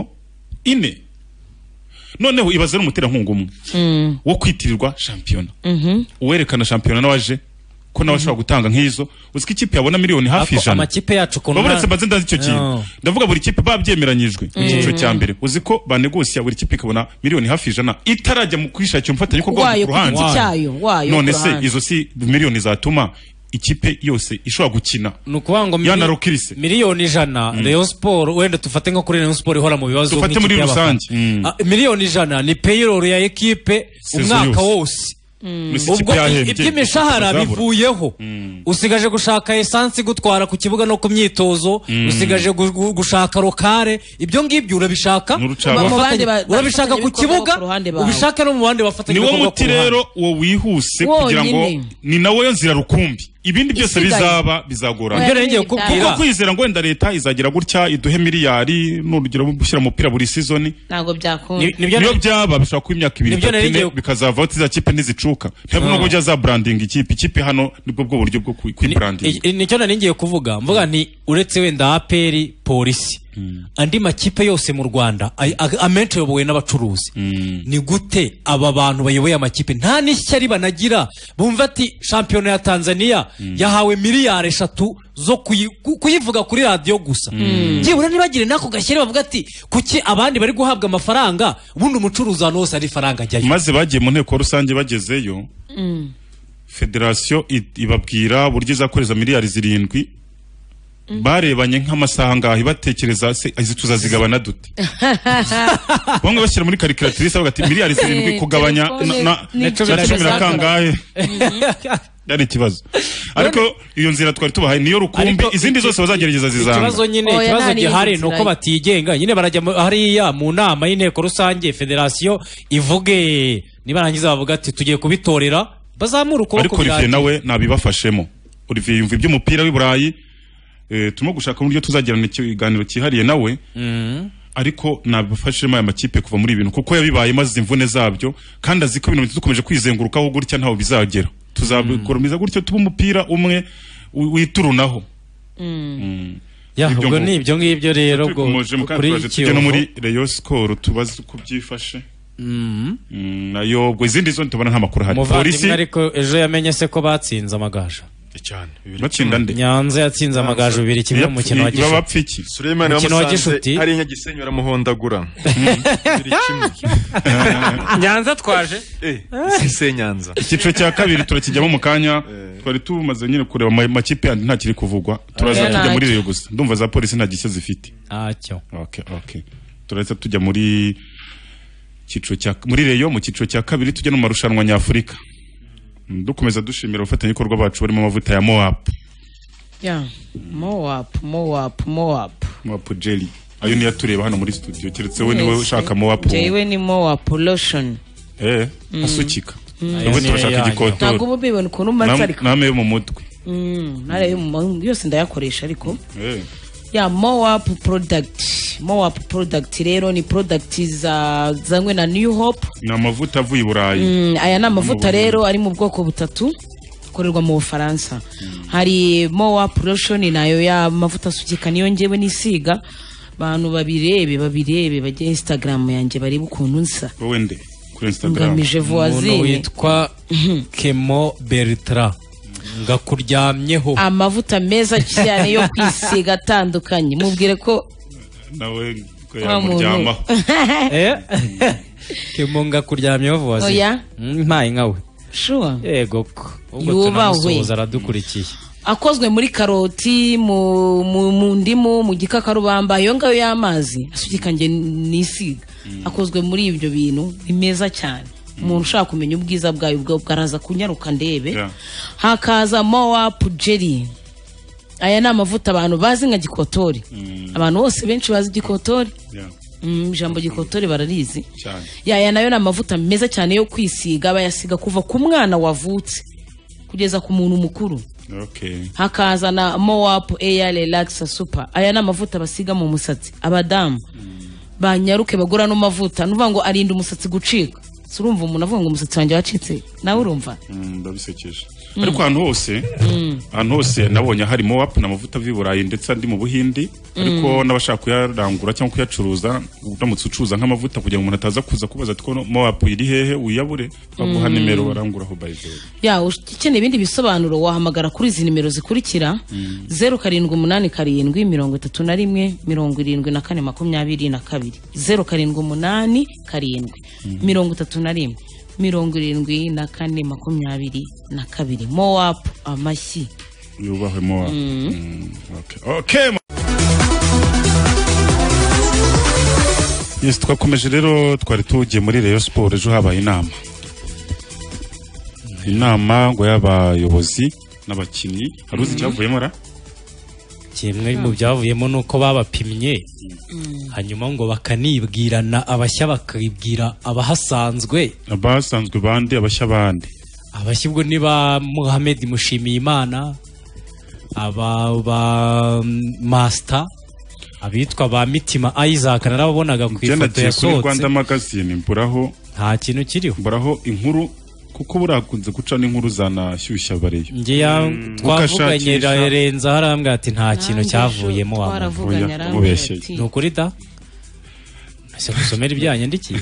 noneho ibaze n'umuterankunga umwe wo kwitirirwa champion uwerekana champion nawaje ko nawe ashobora gutanga nk'izo uziko ikipe yabona miliyoni hafi 100 amakipe yacu ko baburetse baze ndazi icyo kintu ndavuga buri kipe babyemeranyijwe mu cyiciro cya mbere uziko banegosiya buri kipe ikabona miliyoni hafi 100 itarajya mu kwishakira umufatanye ko gwa ku ruhande none se izo si miliyoni zatuma ikipe yose ishobora gukina nukuvuga ngo miliyoni 100 Rayon Sport wenda tufate nko kuri Rayon Sport ihora mu bibazo tufate muri rusange miliyoni 100 ni payroll ya equipe umwaka wose ubwo iby'imishahara bivuyeho usigaje gushaka essence gutwara ku kibuga no ku myitozo usigaje gushaka lokale ibyo ngibyo urabishaka urabishaka ku kibuga ubishaka no mu bandi bafatanya niwo muti rero uwo wihuse kugira ngo ni nawe nzira rukumbi ibindi byose bizagorana ibyo rengeye kubwira kwizera ngo wenda leta izagira gutya iduhe miliyari n'urugero bushyira umupira buri season ntago byakunda niyo byaba bishaka ku imyaka 2 bikazava aho za kipe ntizicuka ntabwo no kujya za branding ikipe hano nibwo bwo buryo bwo kwibranding nicyo nari kuvuga mvuga nti uretse wenda APR polisi andi makipe yose mu Rwanda amenshi yobowe n'abacuruzi ni gute aba bantu bayoboye amakipe nta n'ishyari banagira bumva ati championnat ya Tanzania yahawe miliyari 3 zo kuyivuga kuri radio gusa byibura nibagire nako gashyire bavuga ati kuki abandi bari guhabwa amafaranga ubundi umucuruzi hano hose ari faranga ajyayo maze bagiye mu nteko rusange bagezeyo federation ibabwira buryo izakoreza miliyari 7 barebanye nk'amasaha ngaho batekereza se izi tuzazigabana dute bamwe bashyira muri calculatrice bavuga ati miliyari 7 kugabanya na 10 kangahe yari ikibazo ariko iyo nzira twari tubahaye niyo rukumbi izindi zose bazagerageza zizanga ikibazo nyine ikibazo gihari nuko batigenga nyine barajya hariya mu nama y'inteko rusange federation ivuge nibarangiza bavuga ati tugiye kubitorera bazamura ukuboko ariko Olivier nawe nabibafashemo Olivier yumva iby'umupira w'i Burayi turimo gushaka uburyo tuzagirana ikiganiro cyihariye nawe ariko nabafashemo aya makipe kuva muri ibintu kuko yabibaye maze imvune zabyo kandi aziko ibintu dukomeje kwizengurukaho gutya ntaho bizagera tuzabikoramiza gutyo tuba umupira umwe witurunaho ubwo ni ibyo ngibyo rero kuri tujye no muri Rayon Sport tubaze uko byifashe nayo ubwo izindi zo tubona nta makuru hari polisi ariko ejo yamenye se ko batsinze amagaje cyane batsinda nde Nyanza yatsinze amagaje 2 kimwe mu mukino wa gishuti babapfiki Suleiman wamusanze hari inyagisenyi baramuhondagura Nyanza twaje sise Nyanza ikico cya kabiri turakijyamo mu kanya twari tumaze nyine kureba makipe yandi nta kiri kuvugwa turaza tujya muri Rayon gusa ndumva za polisi nta gishya zifite cyo okay turaza tujya muri kico cya muri Rayon mu kico cya kabiri tujya no marushanwa nyafurika dukomeza dushimira abafatanyabikorwa bacu barimo amavuta ya Moap Moap jelly ayo niyo tureba hano muri studio keretse we niwe ushaka Moap jewe ni Moap lotion asukika ubu turashaka igikoto ntabwo ubu bibona ukuntu matsarika name mu mutwe nare yose ndayakoresha ariko Moap product rero ni product zanywe na New Hope ni amavuta avuye i Burayi aya ni amavuta rero ari mu bwoko butatu akorerwa mu Bufaransa hari Moap lotion nayo ya mavuta asukika niyo ngewe nisiga abantu babirebe bajye Instagram yanjye barebe ukuntu nsa wowe nde kuri Instagram ngamije voisine witwa Kemo Bertrand ngakuryamyeho amavuta meza cyane yo kwisiga atandukanye mubwire ko nawe ko yamuryamaho Kemo ngakuryamyeho voisine mpaye nkawe sure yego ubwo tunamusoza aradukurikiye akozwe muri karoti mu ndimu mu gikakarubamba iyo ngayo y'amazi asukika nge nisiga akozwe muri ibyo bintu bimeza cyane umuntu ushaka kumenya ubwiza bwayo ubwo bwaraza kunyaruka ndebe hakaza Moap jelly aya ni amavuta abantu bazi nka gikotori abantu bose benshi bazi gikotori ijambo gikotori bararizi aya nayo ni amavuta meza cyane yo kwisiga bayasiga kuva ku mwana wavutse kugeza ku muntu mukuru hakaza na Moap Air Relax Super aya ni amavuta basiga mu musatsi abadamu banyaruke bagura no mavuta nuvuga ngo arinda umusatsi gucika surumva umuntu avuga ngo umusatsi wanjye wacitse nawe urumva ndabisekeje ariko ahantu hose nabonye hari Moap n'amavuta y'Iburayi ndetse andi mu Buhindi ariko n'abashaka kuyarangura cyangwa kuyacuruza uramutse ucuruza nk'amavuta kugira ngo umuntu ataza kuza kubaza ati ko Moap iri hehe uyabure twaguha nimero baranguraho bayizeye ukeneye ibindi bisobanuro wahamagara kuri izi nimero zikurikira 0787317422 0787317422 Moap amashyi yubahwe Moap okay yes twakomeje rero twari tugiye muri Rayon Sport ejo habaye inama ngo y'abayobozi n'abakinnyi haruzi cyavuyemo ra kimwe mu byavuyemo nuko babapimye hanyuma ngo bakanibwirana abashya bakibwira abahasanzwe bandi abashya bandi abashya ubwo ni ba Mohamed Mushimiyimana aba Master abitwa ba Mitima Isaac narababonaga ku ifoto yasohotse Rwanda Magazine mburaho nta kintu kiriho mburaho inkuru kuko burakunze guca n'inkuru zanashyushya bareyo ngiya twavuganye Renza harambwa ati nta kintu cyavuyemo mubeshye nukuri da ase gusomera ibyanye ndikiye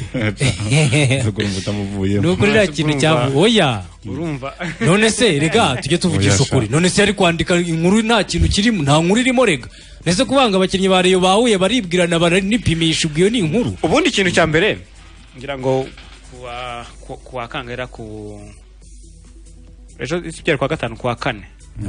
nukuri ra kintu cyavuye oya urumva none se rega tujye tuvugisha ukuri none se ari kwandika inkuru nta kintu kirimo nta nkuru irimo rega nese kubanga abakinnyi bareyo bahuye baribwirana baranipimisha ubwiyo ni inkuru ubundi ikintu cya mbere ngira ngo kuwa kangera ku ejo cyari kwa gatanu kwa kane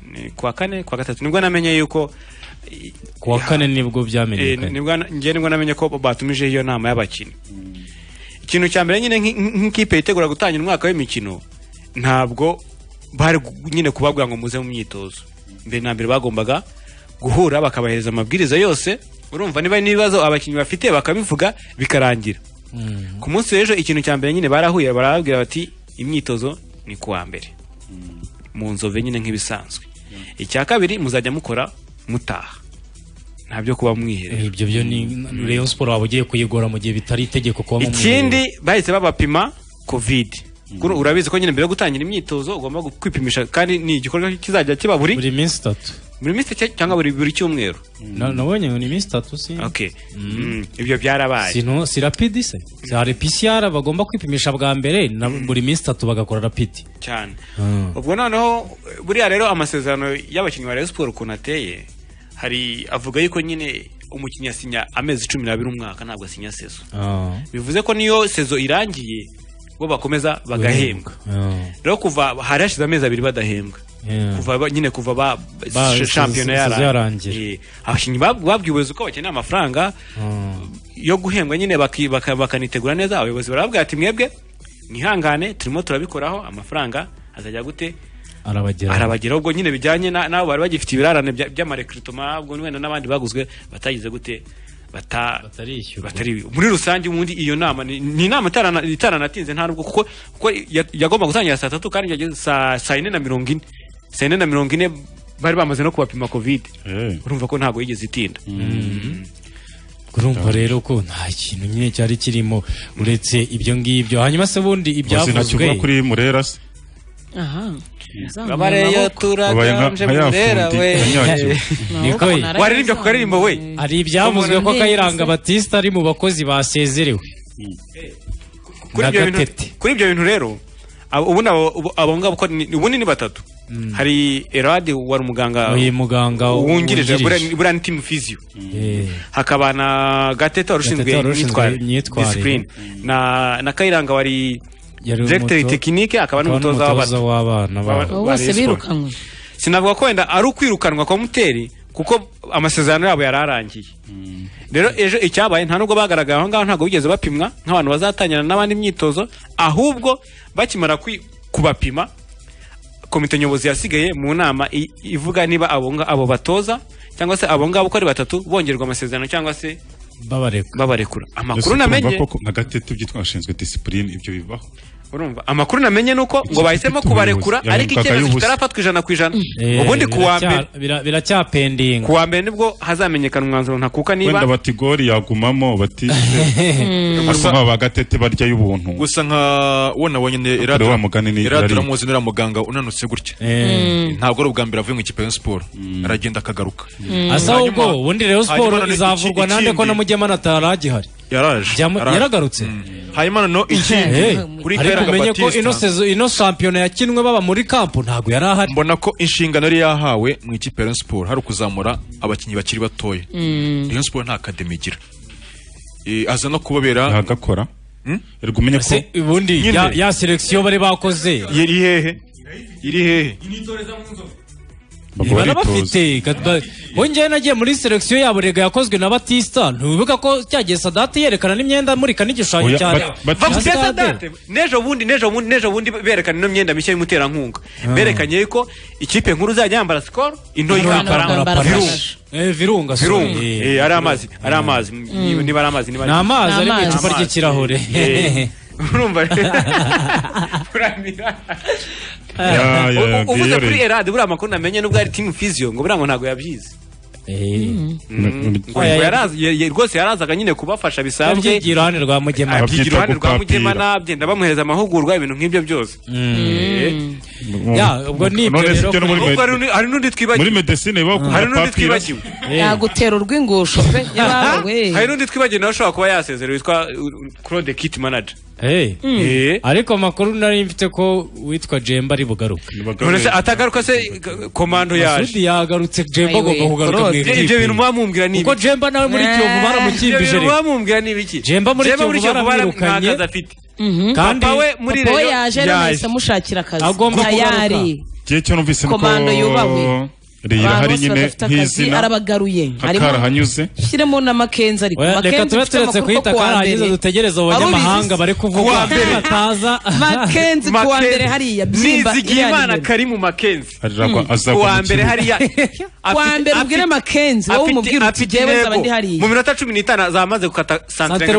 kuwa kane kuwa gatatu nibwo namenye yuko kuwa kane nibwo byamenyekanye nibwo namenye ko batumije iyo nama y'abakinnyi. Ikintu cya mbere nyine nk'ikipe yitegura gutangira umwaka w'imikino ntabwo bari nyine kubabwira ngo muze mu myitozo. Mbere na mbere bagombaga guhura bakabahereza amabwiriza yose, urumva niba n'ibibazo abakinnyi bafite bakabivuga bikarangira. Ku munsi w'ejo ikintu cya mbere nyine barahuye barababwira bati imyitozo ni kuwa mbere mu nzove nyine nk'ibisanzwe. Icya kabiri muzajya mukora mutaha, ntabyo kuba mwiherera. Ibyo byo ni Rayon Sport waba ugiye kuyigora mu gihe bitari itegeko kuba mu mwiherera. Ikindi bahise babapima covid. Urabizi ko nyine mbere yo gutangira imyitozo ugomba kwipimisha, kandi ni igikorwa kizajya kiba buri minsi 3. Buri minsi cyangwa buri cyumweru. Nabonye ni minsi 3 si. Okay. Ibyo byarabaye. Sino si rapide se. Hari PCR bagomba kwipimisha bwa mbere na buri minsi 3 bagakora rapide. Cyane. Ubwo noneho buriya rero amasezerano y'abakinnyi ba Rayon Sport kunateye hari avuga yuko nyine umukinnyi asinya amezi 12 umwaka ntabwo asinya sezo. Bivuze ko niyo sezo irangiye bo bakomeza bagahembwa. Rero kuva harashize amezi 2 badahembwa. Kuva nyine kuva shampiyona yarangiye. Abakinnyi babwiwe ko bakeneye amafaranga yo guhembwa nyine bakanitegura neza. Abayobozi barababwira ati mwebwe nihangane turimo turabikoraho, amafaranga azajya gute arabageraho. Ubwo nyine bijyanye nabo bari bagifite ibirarane by'amarekritoma, ubwo wenda n'abandi baguzwe batagize gute batari muri rusange. Ubundi iyo nama ni inama itaranatinze nta nubwo kuko yagomba gutangira saa 3 kandi yageze saa 4:40. Saa 4:40 bari bamaze no kubapima covid. Urumva ko ntago yigeze itinda. Urumva rero ko nta kintu nyine cyari kirimo uretse ibyo ngibyo. Hanyuma se bundi ibyavuzwe kuri Murera se. Gabareyo turaganje Murera we. Niko waririmbye ku karirimbo we. Ari ibyavuzwe ko Kayiranga Batista ari mu bakozi basezerewe. Kuri ibyo bintu rero ubundi abo ngabo ubundi ni batatu. Hari Eradi wari umuganga wungirije burani team physio. Hakaba na Gatete warushinzwe discipline na Kayiranga wari directeur technique, akaba n'umutoza w'abana bose birukanwe. Sinavuga ko wenda ari ukwirukanwa kwa Muteri kuko amasezerano yabo yararangiye. Rero ejo icyabaye nta nubwo bagaragaye aho ngaho, ntabwo bigeze bapimwa nk'abantu bazatangira n'abandi myitozo, ahubwo bakimara kubapima komite nyobozi yasigaye mu nama ivuga niba abo batoza cyangwa se abo ngabo ko ari batatu bongerwa amasezerano cyangwa se babarekura. Amakuru namenye na Gatete byitwa ashinzwe discipline, ibyo bibaho. Urumva amakuru namenye nuko ngo bahisemo kubarekura ariko icyemezo kitarafatwa 100%. Ubundi kuwa mbere biracyapendinga. Kuwa mbere nibwo hazamenyekana umwanzuro ntakuka niba wenda batigori yagumamo bati asoma bagatete barya y'ubuntu. Gusa nka wona wonyene Eradi ramuzi nera muganga unanutse gutya. Ntabwo ari ubwa mbere avuye mu ikipe ya Sport, aragenda akagaruka. Asa ubwo ubundi Rayon Sport izavurwa nande ko na Mugema nataragihari. Yaragarutse. Hanyuma no ikindi kuri Kayiranga Batista ino champion yakinwe baba muri camp ntago yarahari. Mbona ko inshingano yari yahawe mu ikipe ya Sport hari kuzamura abakinnyi bakiri batoya. Rayon Sport nta academy igira. Aza no kubabera ntagakora. Ergumenye ko ubundi ya selection bari bakoze iri hehe initoreza mu nzo barabafite wongeye nagiye muri selection yabo rega yakozwe na Batista. Ntubibuka ko cyagiye Sadate yerekana n'imyenda muri kanigishushanyo cyane nejo bundi berekana no myenda mishya y'umutera nkunga. Berekanye yuko ikipe nkuru zajya yambara Skol, into yambara Virunga ari amazi niba ari amazi niba ari mu icupa ry'ikirahure. Urumva uvuze kuri Eradi buriya amakuru namenye nubwo ari team physio ngo buriya ngo ntabwo yabyize. Rwose yarazaga nyine kubafasha bisanzwe iruhande rwa Mugema nabyenda bamuhereza amahugurwa ibintu nk'ibyo byose. Ubwo nibyo rero hari n'undi twibagiwe muri medicine yagutera urw'ingusho pe yabawe. Hari n'undi twibagiwe nawe ushobora kuba yasezerewe witwa Claude Kit Manager. Ariko amakuru nari mfite ko witwa Jemba ari bugaruka. None se atagaruka se komando yaje. Sudi yagarutse Jemba agomba kugaruka mu ikipe. Ibyo bintu mwamumbwira ni kuko Jemba nawe muri Kiyovu baramukimbije rero. Mwamumbwira ni biki? Jemba muri Kiyovu baramwirukanye. Kandi we muri rero yaje nahise mushakira akazi. Agomba kugaruka. gihe cyo numvise komando yubawe Reyo hari nyine nk'izina arabagaruye hakara hanyuze shyiremo na Makenzi ariko reka tube turetse kwita karahanyuze dutegereza abanyamahanga bari kuvuga bataza Makenzi kuwa mbere hariya byimba Nizigiyimana kari mu Makenzi kuwa mbere hariya kuwa mbere ubwire Makenzi wowe umubwira uti jewe zaba ndi hariya mu minota 15 zamaze gukata santere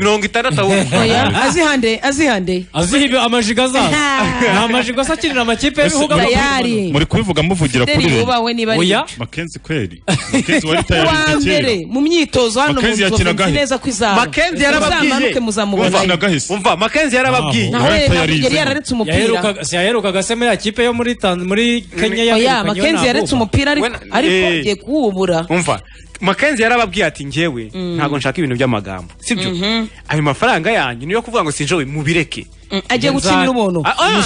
60 azihande azihibe amajiga za amajiga sakirira amakipe y'ibihugu muri kubivuga muvugira kuri oya Makenzi kweli Makenzi wari tayari mbere mu myitozo hano mu nzovu neza kwizaba Makenzi yarababwiye umva Makenzi yarababwiye yari yararetse umupira yaheruka gasema ya kipe yo muri Kenya ya Makenzi yararetse umupira ariko agiye kuwubura umva Makenzi yarababwiye ati njyewe ntago nshaka ibintu by'amagambo sibyo ayo mafaranga yanyu niyo kuvuga ngo sinjowe mubireke agiye gukinira ubuntu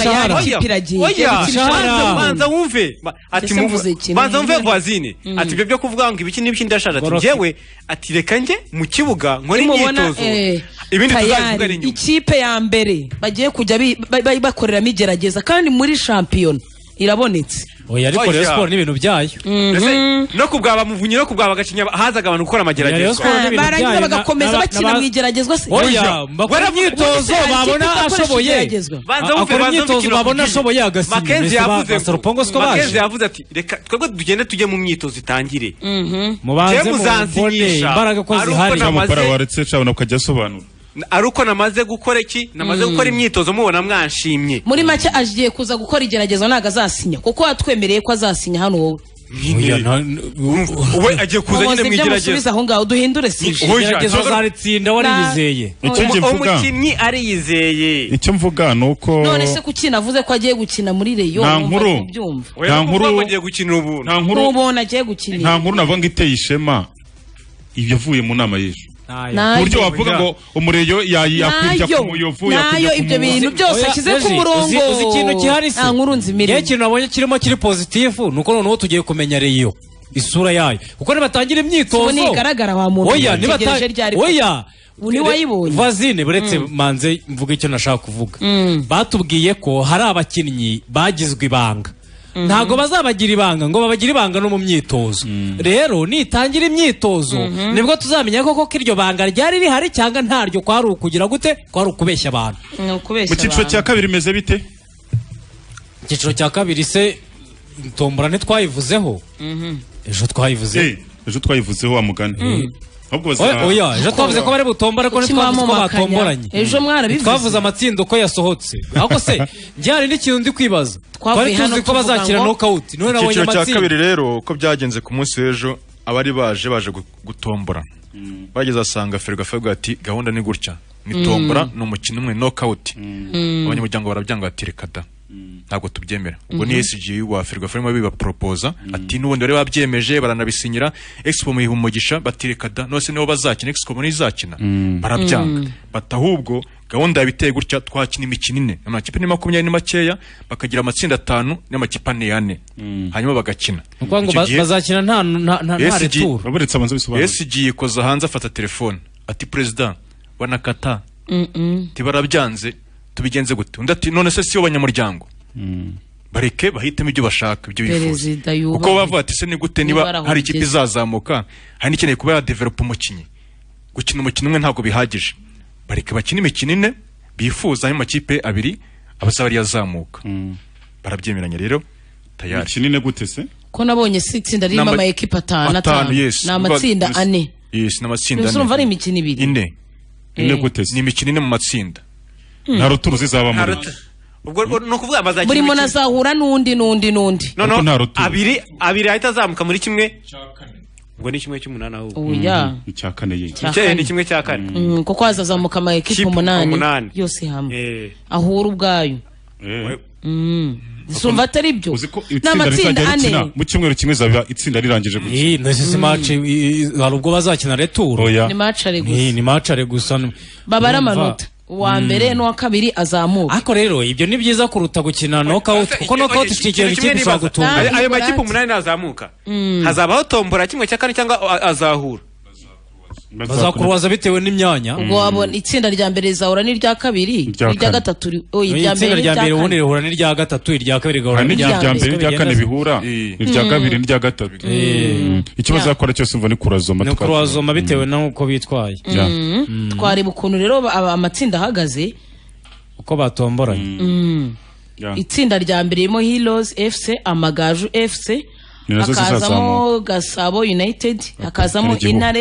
banza wumve ati banza wumve voisine ati ibyo byo kuvuga ngo ibiki n'ibiki ndashaka ati njyewe ati reka nge mu kibuga nkora imyitozo ibindi tuzavuga ari nyuma ikipe ya mbere bagiye kujya bakoreramo igerageza kandi muri shampiyona irabonetse oya ariko Rayon Sport n'ibintu byayo no kubwaba muvunyi no kubwaba gacinya hazaga abantu gukora amagerageza barangiza bagakomeza bakina mu igeragezwa se oya bakora imyitozo babona ashoboye akora imyitozo babona ashoboye agasinya Makenzi yavuze ati reka twebwe tugende tujye mu myitozo itangire mubanze mubone imbaraga ko zihari amupara waretse cabona ukajya asobanura aruko namaze gukora iki namaze gukora imyitozo mubona mwanshimye muri make agiye kuza gukora igerageza naga azasinya kuko watwemereye ko azasinya hano wowe we agiye kuza nyine mu igerageza aho ngaho duhindure si igerageza zaritsinda wariyizeye umukinnyi ariyizeye icyo mvuga nuko none se kuki navuze ko agiye gukina muri Reyo nta nkuru agiye gukina ubu nta nkuru ubona agiye gukina nta nkuru navuga ngo iteye ishema ibyo yavuye mu nama y'ejo buryo wavuga ngo umureyo yakujya ku muyovu nayo ibyo bintu byose akize ku murongo uzi ikintu gihari se nkuru nzimire ye kintu nabonye kirimo kiri positive nuko noneho tugiye kumenya Reyo isura yayo kuko nibatangira imyitozo ni igaragara wa muntu oya nibatangira oya uni wayibonye vazine buretse manze mvuga icyo nashaka kuvuga batubwiye ko hari abakinnyi bagizwe ibanga ntago bazabagira ibanga ngo babagira ibanga no mu myitozo rero nitangira imyitozo nibwo tuzamenya koko iryo banga ryari rihari cyangwa ntaryo kwari ukugira gute kwari ukubeshya abantu mu cyiciro cya kabiri meze bite icyiciro cya kabiri se tombora ntitwayivuzeho ejo twayivuzeho wa mugani oya ejo twavuze ko bari butomba ariko ntitwavuze ko batomboranye ejo mwarabivuze twavuze amatsinda uko yasohotse ahubwo se njyari n'ikintu ndi kwibaza twari tuzi ko bazakira knockout none nabonye amatsinda icyiciro cya kabiri rero ko byagenze ku munsi w'ejo abari baje gutombora bageze asanga Ferwafa ati gahunda ni gutya ni tombora ni umukino umwe knockout abanyamuryango barabyanga ati reka da ntabwo tubyemera ubwo ni SG wa Ferwafa arimo biba proposa ati n'ubundi bari babyemeje baranabisinyira Expo mu umugisha batireka da nose nibo bazakina Expo muri izakina barabyanga batahubwo gahunda yabiteye gutya twakina imikino ine amakipe ni 20 ni makeya bakagira amatsinda 5 n'amakipe 4 hanyuma bagakina uko ngo bazakina nta retour baburetse abanza bisobanura SG koza hanze afata telefone ati president wanakata tibarabyanze tubigenze gute undi ati none se siyo banyamuryango bareke bahitemo ibyo bashaka ibyo bifuza kuko bavuga ati se ni gute niba hari ikipe izazamuka hari n'ikeneye kuba ya develop umukinnyi gukina umukino umwe ntabwo bihagije bareke bakina imikino ine bifuza ayo makipe abiri abasaba yazamuka barabyemeranya rero tayari imikino ine gute se ko nabonye si itsinda ririmo ama equipe 5 na amatsinda 4 yes n'amatsinda 4 urumva ari imikino ibiri ine gute se ni imikino ine mu matsinda nta ruturu zizaba muri ubwo no kuvuga bazakina buri muntu azahura n'undi no abiri ahita azamuka muri kimwe ubwo ni kimwe cy'umunani ahubwo oya icya kane ni kimwe cya kane kuko hazazamuka ama equipe 8 yose hamwe ahura ubwayo Sumva atari byo n'amatsinda 4 mu cyumweru kimwe zaba itsinda rirangije gusa nese match hari ubwo bazakina retour ni match are gusa ni match are gusa babara amanota uwa mbere n'uwa kabiri azamuka ariko rero ibyo ni byiza kuruta gukina knockout kuko knockout ikigiye gishobora gutunga ayo makipe 8 nazamuka hazabaho tombora kimwe cya kane cyangwa azahura bazakurubaza bitewe n'imyanya ubwo wabona itsinda rya mbere rizahura n'irya kabiri irya gatatu irya mbere ubundi rihura n'irya gatatu irya kabiri rigahura n'irya mbere n'irya kane bihura irya kabiri n'irya gatatu icyo bazakora cyose umva ni kurazoma ni kurazoma bitewe n'uko bitwaye twareba ukuntu rero amatsinda ahagaze uko batomboranye itsinda rya mbere ririmo Heroes FC Amagaju FC hakazamo Gasabo United hakazamo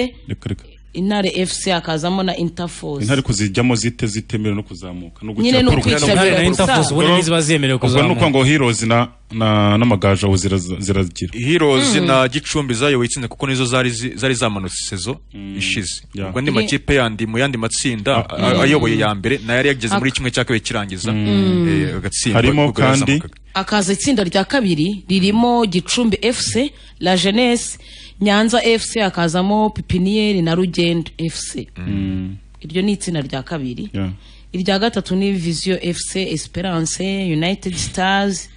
Intare FC hakazamo na Interforce. Intare kuzijyamo zitemerewe no kuzamuka no nyine no kwitabira Interforce ubundi nizibazemerewe kuzamuka. Ubwo nuko ngo Heroes na n'amagaje aho ziragira. Heroes na Gicumbi zayo witsinze kuko nizo zari zamanutse sezo ishize. Ubwo ndi makipe yandi mu yandi matsinda ayoboye ya mbere na yari yageze muri kimwe cyakabe kirangiza agatsinda. Harimo kandi akaza itsinda rya kabiri ririmo Gicumbi FC, La Jeunesse, Nyanza FC akazamo Pipiniere na Rugendo FC. Iryo ni itsinda rya kabiri. Irya gatatu ni Vision FC, Esperance, United Stars,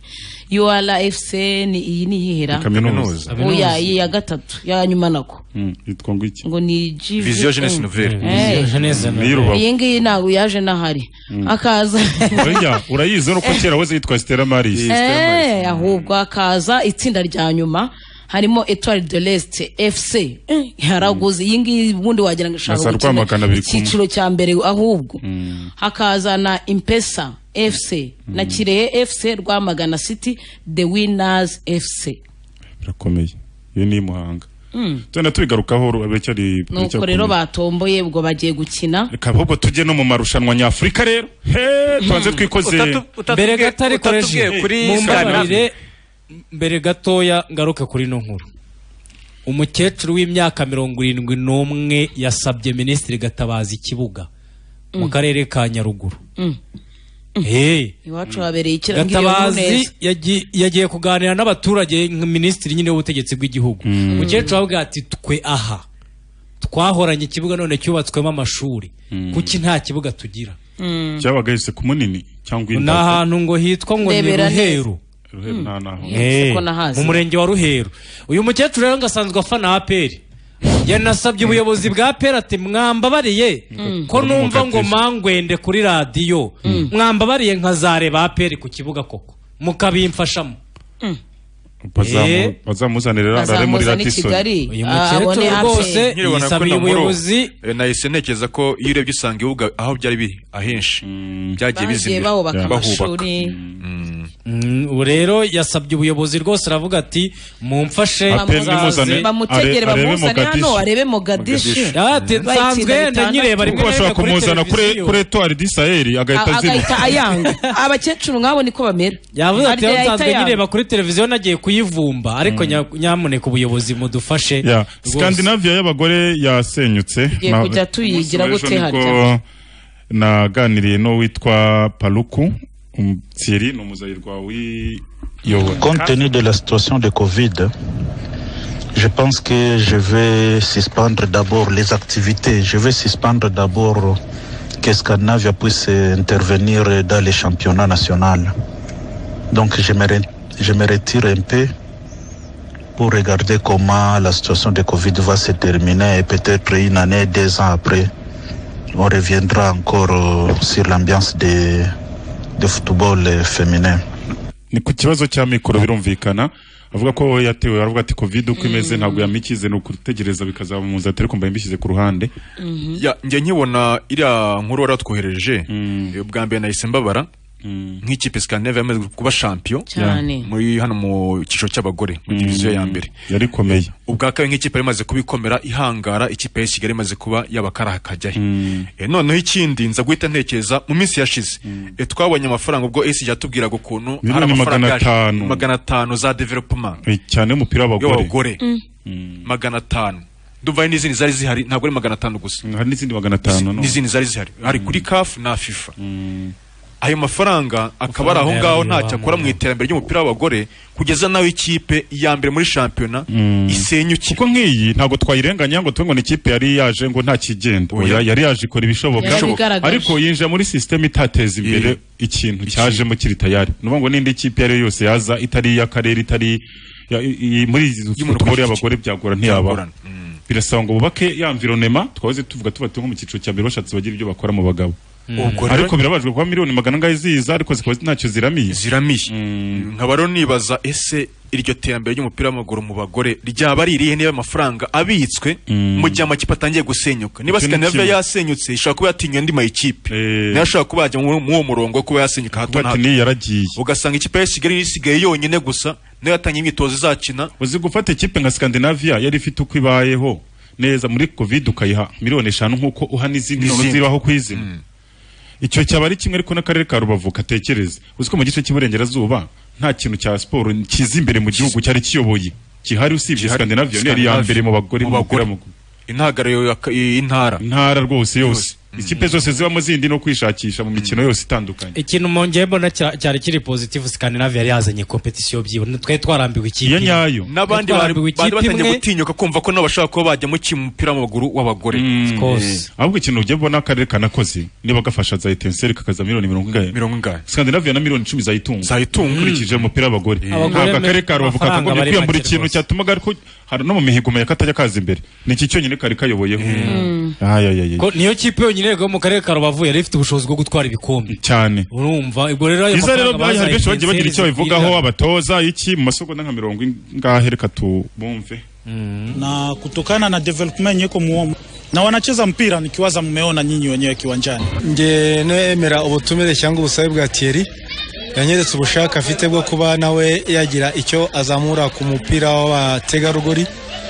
UR FC iyi ni yihera. Kaminuza. Oya iyi ya gatatu ya nyuma nako. Yitwa ngo iki? Ngo ni Vision Jeunesse Nouvelle. Iyi ngiyi ntabwo yaje nahari. Akaza. Urayizi nuko kera waze yitwa Stella Maris. Ahubwo akaza itsinda rya nyuma harimo Etoile de l'Est FC haraguze iyi ngiyi ubundi wagira ngo ishaka icyiciro cya mbere ahubwo hakaza na Impesa FC na Kirehe FC Rwamagana City The Winners FC. Birakomeye iyo ni Muhanga tuna tubigarukaho abecyari nuko rero batomboye ubwo bagiye gukina reka ahubwo tujye no mu marushanwa nyafurika rero tubanze twikoze mbere gatari koreje mu mbarire mbere gatoya ngaruka kuri no nkuru umukecuru w'imyaka 71 yasabye Minisitiri Gatabazi ikibuga mu karere ka Nyaruguru. Iwacu habereye ikirangiriro Gatabazi yagiye kuganira n'abaturage Minisitiri nyine w'ubutegetsi bw'igihugu. Umukecuru avuga ati twe aha twahoranye ikibuga none cyubatswemo amashuri kuki nta kibuga tugira. Cyabaga yise ku munini cyangwa inda. Nahantu ngo hitwa ngo ni Ruheru. Mu murenge wa Ruheru. Uyu mukecuru rero ngasanzwe afana APR. Yanasabye ubuyobozi bwa APR ati mwambabariye ko numva ngo mangwende kuri radio. Mwambabariye nkazareba APR ku kibuga koko. Mukabimfashamo. Bazamuzanira rare muri Radisson. Uyu mukecuru rwose yisabiye ubuyobozi nahise ntekereza ko iyo urebye usanga ibibuga aho byari biri ahenshi byagiye bizimira bahubaka. Ubu rero yasabye ubuyobozi rwose aravuga ati mumfashe bamutegere bamuzane hano arebe Mogadishu. Nsanzwe ndanyireba rimwe bashobora kumuzana kuri Etoile du Sahel agahita ayanga. Abakecuru nkabo niko bamera. Yavuze ati nsanzwe nyireba kuri televiziyo nagiye kuyivumba ariko nyamuneka ubuyobozi mudufashe. Scandinavia y'abagore yasenyutse kujya tuyigira gute harya naganiriye no witwa Paluku Thierry n'umuzayirwa compte tenu de la situation de Covid, je pense que je vais suspendre d'abord les activités. Je vais suspendre d'abord que Scandinavia puisse intervenir dans les championnats nationaux. Donc je me retire un peu pour regarder comment la situation de Covid va se terminer et peut-être une année, 2 ans après, on reviendra encore sur l'ambiance de football féminin. Ni ku kibazo cya mikoro birumvikana avuga ko yatewe aravuga ati Covid uko imeze ntabwo yamikize no kutegereza bikazamuza atari kumva imbishyize ku ruhande. Nge nkibona iriya nkuru waratwohereje ubwa mbere nahise mbabara nk'ikipe Scandinavia yamaze kuba champion muri hano mu cyiciro cy'abagore mu division ya mbere yari komeye. Ubwa kabiri nk'ikipe yamaze kubikomera ihangara ikipe ya Kigali imaze kuba yabakara hakajyaho. Noneho ikindi nza guhita ntekereza mu minsi yashize twabonye amafaranga ubwo esi yatubwiraga ukuntu hari amafaranga 500 za development cyane umupira w'abagore 500. Ndumva n'izindi zari zihari ntabwo ari 500 gusa. Hari n'izindi 500 n'izindi zari zihari hari kuri CAF na FIFA. Ayo mafaranga akaba ari aho ngaho ntacyo akora mu iterambere ry'umupira w'abagore kugeza nawe ikipe ya mbere muri shampiyona isenyuki. Kuko nk'iyi ntago twayirenganya ngo tuvuge ngo ikipe yari yaje ngo nta kigenda. Yari yaje ikora ibishoboka ariko yinjira muri system itateza imbere ikintu cyajemo kiri tayari. Nuvuga ngo n'indi kipe yari yose yaza itari y'akarere itari muri football y'abagore byagora ntiyaba. birasaba ngo bubake ya environnement twahoze tuvuga nko mu cyiciro cya mbere bashatse bagira ibyo bakora mu bagabo ariko birabajwe kuba miliyoni magana ngahe ziza ariko zikaba ntacyo ziramiye nkaba rero nibaza ese iryo terambere ry'umupira w'amaguru mu bagore ryaba ari irihe niba amafaranga abitswe mu gihe amakipe atangiye gusenyuka niba Scandinavia yasenyutse ishobora kuba yatinywe andi mayikipe niyo ashobora kuba yajya mu uwo murongo wo kuba yasenyuka hato na hato ugasanga ikipe ya Kigali isigaye yonyine gusa niyo yatangiye imyitozo izakina uzi gufata ikipe nka Scandinavia yari ifite uko ibayeho neza muri covid ukayiha miliyoni 5 nkuko uha n'izindi ziraho kwizina icyo cyaba ari kimwe ariko n'akarere ka Rubavu katekereze uziko mu gice cy'Iburengerazuba nta kintu cya sport kiza imbere mu gihugu cyari kiyoboye kihari usibye Scandinavia yari ya mbere mu bagore mu mupira mu intagaro intara rwose yose ikipe zose zibamo zindi no kwishakisha mu mikino yose itandukanye ikintu mongeye mbona cyari kiri positive Scandinavia yari yazanye competition byibona twe twarambiwe ikipe nyayo nabandi bari batangiye gutinyuka kumva ko nabashaka ko bajya mu kimupira mu baguru w'abagore ahubwo ikintu ujye bona akarere kanakoze niba gafasha za Etincelle kakaza miliyoni 40 Scandinavia na miliyoni 10 zayitunga kurikije umupira w'abagore ntabwo akarere ka Rubavu kakagombye kwiyambura ikintu cyatuma ariko hari no mu mihigo ya katajya kaza imbere ni iki cyonyine kari kayoboyeho ko niyo kipe yonyine go mu karere ka Rubavu yari ifite ubushobozi bwo gutwara ibikombe cyane urumva ubwo rero iza rero hari benshi bagiye bagira icyo bivugaho abatoza iki mu masoko nka 40 ngahe reka tubumve na kutokana na development yako muomo na wanacheza mpira nikiwaza mmeona nyinyi wenyewe kiwanjani nge nemera ubutumire cyangwa ubusabe bwa Thierry yanyeretse ubushaka afite bwo kuba nawe yagira icyo azamura ku mupira w'abategarugori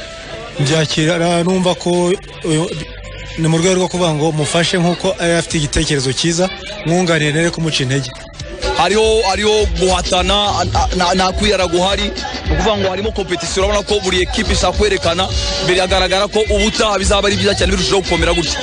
byakira numva ko ni mu rwego rwo kuvuga ngo mufashe nk'uko afite igitekerezo cyiza mwunganire nere kumuca intege hariho guhatana nta kwiyara guhari ukuvuga ngo harimo competition urabona ko buri equipe ishaka kwerekana mbere yagaragara ko ubutaha bizaba ari byiza cyane birushaho gukomera gutya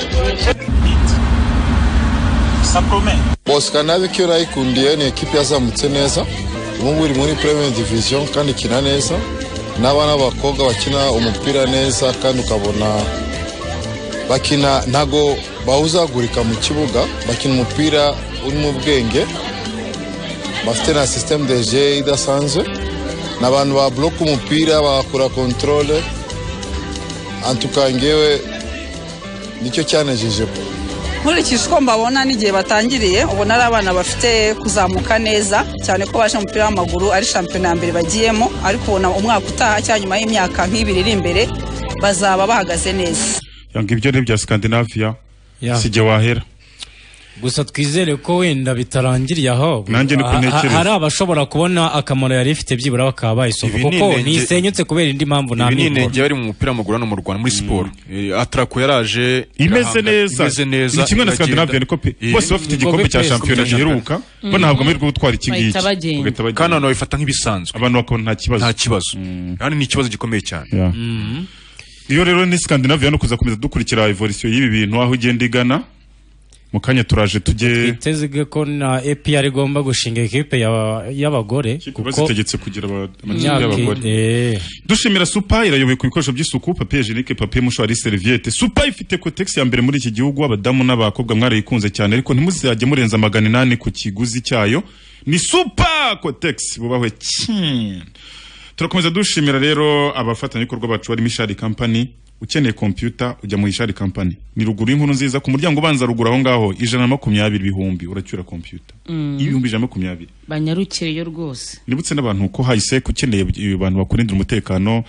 Scandinavia cyo rayikundiye ni equipe yazamutse neza ubu iri muri Premier Division kandi kina neza n'abana b'abakobwa bakina umupira neza kandi ukabona bakina ntago bawuzagurika mu kibuga bakina umupira uri mu bwenge bafite na système de jeu idasanzwe n'abantu ba block umupira bakora controle antukangewe nicyo cyanejeje nkurikije uko mbabona n'igihe batangiriye ubona ari abana bafite kuzamuka neza cyane ko baje mu mupira w'amaguru ari shampiyona ya mbere bagiyemo ariko ubona umwaka utaha cyangwa nyuma y'imyaka nk'ibiri iri imbere bazaba bahagaze neza yanga ibyo ni bya Scandinavia sijye wahera gusa twizere ko wenda bitarangiriye aho nanjye ni kuntekereza hari abashobora kubona akamaro yari ifite byibura bakaba bayisova kuko nisenyutse kubera indi mpamvu namwe ibi ni bari mu mupira w'amaguru no mu Rwanda muri sport Atrako yaraje imeze neza ni kimwe na Scandinavia niko pe bose bafite igikombe cya shampiyona giheruka banahabwa amahirwe yo gutwara iki ngiki kandi abantu babifata nk'ibisanzwe abantu bakabona nta kibazo yani ni ikibazo gikomeye cyane iyo rero ni Scandinavia no kuza komeza dukurikira evolution y'ibi bintu aho igenda igana mu kanya turaje tujye twiteze ko na APR igomba gushinga equipe y'abagore kuko zitegetse kugira amakipe y'abagore dushimira Super irayoboye ku bikoresho by'isuku papier hygienique papier mouchoir serviette Super ifite Cotex ya mbere muri iki gihugu abadamu n'abakobwa mwarayikunze cyane ariko ntimuzajye murenza 800 ku kiguzi cyayo ni Super Cotex bubahwe turakomeza dushimira rero abafatanyabikorwa bacu bari Mishari Company ukeneye computer ujya mu Ishari Company ni ruguru y'inkuru nziza ku muryango ubanza ruguru aho ngaho 120,000 uracyura computer 120,000 banyarukire yo rwose nibutse n'abantu ko hahise ukeneye abantu bakurindira umutekano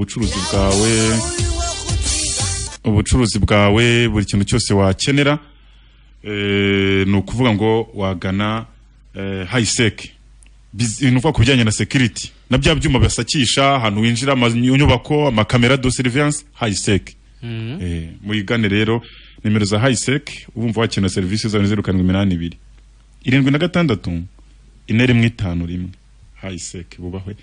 ubucuruzi bwawe buri kintu cyose wakenera ni ukuvuga ngo wagana Highsec binuva ku bijyanye na security na bya byuma basakisha ahantu winjira inyubako amakamera de surveillance Highsec muyigane rero nimero za Highsec ubumva wakina service za 082 76 451 Highsec bubahwe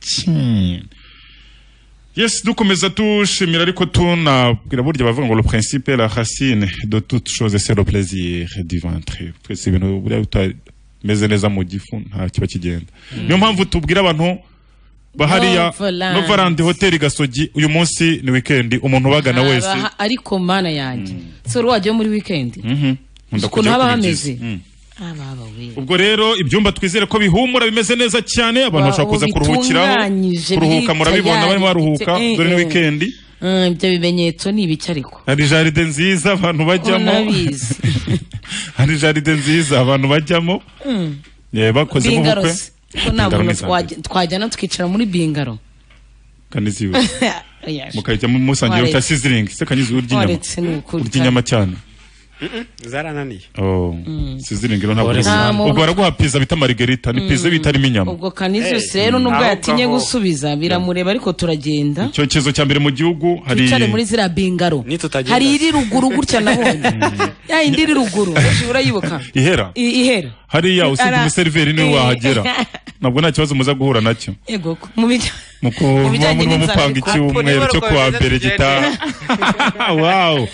yes dukomeza tushimira ariko tunabwira burya bavuga ngo le principe la racine de toute chose c'est le plaisir du ventre twese ibintu buriya meze neza mu gifu nta kiba kigenda niyo mpamvu tubwira abantu bahariya Novarandi Hotel Gasogi uyu munsi ni weekend umuntu bagana wese ariko mana yanjye so rwajye muri weekend ukuntu haba hameze ubwo rero ibyumba twizere ko bihumura bimeze neza cyane abantu bashaka kuza kuruhukiraho kuruhuka murabibona barimo baruhuka dore ni weekend ibyo bimenyetso ni ibiki ariko hari jaride nziza abantu bajyamo hari jaride nziza abantu bajyamo bakoze mu bukwe ko ntabwo twajyana tukicara muri bingaro kanizi mukajya mu musangiro cya sizzling se kanyizi uryinyama cyane zarananiye sizzling rero ntabwo ubwo baraguha pizza bita margarita ni pizza bitarimo inyama ubwo kanizi rero nubwo yatinye gusubiza biramureba ariko turagenda icyokezo cya mbere mu gihugu hari twicare muri zira bingaro hari iri ruguru gutya nabonye ya indi iri ruguru urayibuka ihera hariya usibye umuseriveri niwe wahagera ntabwo nta kibazo muza guhura nacyo yego mu bijyanye n'umupanga icyumweru cyo kuwa mbere gitaha wow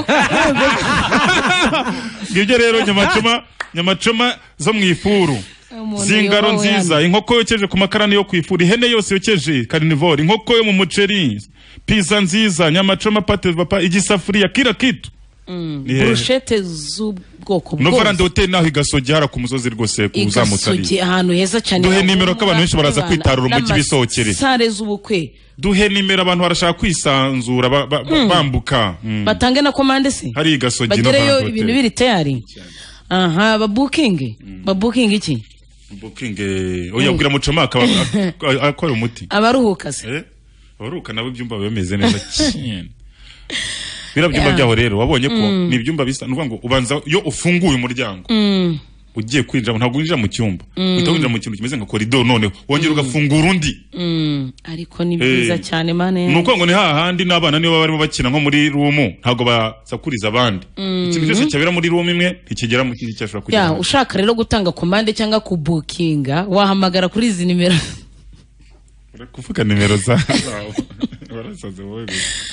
ngibyo rero nyamacoma zo mu ifuru zingaro nziza inkoko yokeje ku makarani yo ku ifuru ihene yose yokeje carnivore inkoko yo mu muceri pizza nziza nyamacoma pate papa igisafuriya kila kitu brushete z'ubwoko bwose Novarande Hotel naho igasogi hara ku musozi rwose kuzamutsa ari ahantu heza cyane duhe nimero ko abantu benshi baraza kwitarura umujyi bisohokere sare z'ubukwe duhe nimero abantu barashaka kwisanzura bambuka batange na commande se hari igasogi bagereyo ibintu biri tayari aha babuking iki booking oyabwira mucoma akora umuti abaruhuka se abaruhuka nabo ibyumba bimeze neza cyane birabyumba byaho rero wabonye ko ni ibyumba bisa nuvuga ngo ubanza yo ufunguye umuryango ugiye kwinjira ntabwo winjira mu cyumba utawinjira mu kintu kimeze nka corridor none wongera ugafungura undi ariko ni byiza cyane mane nuko ngo ni hahandi n'abana nibo barimo bakina nko muri room ntabwo basakuriza abandi ikintu cyose cyabera muri room imwe ntikigera mu kindi cyashobora kujya ya ushaka rero gutanga commande cyangwa ku bookinga wahamagara kuri izi nimero kuvuga nimero za barasaze wowe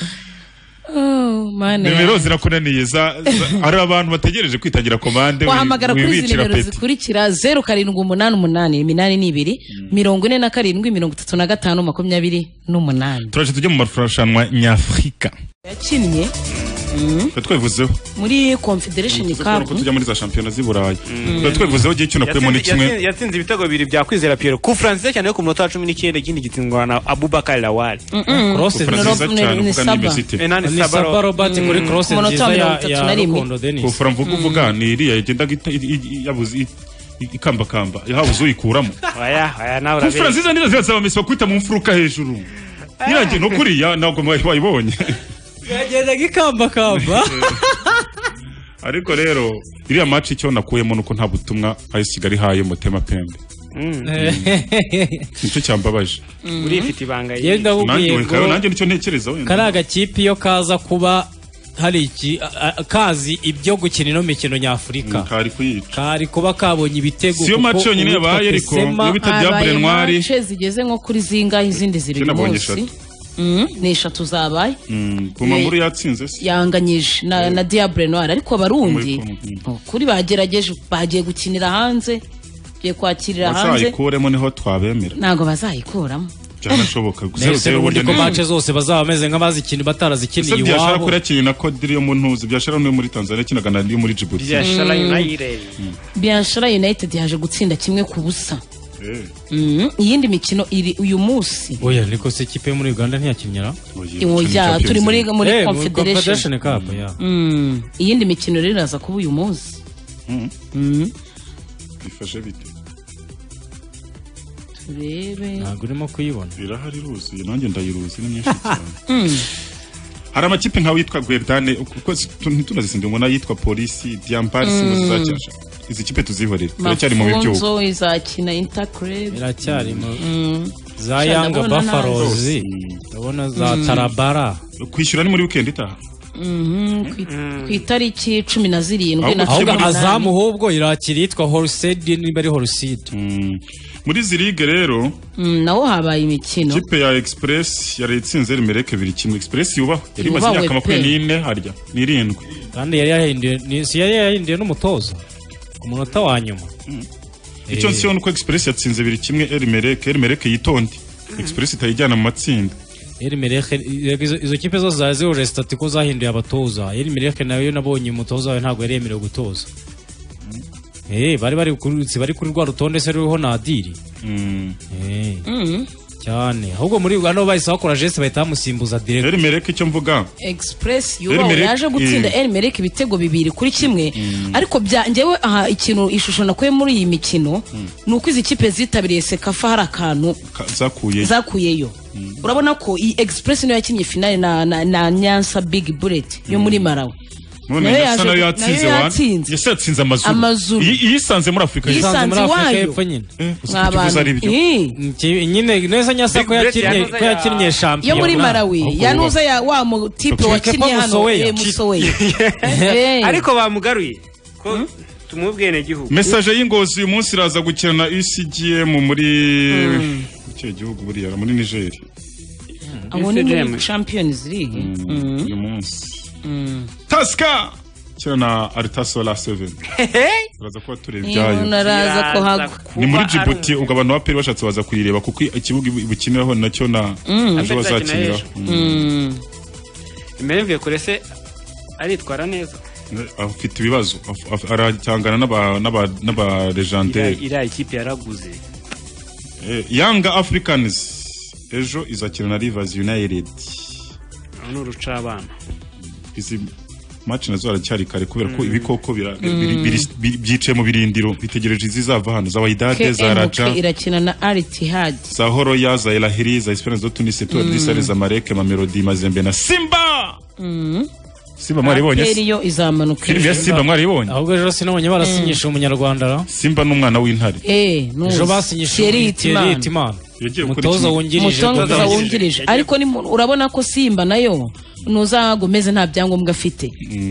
mane nimero zirakunaniye ari abantu bategereje kwitangira komande wahamagara kuri izi nimero zikurikira 0788 turaje tujye mu marushanwa nyafrika yakinnye twavuzeho muri Confederation Cup tujya muri za championnat z'i Burayi twavuzeho gihe cyo nakuye muri kimwe yatsinze ibitego bibiri bya Kwizera Pierre ku France cyane ku munota wa 19 ikindi gitsindwa na Abubakar Lawal cross ni Saba Robert kuri cross nziza ya Rukondo Denis ku Fran vuga ni iriya igenda yabuze ikambakamba yahabuze uyikuramo aya nawe ku France nziza zirasaba Messi kwita mu mfuruka hejuru yiraje no kuriya ntabwo wayibonye yagenda gikambakamba ariko rero iriya match icyo nakuyemo nuko nta butumwa AS Kigali haye Mutema Pembe nicyo cyambabaje urifite ibanga yenda ubwiye nanjye nicyo ntekereza wenda karaga kipe yo kaza kuba hari iki kazi ibyo gukina ino mikino nyafurika kari kuba kabonye ibitego siyo match yonyine yabaye ariko iyo bitajya Brenoir match zigeze nko kuri zinga izindi ziri munsi ni 3 zabaye Kumamburu yatsinze se yanganyije na Diable Noir ariko abarundi kuri bagerageje bagiye gukinira hanze giye kwakirira hanze bazayikuremo niho twabemera ntago bazayikuramo byanashoboka gusa uburyo ko match zose bazaba bameze nk'abazikini batarazikiniye iwabo byashara kuri akini na Kodiri yo mu ntuzi byashara no muri Tanzania kinagana ndi muri Djibouti Byashara United yaje gutsinda kimwe ku busa iyindi mikino iri uyu munsi oya niko se kipe muri Uganda ntiyakinyara oya turi muri Confederation Cup ya iyindi mikino rero iraza kuba uyu munsi bifashe bite turebe ntabwo urimo kuyibona irahari ruzuye nanjye ndayiruzi ni nyinshi cyane hari amakipe nka witwa Guerdane kuko tunazisinde ngo nayitwa Polisi Diambars muzacyasha izi kipe tuzihorera turacyari mu bibyo Mafunzo izakina Interclub iracyari mu za Yanga Buffaloes ndabona za Tarabara kwishyura ni muri weekend itaha ku itariki 17 na ahubwo Azamu hubwo irakira yitwa Horsed niba ari Horsed muri zirige rero naho habaye imikino kipe ya Express yari itsinze Rimereke 2-1 Express yubaho yari maze imyaka 24 harya ni 7 kandi yari yahinduye n'umutoza ku munota wa nyuma icyo nsiyo nuko Express yatsinze 2-1 Rimereke yitonde Express itayijyana mu matsinda izo kipe zose zazihuje statiko zahinduye abatoza Rimereke nayo nabonye umutoza we ntabwo yaremerewe gutoza bari kuri rwa rutonde se ruriho Nadiri cyane ahubwo muri Uganda bahise bakora geste bahita bamusimbuza direct Elmerek icyo mvuga Express yubaho yaje gutsinda Elmerek ibitego 2-1 ariko njyewe aha ikintu ishusho nakuye muri iyi mikino nuko izi kipe zitabiriye Sekafa hari akantu zakuyeyo urabona ko iyi Express niyo yakinnye finale na Nyanza Big Bullet yo muri Malawi none yatsinze amazuru yisanze muri Afrika y'Epfo nyine nyine neza Nyasa ko yakinnye champion yo muri Malawi yanuza ya wa mu type wakinnye hano Musowe ariko bamugaruye ko tumubwene gihugu message y'Ingozi uyu munsi iraza gukina na UCGM muri icyo gihugu buriya muri Niger abo ni muri Champions League uyu munsi Taska cyana Artasola 7 uraza kuba tureba ibyayo naraza ko hago ni muri Djibouti ubwo abantu ba Peri bashatse baza kuyireba kuko ikibuga bukiniraho nacyo na ejo bazakinira Merve kurese aritwara neza afite ibibazo aracangana n'aba legendaire ira ikipe yaraguze Young Africans ejo izakina na Rivers United n'uruca abana izi match nazo aracyari kare kubera ko ibikoko byice mu birindiro bitegereje izizava hano za Wydad za Raja irakina na Al Ittihad za Horoya za El Ahly za Esperance de Tunis et Adrissa za Marek Mamelodi Mazembe na Simba Simba mwaribonye Seriyo izamanuka filime ya Simba mwaribonye ahubwo ejo sinabonye barasinyisha umunyarwanda Simba n'umwana w'intare ejo basinyisha Itimana mutoza wungirije ariko urabona ko Simba nayo nuzagomeze nta byangombwa afite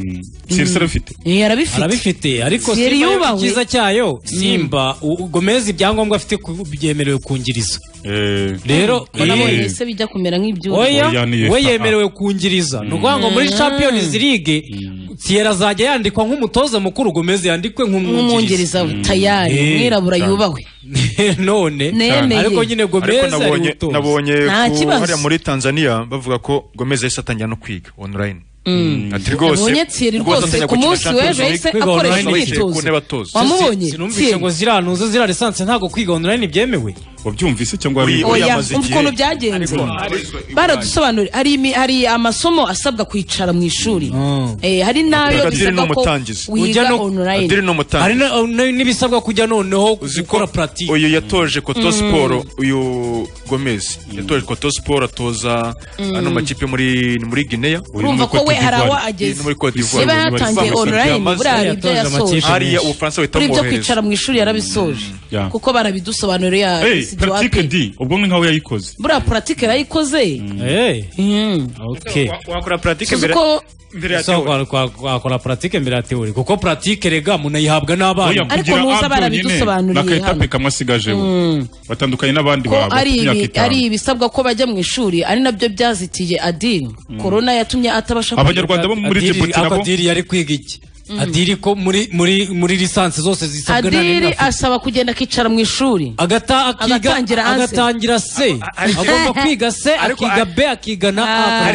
arabifite ariko Simba cyiza cyayo Simba Gomez ibyangombwa afite byemerewe kungiriza rero nabonye se bijya kumera nk'ibyo we yemerewe kungiriza nuko ngo muri Champions League Sierra azajya yandikwa nk'umutoza mukuru Gomez yandikwe nk'umwungiriza tayari mwirabura yubahwe none ariko nyine Gomez nabonye hariya muri Tanzania bavuga ko Gomez yahise atangira no kwiga online ati rwose ku munsi w'ejo yahise akoresha imyitozo wamubonye sinumvise ngo ziranuza zira lisansi ntago kwiga online byemewe wabyumvise cyangwa ukuntu byagenze baradusobanurira hari amasomo asabwa kwicara mu ishuri hari nayo bisabwa ko wiga online hari n'ibisabwa kujya noneho gukora pratique uyu yatoje Koto Sport uyu Gomez yatoje Koto Sport atoza ano makipe muri Guinea urumva ko we harawa ageze niba yatangiye online burari ibyo yasoje hariya Ubufaransa bitamuhereza byo kwicara mu ishuri yarabisoje kuko barabidusobanurira pratique di ubwo nkaho yayikoze bura pratique yayikoze okay wakora pratique mbere wakora pratique mbere ya theory kuko pratique rega munayihabwa n'abana ariko nuza barabidusobanuriye nakayitape kamwe asigajeho batandukanye n'abandi babo ari ibisabwa ko bajya mu ishuri ari nabyo byazitiye Adil corona yatumye atabasha abanyarwanda bo muri Djibouti nabo Adil yari kwiga iki Adiri ko muri lisansi zose zisabwa na Adiri asaba kugenda akicara mu ishuri agatangira se agomba kwiga se akiga B akiga na A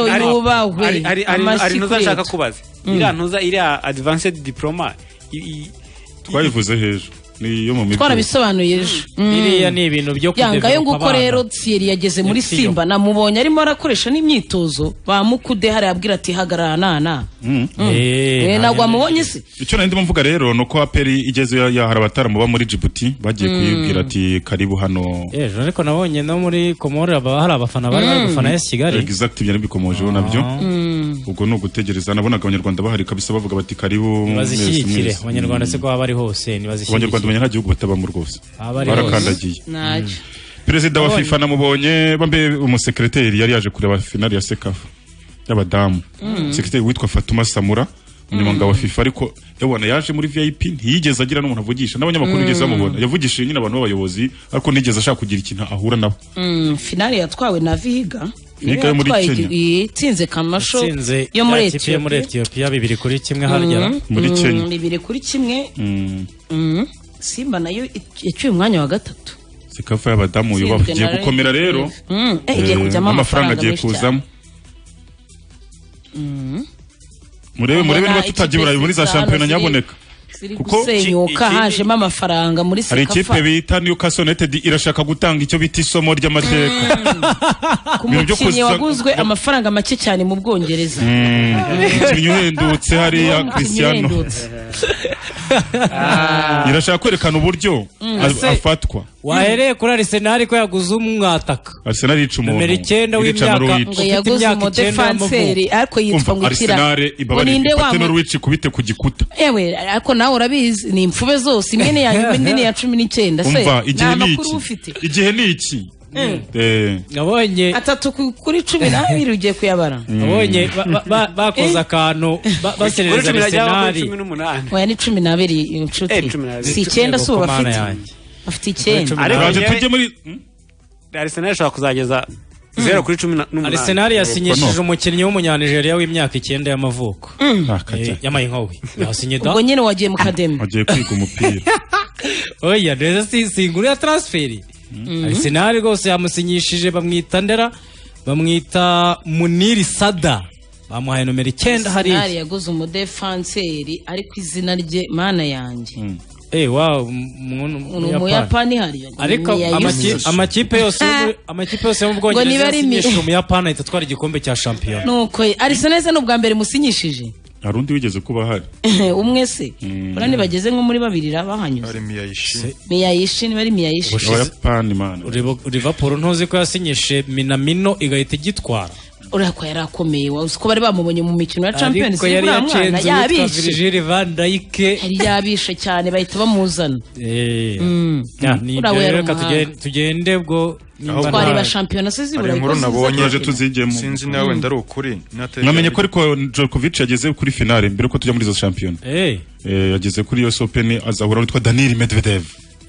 ari nuza nshaka kubaza iriya advanced diploma twayivuze hejuru niyo mu twarabisobanuye ejo iriya ni ibintu byo yangayo nguko rero Thierry yageze muri Simba namubonye arimo arakoresha n'imyitozo bamukude hari abwira ati hagarara nana nagwa mubonye se icyo nandi mvuga rero nuko aperi igeze yahara abataramu ba muri Djibouti bagiye kuyibwira ati karibu hano ejo ariko nabonye no muri Komore hari abafana bari gufana ya Kigali exact byari bikomojeho nabyo ubwo no gutegereza nabonaga abanyarwanda bahari kabisa bavuga bati karibu bazishyikire abanyarwanda se ko bari hose nibazishyikire nta gihugu batabamo rwose barakandagiye perezida wa FIFA namubonye bambe umusekreteri yari yaje kureba finale ya Sekafa y'abadamu sekreteri witwa Fatuma Samura umunyamabanga wa FIFA ariko yabona yaje muri VIP ntiyigeze agira n'umuntu avugisha n'abanyamakuru nigeze bamubona yavugishije nyine abantu b'abayobozi ariko nigeze ashaka kugira ikintu ahura nabo finale yatwawe na Viga yo muri Kenya itsinze Kamasho yo muri Ethiopia 2-1 harya muri Kenya 2-1 Simba nayo yacyuye umwanya wa gatatu Sekafa y'abadamu yo bavugiye gukomera rero igiye kujyamo amafaranga agiye kuzamo murebe niba tutagiye Burayi muri za shampiyona nyaboneka ziri gusenyuka hajemo amafaranga muri hari Sekafa ikipe bita Newcastle United irashaka gutanga icyo bita isomo ry'amateka ku mukinnyi waguzwe amafaranga make cyane mu Bwongereza umukinnyi uhendutse hariya Cristiano irashaka kwerekana uburyo afatwa wahereye kuri Arsenal ko yaguze umwataka Arsenal yica umuntu numero 9 w'imyaka ngo yaguze umudefanseri ariko yitwa ngo ikira Arsenal ibabari Norwich kubite ku gikuta yewe ariko nawe urabizi ni imfube zose imwe ya 19 se nta makuru ufite igihe ni iki nabonye 3 kuri 12 ugiye kuyabara nabonye bakoza akantu baserereza Arsenal oya ni 12 inshuti si 9 so bafite afite 9 ariko tujye muri Arsenal ishaka kuzageza 0 kuri 18 Arsenal yasinyishije umukinnyi w'umunyanigeriya w'imyaka 9 y'amavuko y'amayinkowe yasinye da ubwo nyine wagiye mu kademi wagiye kwiga umupira oya rero si inguru ya transferi Arsenal rwose yamusinyishije bamwita Ndera bamwita Muniri Sada bamuhaye nomero 9 hariya Arsenal yaguze umudefanseri ariko izina rye mana yanjye wow mu Yapani hariya ariko amakipe yose mu Bwongereza yasinyishije mu Yapani itatwara igikombe cya shampiyona nuko Arsenal n'ubwa mbere musinyishije harundi wigeze kuba hari umwe se urani bageze nko muri babiri rabahanyuze ari Miyayishi ni bari Miyayishi Abayapani man Liverpool ntuzi ko yasinyishe Minamino igahita igitwara urako yarakomeye uzi ko bari bamubonye mu mikino ya Champions League mwana yabishe Virgil van Dijk yari yabishe cyane bahita bamuzana ni reka tugende bwo twareba shampiyona se zibura inkuru nabonye tuzigemo sinzi nawe ndari ukuri namenye ko ariko Djokovic yageze kuri finale mbere ko tujya muri izo shampiyona yageze kuri US Open azahura witwa Daniil Medvedev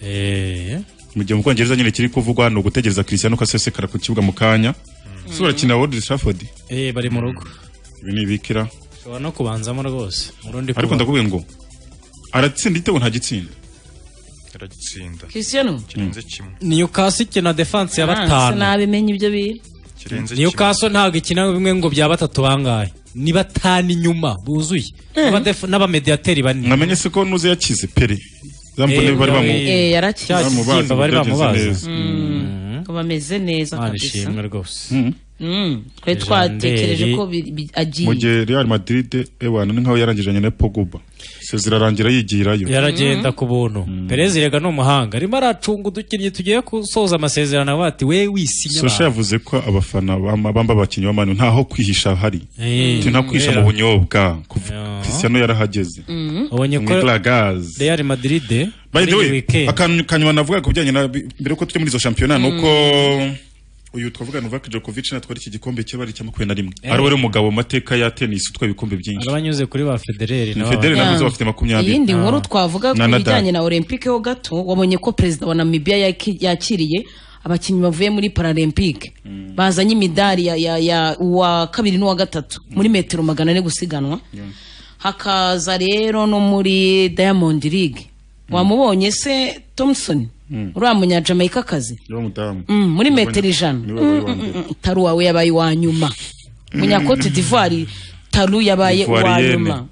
mu gihe mu Bwongereza nyine kiri kuvugwa no gutegereza Cristiano kasesekara ku kibuga mu kanya sura kina Old Trafford bari mu rugo ibi ni bikira shobora no kubanzamo rwose ariko ndakubwiye ngo aratsinda igitego nta gitsinda aragitsinda Cristiano kirenze kimwe Newcastle ikina defense ya 5 sinabimenye ibyo biri Newcastle ntago ikina bimwe ngo bya 3 bangaye ni 5 inyuma buzuye n'abamediateri bane namenye se ko nuze yakize Pere zambone bari bamu yarakize bari bamubaza bameze neza kabisa rwose twe twatekereje ko agiye mu gihe Real Madrid ewana ni nkaho yarangijanye na Pogba sezirarangira yigirayo yaragenda ku buntu Perez rega no muhanga arimo aracunga udukinnyi tugiye kusoza amasezerano bati we wisinya Sosha yavuze ko abafana bamba abakinnyi b'Amanu ntaho kwihisha hari nta kwihisha mu bunyobwa Cristiano yarahageze ubonye ko Real Madrid by the way akanywa navuga ku bijyanye na mbere ko tujye muri izo shampiyona nuko uyu twavuga Novak Djokovic natwara iki gikombe cy'abari cya 21 ari wari umugabo mateka ya tennis utwaye ibikombe byinshi abanyuze kuri ba Federer na Federer nabuze bafite 20 yindi nkuru twavuga ku bijyanye na Olympique ho gato wabonye ko president wa Namibia yakiriye abakinnyi bavuye muri Paralympique bazanye imidari ya wa kabiri n'uwa gatatu muri metero 400 gusiganwa hakaza rero no muri Diamond League wamubonye se Thompson uriya munyajamaica kazi muri metero 100 taru wawe yabaye wa nyuma munyakote d'Ivoire taru yabaye wa nyuma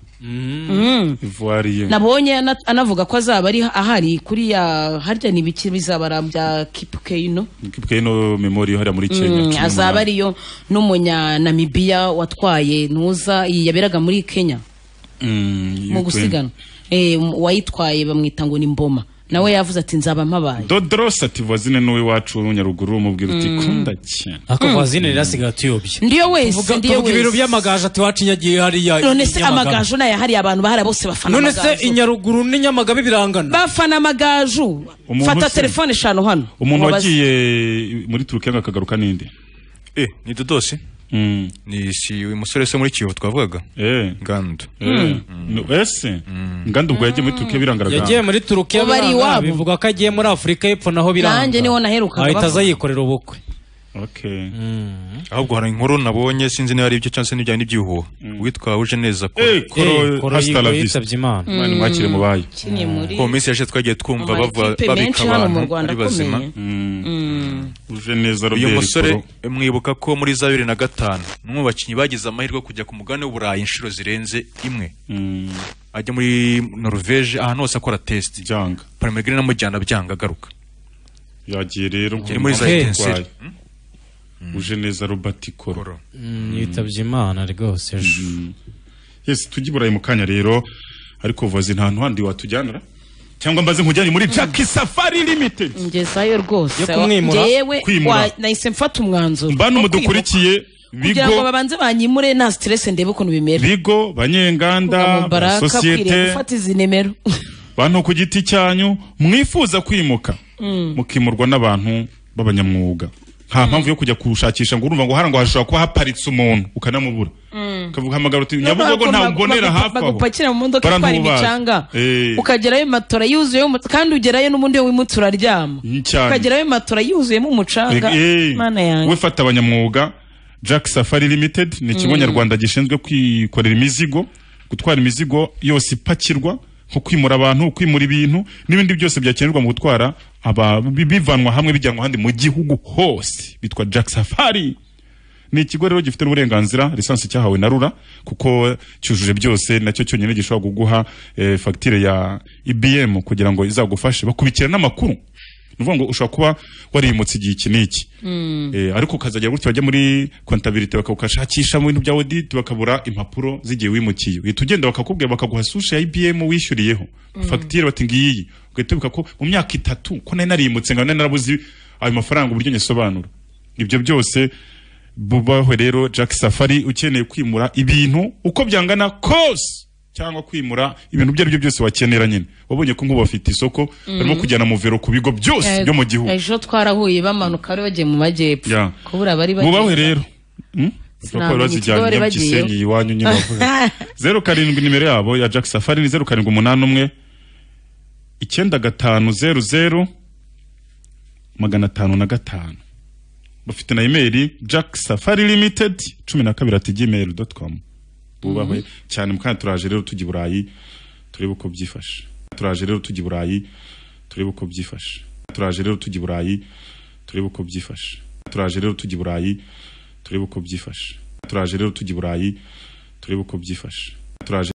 nabonye anavuga ko azaba ari ahari kuri ya harya nibiki bizabara bya Kipkeino memorial hari muri Kenya azaba ariyo n'umunya Namibia watwaye nuza yaberaga muri Kenya mu gusigana wayitwaye bamwita ngo ni Mboma nawe yavuze ati nzaba mpabaye Dodros ati vazine n'uwe wacu Nyaruguru mubwira uti kunda cyane ako vazine rirasiga tuyobye ndiyo wese tuvuga ibiro by'amagaje ati wacu nyagiye hariya none se amagajo naye hari abantu bahari bose bafana amagajo none se Inyaruguru n'inyamagabe birangana bafana amagajo fata telefone shano hano umuntu wagiye muri Turukiya akagaruka ninde ni Dodosi ni si umusore se muri Kiyovu twavugaga Ngando ese Ngando ubwo yagiye muri Turukiya birangaragara yagiye muri Turukiya bivuga ko agiye muri Afrika y'Epfo naho biranga nanjye niho naheruka ahita azayikorera ubukwe ahubwo hari inkuru nabonye sinzi niba ari ibyo cyangwa se n'ibya n'ibyuho witwa uje neza ko hasta la vista mani mwakire mubaye ko minsi yashe twagiye twumva bavuga babika abantu ari bazima uje neza uyu Robert musore Koro. mwibuka ko muri za 2005 n'umwe mu bakinnyi bagize amahirwe yo kujya ku mugabane w'Uburayi inshuro zirenze imwe ajya muri Norvège ahantu hose akora test byanga Palmegrini namujyana byanga agaruka yagiye rero yari muri za intensity uje neza Robert Koro yitabye Imana rwose yes tujye i Burayi mu kanya rero ariko vazi nta handi watujyanira cyangwa mbaze nkujyanye muri Jack Safari Limited ngezayo rwose yo kumwimura ngewe nahise mfata umwanzuro mbana umudukurikiye kugira ngo babanze banyimure nta stress ndebe ukuntu bimera bigo banyenganda societe gufata izi nimero bantu ku giti cyanyu mwifuza kwimuka mukimurwa n'abantu b'abanyamwuga nta mpamvu yo kujya kushakisha ngo urumva ngo harangwa hashobora kuba haparitse umuntu ukanamubura kavuga hamagara uti Nyabugogo nta mbonera hafi aho bagupakira mu modoka itwara imicanga ukagerayo matora yuzuye kandi ugerayo n'ubundi wimutura aryama ukagerayo matora yuzuyemo umucanga mana yanjye we fata abanyamwuga Jack Safari Limited ni ikigo nyarwanda gishinzwe kwikorera imizigo gutwara imizigo yose ipakirwa nko kwimura abantu kwimura ibintu n'ibindi byose byakenerwa mu gutwara bivanwa hamwe bijyanwa handi mu gihugu hose bitwa Jack Safari ni ikigo rero gifite uburenganzira lisansi cyahawe na RURA kuko cyujuje byose nacyo cyonyine gishobora kuguha facture ya IBM kugira ngo izagufashe bakubikira n'amakuru nuvuga ngo ushobora kuba warimutse igihe iki n'iki ariko ukazajya gutyo bajya muri comptabilité bakakashakisha mu bintu bya audit bakabura impapuro zigiye wimukiye uhita ugenda bakakubwira bakaguha sushe ya IBM wishyuriyeho facture bati ngiyi ugahita ubika ko mu myaka 3 ko nari narimutse ngo nari narabuze ayo mafaranga uburyo nyesobanura ibyo byose bubaho rero Jack Safari ukeneye kwimura ibintu uko byangana kose cyangwa kwimura ibintu byo byose wakenera nyine wabonye ko nk'ubu bafite isoko barimo kujyana mu vero ku bigo byose byo mu gihugu ejo twarahuye bamanuka ari bagiye mu majyepfo kubura bari bagiye bubaho rero bakora bazijyanye mu Gisenyi iwanyu nyine bavuga 07 nimero yabo ya Jack Safari ni 0781 950 505 bafite na email jacksafari.limited12@gmail.com bubahwe cyane mukanya turaje rero tujya i Burayi turebe uko byifashe turaje rero tujya i Burayi turebe uko byifashe turaje rero tujya i Burayi turebe uko byifashe turaje rero tujya i Burayi turebe uko byifashe turaje rero tujya i Burayi turebe uko byifashe turaje